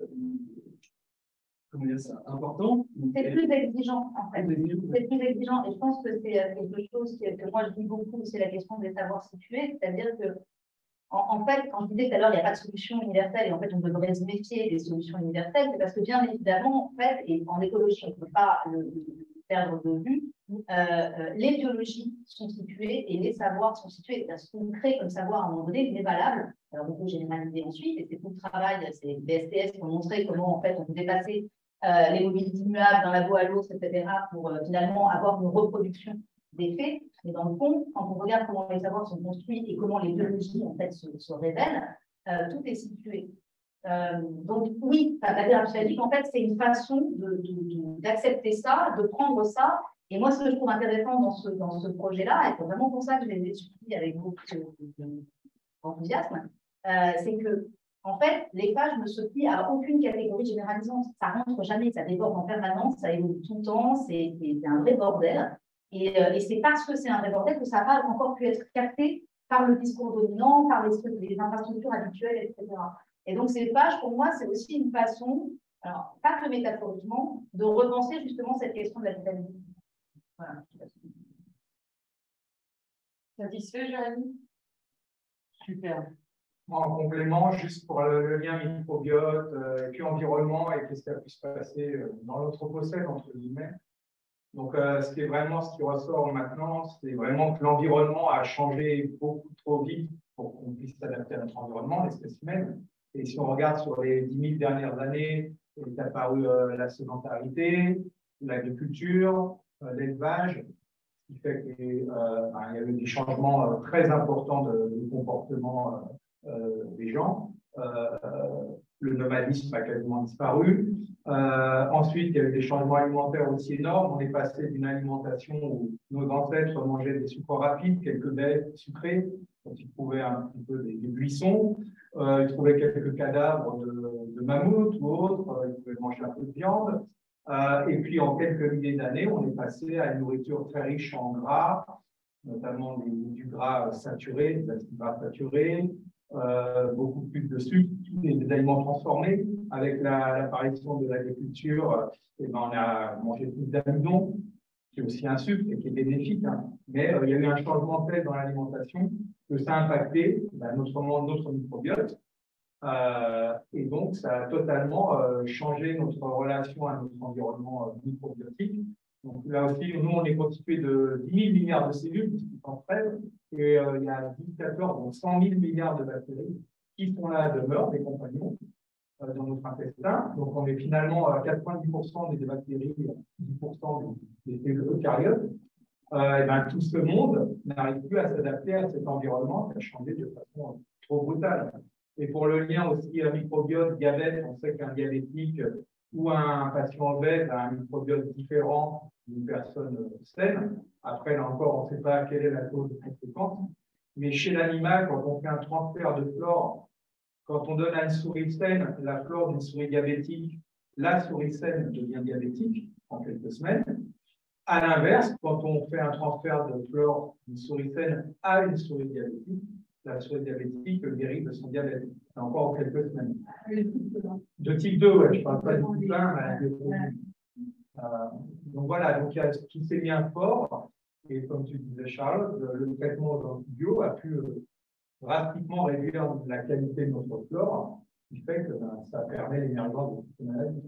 comment dire ça, important. C'est plus exigeant, en fait. C'est plus exigeant, et je pense que c'est quelque chose que moi je dis beaucoup, c'est la question des savoirs situés, c'est-à-dire que en fait, quand je disais tout à l'heure, il n'y a pas de solution universelle et en fait, on devrait se méfier des solutions universelles, c'est parce que bien évidemment, en fait, et en écologie, on ne peut pas le perdre de vue, les biologies sont situées et les savoirs sont situés. Ce qu'on crée comme savoir à un moment donné, il est valable. Alors, on peut généraliser ensuite, et c'est tout le travail, c'est les BSTS qui ont montré comment, en fait, on pouvait passer les mobilités immuables d'un labo à l'autre, etc., pour finalement avoir une reproduction des faits. Mais dans le fond, quand on regarde comment les savoirs sont construits et comment les biologies en fait se révèlent, tout est situé. Donc oui, la thérapie phagique, en fait, c'est une façon d'accepter ça, de prendre ça. Et moi, ce que je trouve intéressant dans ce projet-là, et c'est vraiment pour ça que je l'ai suivi avec beaucoup d'enthousiasme, c'est que en fait, les phages ne se plient à aucune catégorie généralisante. Ça rentre jamais, ça déborde en permanence, ça évolue tout le temps, c'est un vrai bordel. Et c'est parce que c'est un vrai bordel que ça n'a pas encore pu être capté par le discours dominant, par les infrastructures habituelles, etc. Et donc, ces pages, pour moi, c'est aussi une façon, alors pas que métaphoriquement, de repenser justement cette question de la vitalité. Voilà. Satisfait, Jérémy? Super. En complément, juste pour le lien microbiote et puis environnement et qu'est-ce qui a pu se passer dans l'anthropocène, entre guillemets. Donc, ce qui ressort maintenant, c'est vraiment que l'environnement a changé beaucoup trop vite pour qu'on puisse s'adapter à notre environnement, l'espèce humaine. Et si on regarde sur les 10 000 dernières années, il est apparu la sédentarité, l'agriculture, l'élevage, ce qui fait qu'il y a eu des changements très importants de comportement des gens. Le nomadisme a quasiment disparu. Ensuite, il y a eu des changements alimentaires aussi énormes. On est passé d'une alimentation où nos ancêtres mangeaient des sucres rapides, quelques baies sucrées, dont ils trouvaient un petit peu des buissons. Ils trouvaient quelques cadavres de mammouths ou autres. Ils pouvaient manger un peu de viande. Et puis, en quelques milliers d'années, on est passé à une nourriture très riche en gras, notamment du gras saturé, des acides gras saturés, beaucoup plus de sucre, des aliments transformés. Avec l'apparition de l'agriculture, on a mangé plus d'amidon, qui est aussi un sucre et qui est bénéfique. Hein. Mais il y a eu un changement tel dans l'alimentation que ça a impacté notre microbiote. Et donc, ça a totalement changé notre relation à notre environnement microbiotique. Donc là aussi, nous, on est constitué de 10 000 milliards de cellules qui s'entraident, et il y a 14, donc 100 000 milliards de bactéries qui sont là à demeure, des compagnons, dans notre intestin. Donc on est finalement à 90% des bactéries, 10% des cellules eucaryotes. Et ben, tout ce monde n'arrive plus à s'adapter à cet environnement qui a changé de façon trop brutale. Et pour le lien aussi à microbiote, diabète, on sait qu'un diabétique ou un patient obèse a un microbiote différent d'une personne saine. Après, là encore, on ne sait pas quelle est la cause de conséquence. Mais chez l'animal, quand on fait un transfert de flore, quand on donne à une souris saine la flore d'une souris diabétique, la souris saine devient diabétique en quelques semaines. À l'inverse, quand on fait un transfert de flore d'une souris saine à une souris diabétique, la souris diabétique guérit de son diabète, encore en quelques semaines. De type 2, ouais, je ne parle pas de type 1, mais donc voilà, donc il y a tous ces liens forts, et comme tu disais, Charles, le traitement aux antibiotiques a pu drastiquement réduire la qualité de notre flore, ce qui fait que ça permet l'émergence de toutes ces maladies.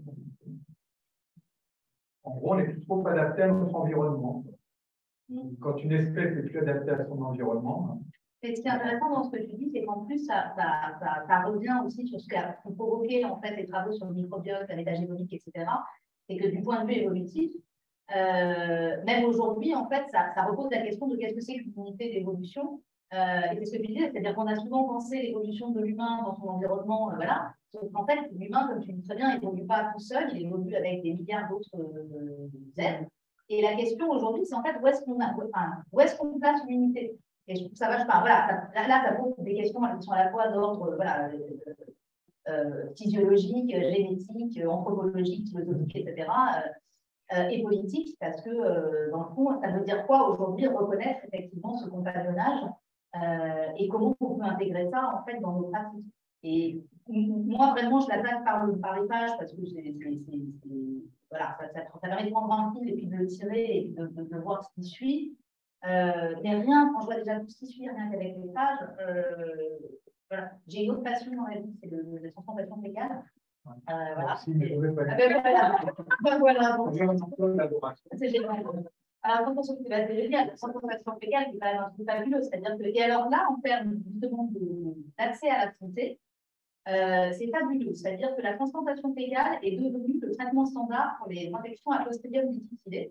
En gros, on n'est plus trop adapté à notre environnement. Quand une espèce est plus adaptée à son environnement. Et ce qui est intéressant dans ce que tu dis, c'est qu'en plus, ça revient aussi sur ce qui a provoqué en fait, les travaux sur le microbiote, l'état génomique, etc. C'est que du point de vue évolutif, même aujourd'hui, en fait, ça repose la question de qu'est-ce que c'est qu'une unité d'évolution. Et c'est ce que tu disais, c'est-à-dire qu'on a souvent pensé l'évolution de l'humain dans son environnement, voilà. Sauf qu'en fait, l'humain, comme tu dis très bien, il n'évolue pas tout seul, il évolue avec des milliards d'autres êtres. Et la question aujourd'hui, c'est en fait où est-ce qu'on place l'unité. Et je trouve que ça va, voilà, là, ça pose des questions qui sont à la fois d'ordre voilà, physiologique, génétique, anthropologique, philosophique, etc., et politique, parce que dans le fond, ça veut dire quoi aujourd'hui reconnaître effectivement ce compagnonnage et comment on peut intégrer ça en fait dans nos pratiques. Et moi, vraiment, je la place par les pages parce que voilà, ça permet de prendre un fil et puis de le tirer et puis de voir ce qui suit. Mais rien, quand je vois déjà tout ce qui suit, rien qu'avec les pages, voilà. J'ai une autre passion dans la vie, c'est la transplantation fécale. Voilà. Voilà. C'est génial. Alors, quand on s'occupe de la transplantation fécale, c'est quand même un truc fabuleux. C'est-à-dire que, et alors là, en termes justement d'accès à la santé, c'est fabuleux. C'est-à-dire que la transplantation fécale est devenue le traitement standard pour les infections à Clostridium difficile.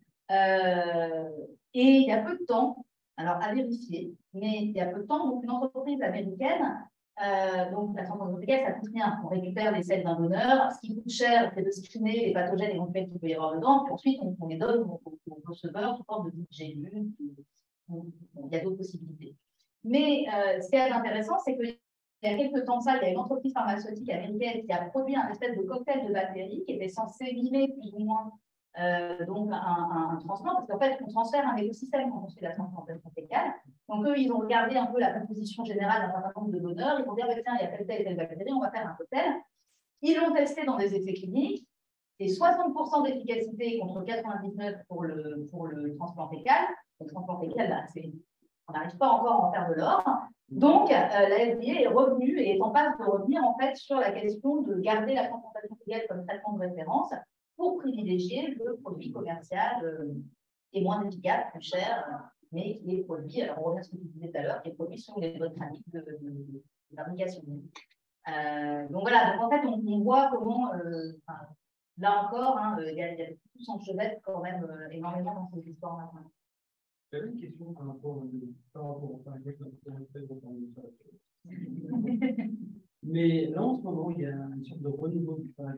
Et il y a peu de temps, alors à vérifier, mais il y a peu de temps, donc une entreprise américaine, donc la transplantation fécale, ça coûte rien. On récupère les selles d'un donneur. Ce qui coûte cher, c'est de screener les pathogènes éventuels qu'il peut y avoir dedans, puis ensuite on les donne au receveur sous forme de petites gélules. Il y a d'autres possibilités. Mais ce qui est intéressant, c'est qu'il y a quelques temps ça, il y a une entreprise pharmaceutique américaine qui a produit un espèce de cocktail de bactéries qui était censé mimer plus ou moins donc un transplant, parce qu'en fait, on transfère un écosystème quand on fait la transplantation fécale. Donc, eux, ils ont regardé un peu la composition générale d'un certain nombre de donneurs. Ils vont dire, tiens, il y a telle et telle bactérie, on va faire un cocktail. Ils l'ont testé dans des essais cliniques. Et 60% d'efficacité contre 99% pour le transplant fécal. Le transplant fécal, c'est On n'arrive pas encore à en faire de l'or. Donc, la FDA est revenue et est en passe de revenir en fait sur la question de garder la concentration légale comme traitement de référence pour privilégier le produit commercial qui est moins efficace, plus cher, mais qui est produit, alors on revient à ce que tu disais tout à l'heure, qui est produit selon les bonnes pratiques de fabrication. Donc voilà, donc en fait, on voit comment, là encore, il y a tout s'enchevêtre quand même énormément dans ces histoires maintenant. J'avais une question par rapport au mais là, en ce moment, il y a une sorte de renouveau du phage,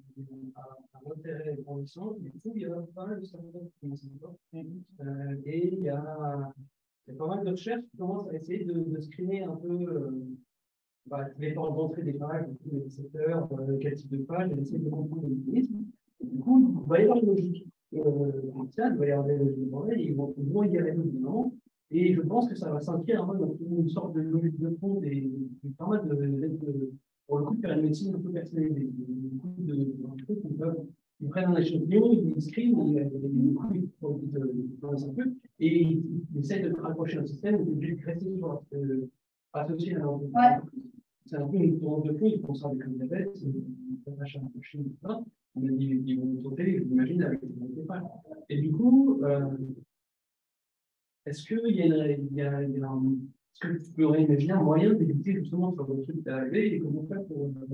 un intérêt grandissant. Du coup, il y a pas mal de startups qui commencent à voir. Et il y a pas mal de recherches qui commencent à essayer de screener un peu les portes d'entrée des pages, les secteurs, quel type de page, et essayer de comprendre les mécanismes. Du coup, il va y avoir une logique. Il va y avoir des logiques et ils vont y aller évidemment. Et je pense que ça va s'inscrire dans une sorte de logique de fond et pas mal pour le coup de faire une médecine un peu personnalisée. Beaucoup de trucs ils prennent un échantillon, ils screenent, ils produisent un peu, et ils essaient de raccrocher un système où ils obligés de rester sur associé à l'entreprise. C'est un peu une tour de fond, ils font ça avec le diabète, ils s'attachent à un peu chez nous, ils vont sauter, j'imagine, avec les pages. Et du coup, est-ce qu'il y a est-ce que tu pourrais imaginer un moyen d'éviter justement ce genre de truc d'arriver et comment faire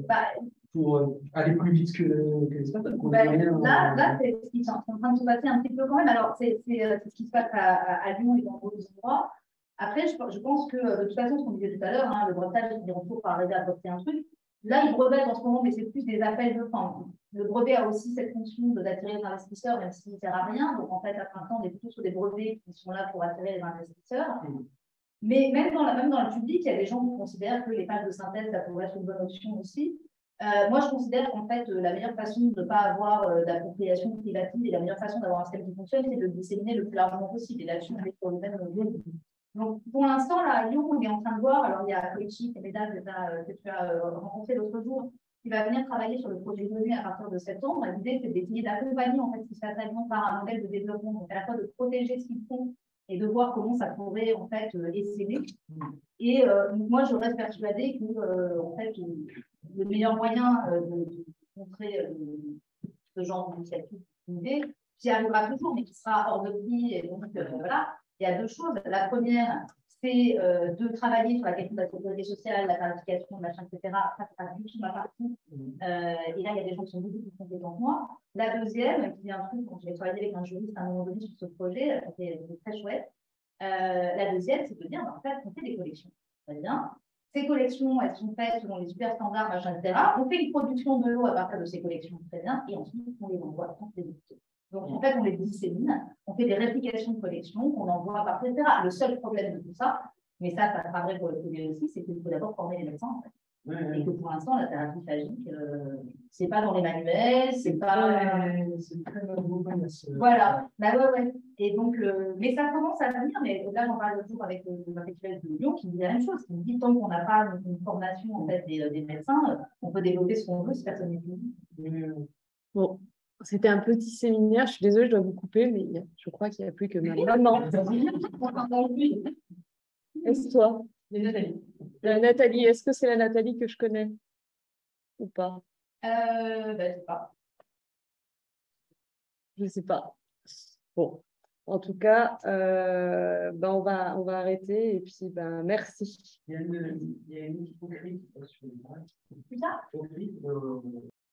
pour aller plus vite que les startups là, c'est ce qui est en train de se passer un petit peu quand même. Alors, c'est ce qui se passe à Lyon et dans d'autres endroits. Après, je pense que de toute façon, ce qu'on disait tout à l'heure, le brevetage, ils diront toujours pour arriver à breveter un truc. Là, ils brevettent en ce moment, mais c'est plus des appels de fin. Le brevet a aussi cette fonction d'attirer les investisseurs, même s'il ne sert à rien. Donc, en fait, à l'instant, on est plutôt sur des brevets qui sont là pour attirer les investisseurs. Mais même dans le public, il y a des gens qui considèrent que les pages de synthèse, ça pourrait être une bonne option aussi. Moi, je considère qu'en fait, la meilleure façon de ne pas avoir d'appropriation privative et la meilleure façon d'avoir un système qui fonctionne, c'est de le disséminer le plus largement possible. Et là-dessus, on est sur le même niveau. Donc, pour l'instant, là, à Lyon, on est en train de voir. Alors, il y a Koichi Temeda que tu as rencontré l'autre jour, qui va venir travailler sur le projet donné à partir de septembre. L'idée, c'est d'essayer d'accompagner en fait ce qui se passe à Lyon par un modèle de développement, donc à la fois de protéger ce qu'ils font et de voir comment ça pourrait en fait essaimer. Et moi, je reste persuadée que en fait, le meilleur moyen de montrer ce genre d'initiative privée, qui arrivera toujours, mais qui sera hors de prix. Et donc, voilà, il y a deux choses. La première, c'est de travailler sur la question de la sécurité sociale, la tarification, machin, etc. Ça, c'est pas du tout ma partie. Et là, il y a des gens qui sont beaucoup plus compétents que moi. La deuxième, qui est un truc, quand j'ai travaillé avec un juriste à un moment donné sur ce projet, c'était très chouette. La deuxième, c'est de dire, en fait, on fait des collections. Très bien. Ces collections, elles sont faites selon les super standards, machin, etc. On fait une production de l'eau à partir de ces collections, très bien, et ensuite, on les envoie, on les édite. Donc, en fait, on les dissémine, on fait des réplications de collections, on envoie à partir, etc. Le seul problème de tout ça, mais ça sera vrai pour le privé aussi, c'est qu'il faut d'abord former les médecins, en fait. Et que pour l'instant, la thérapie phagique, c'est pas dans les manuels, c'est pas. C'est très nouveau. Voilà, bah ouais. Et donc, mais ça commence à venir, mais là, j'en parle l'autre jour avec l'intellectuel de Lyon qui me dit la même chose, qui me dit tant qu'on n'a pas une formation en fait, des médecins, on peut développer ce qu'on veut si personne n'est plus. Bon, c'était un petit séminaire, je suis désolée, je dois vous couper, mais je crois qu'il n'y a plus que ma maman. Est-ce toi? Nathalie, est-ce que c'est la Nathalie que je connais ou pas? Je sais pas. Je sais pas. Bon, en tout cas, on va arrêter et puis merci. Il y a une hypocrite sur les pages. Plus tard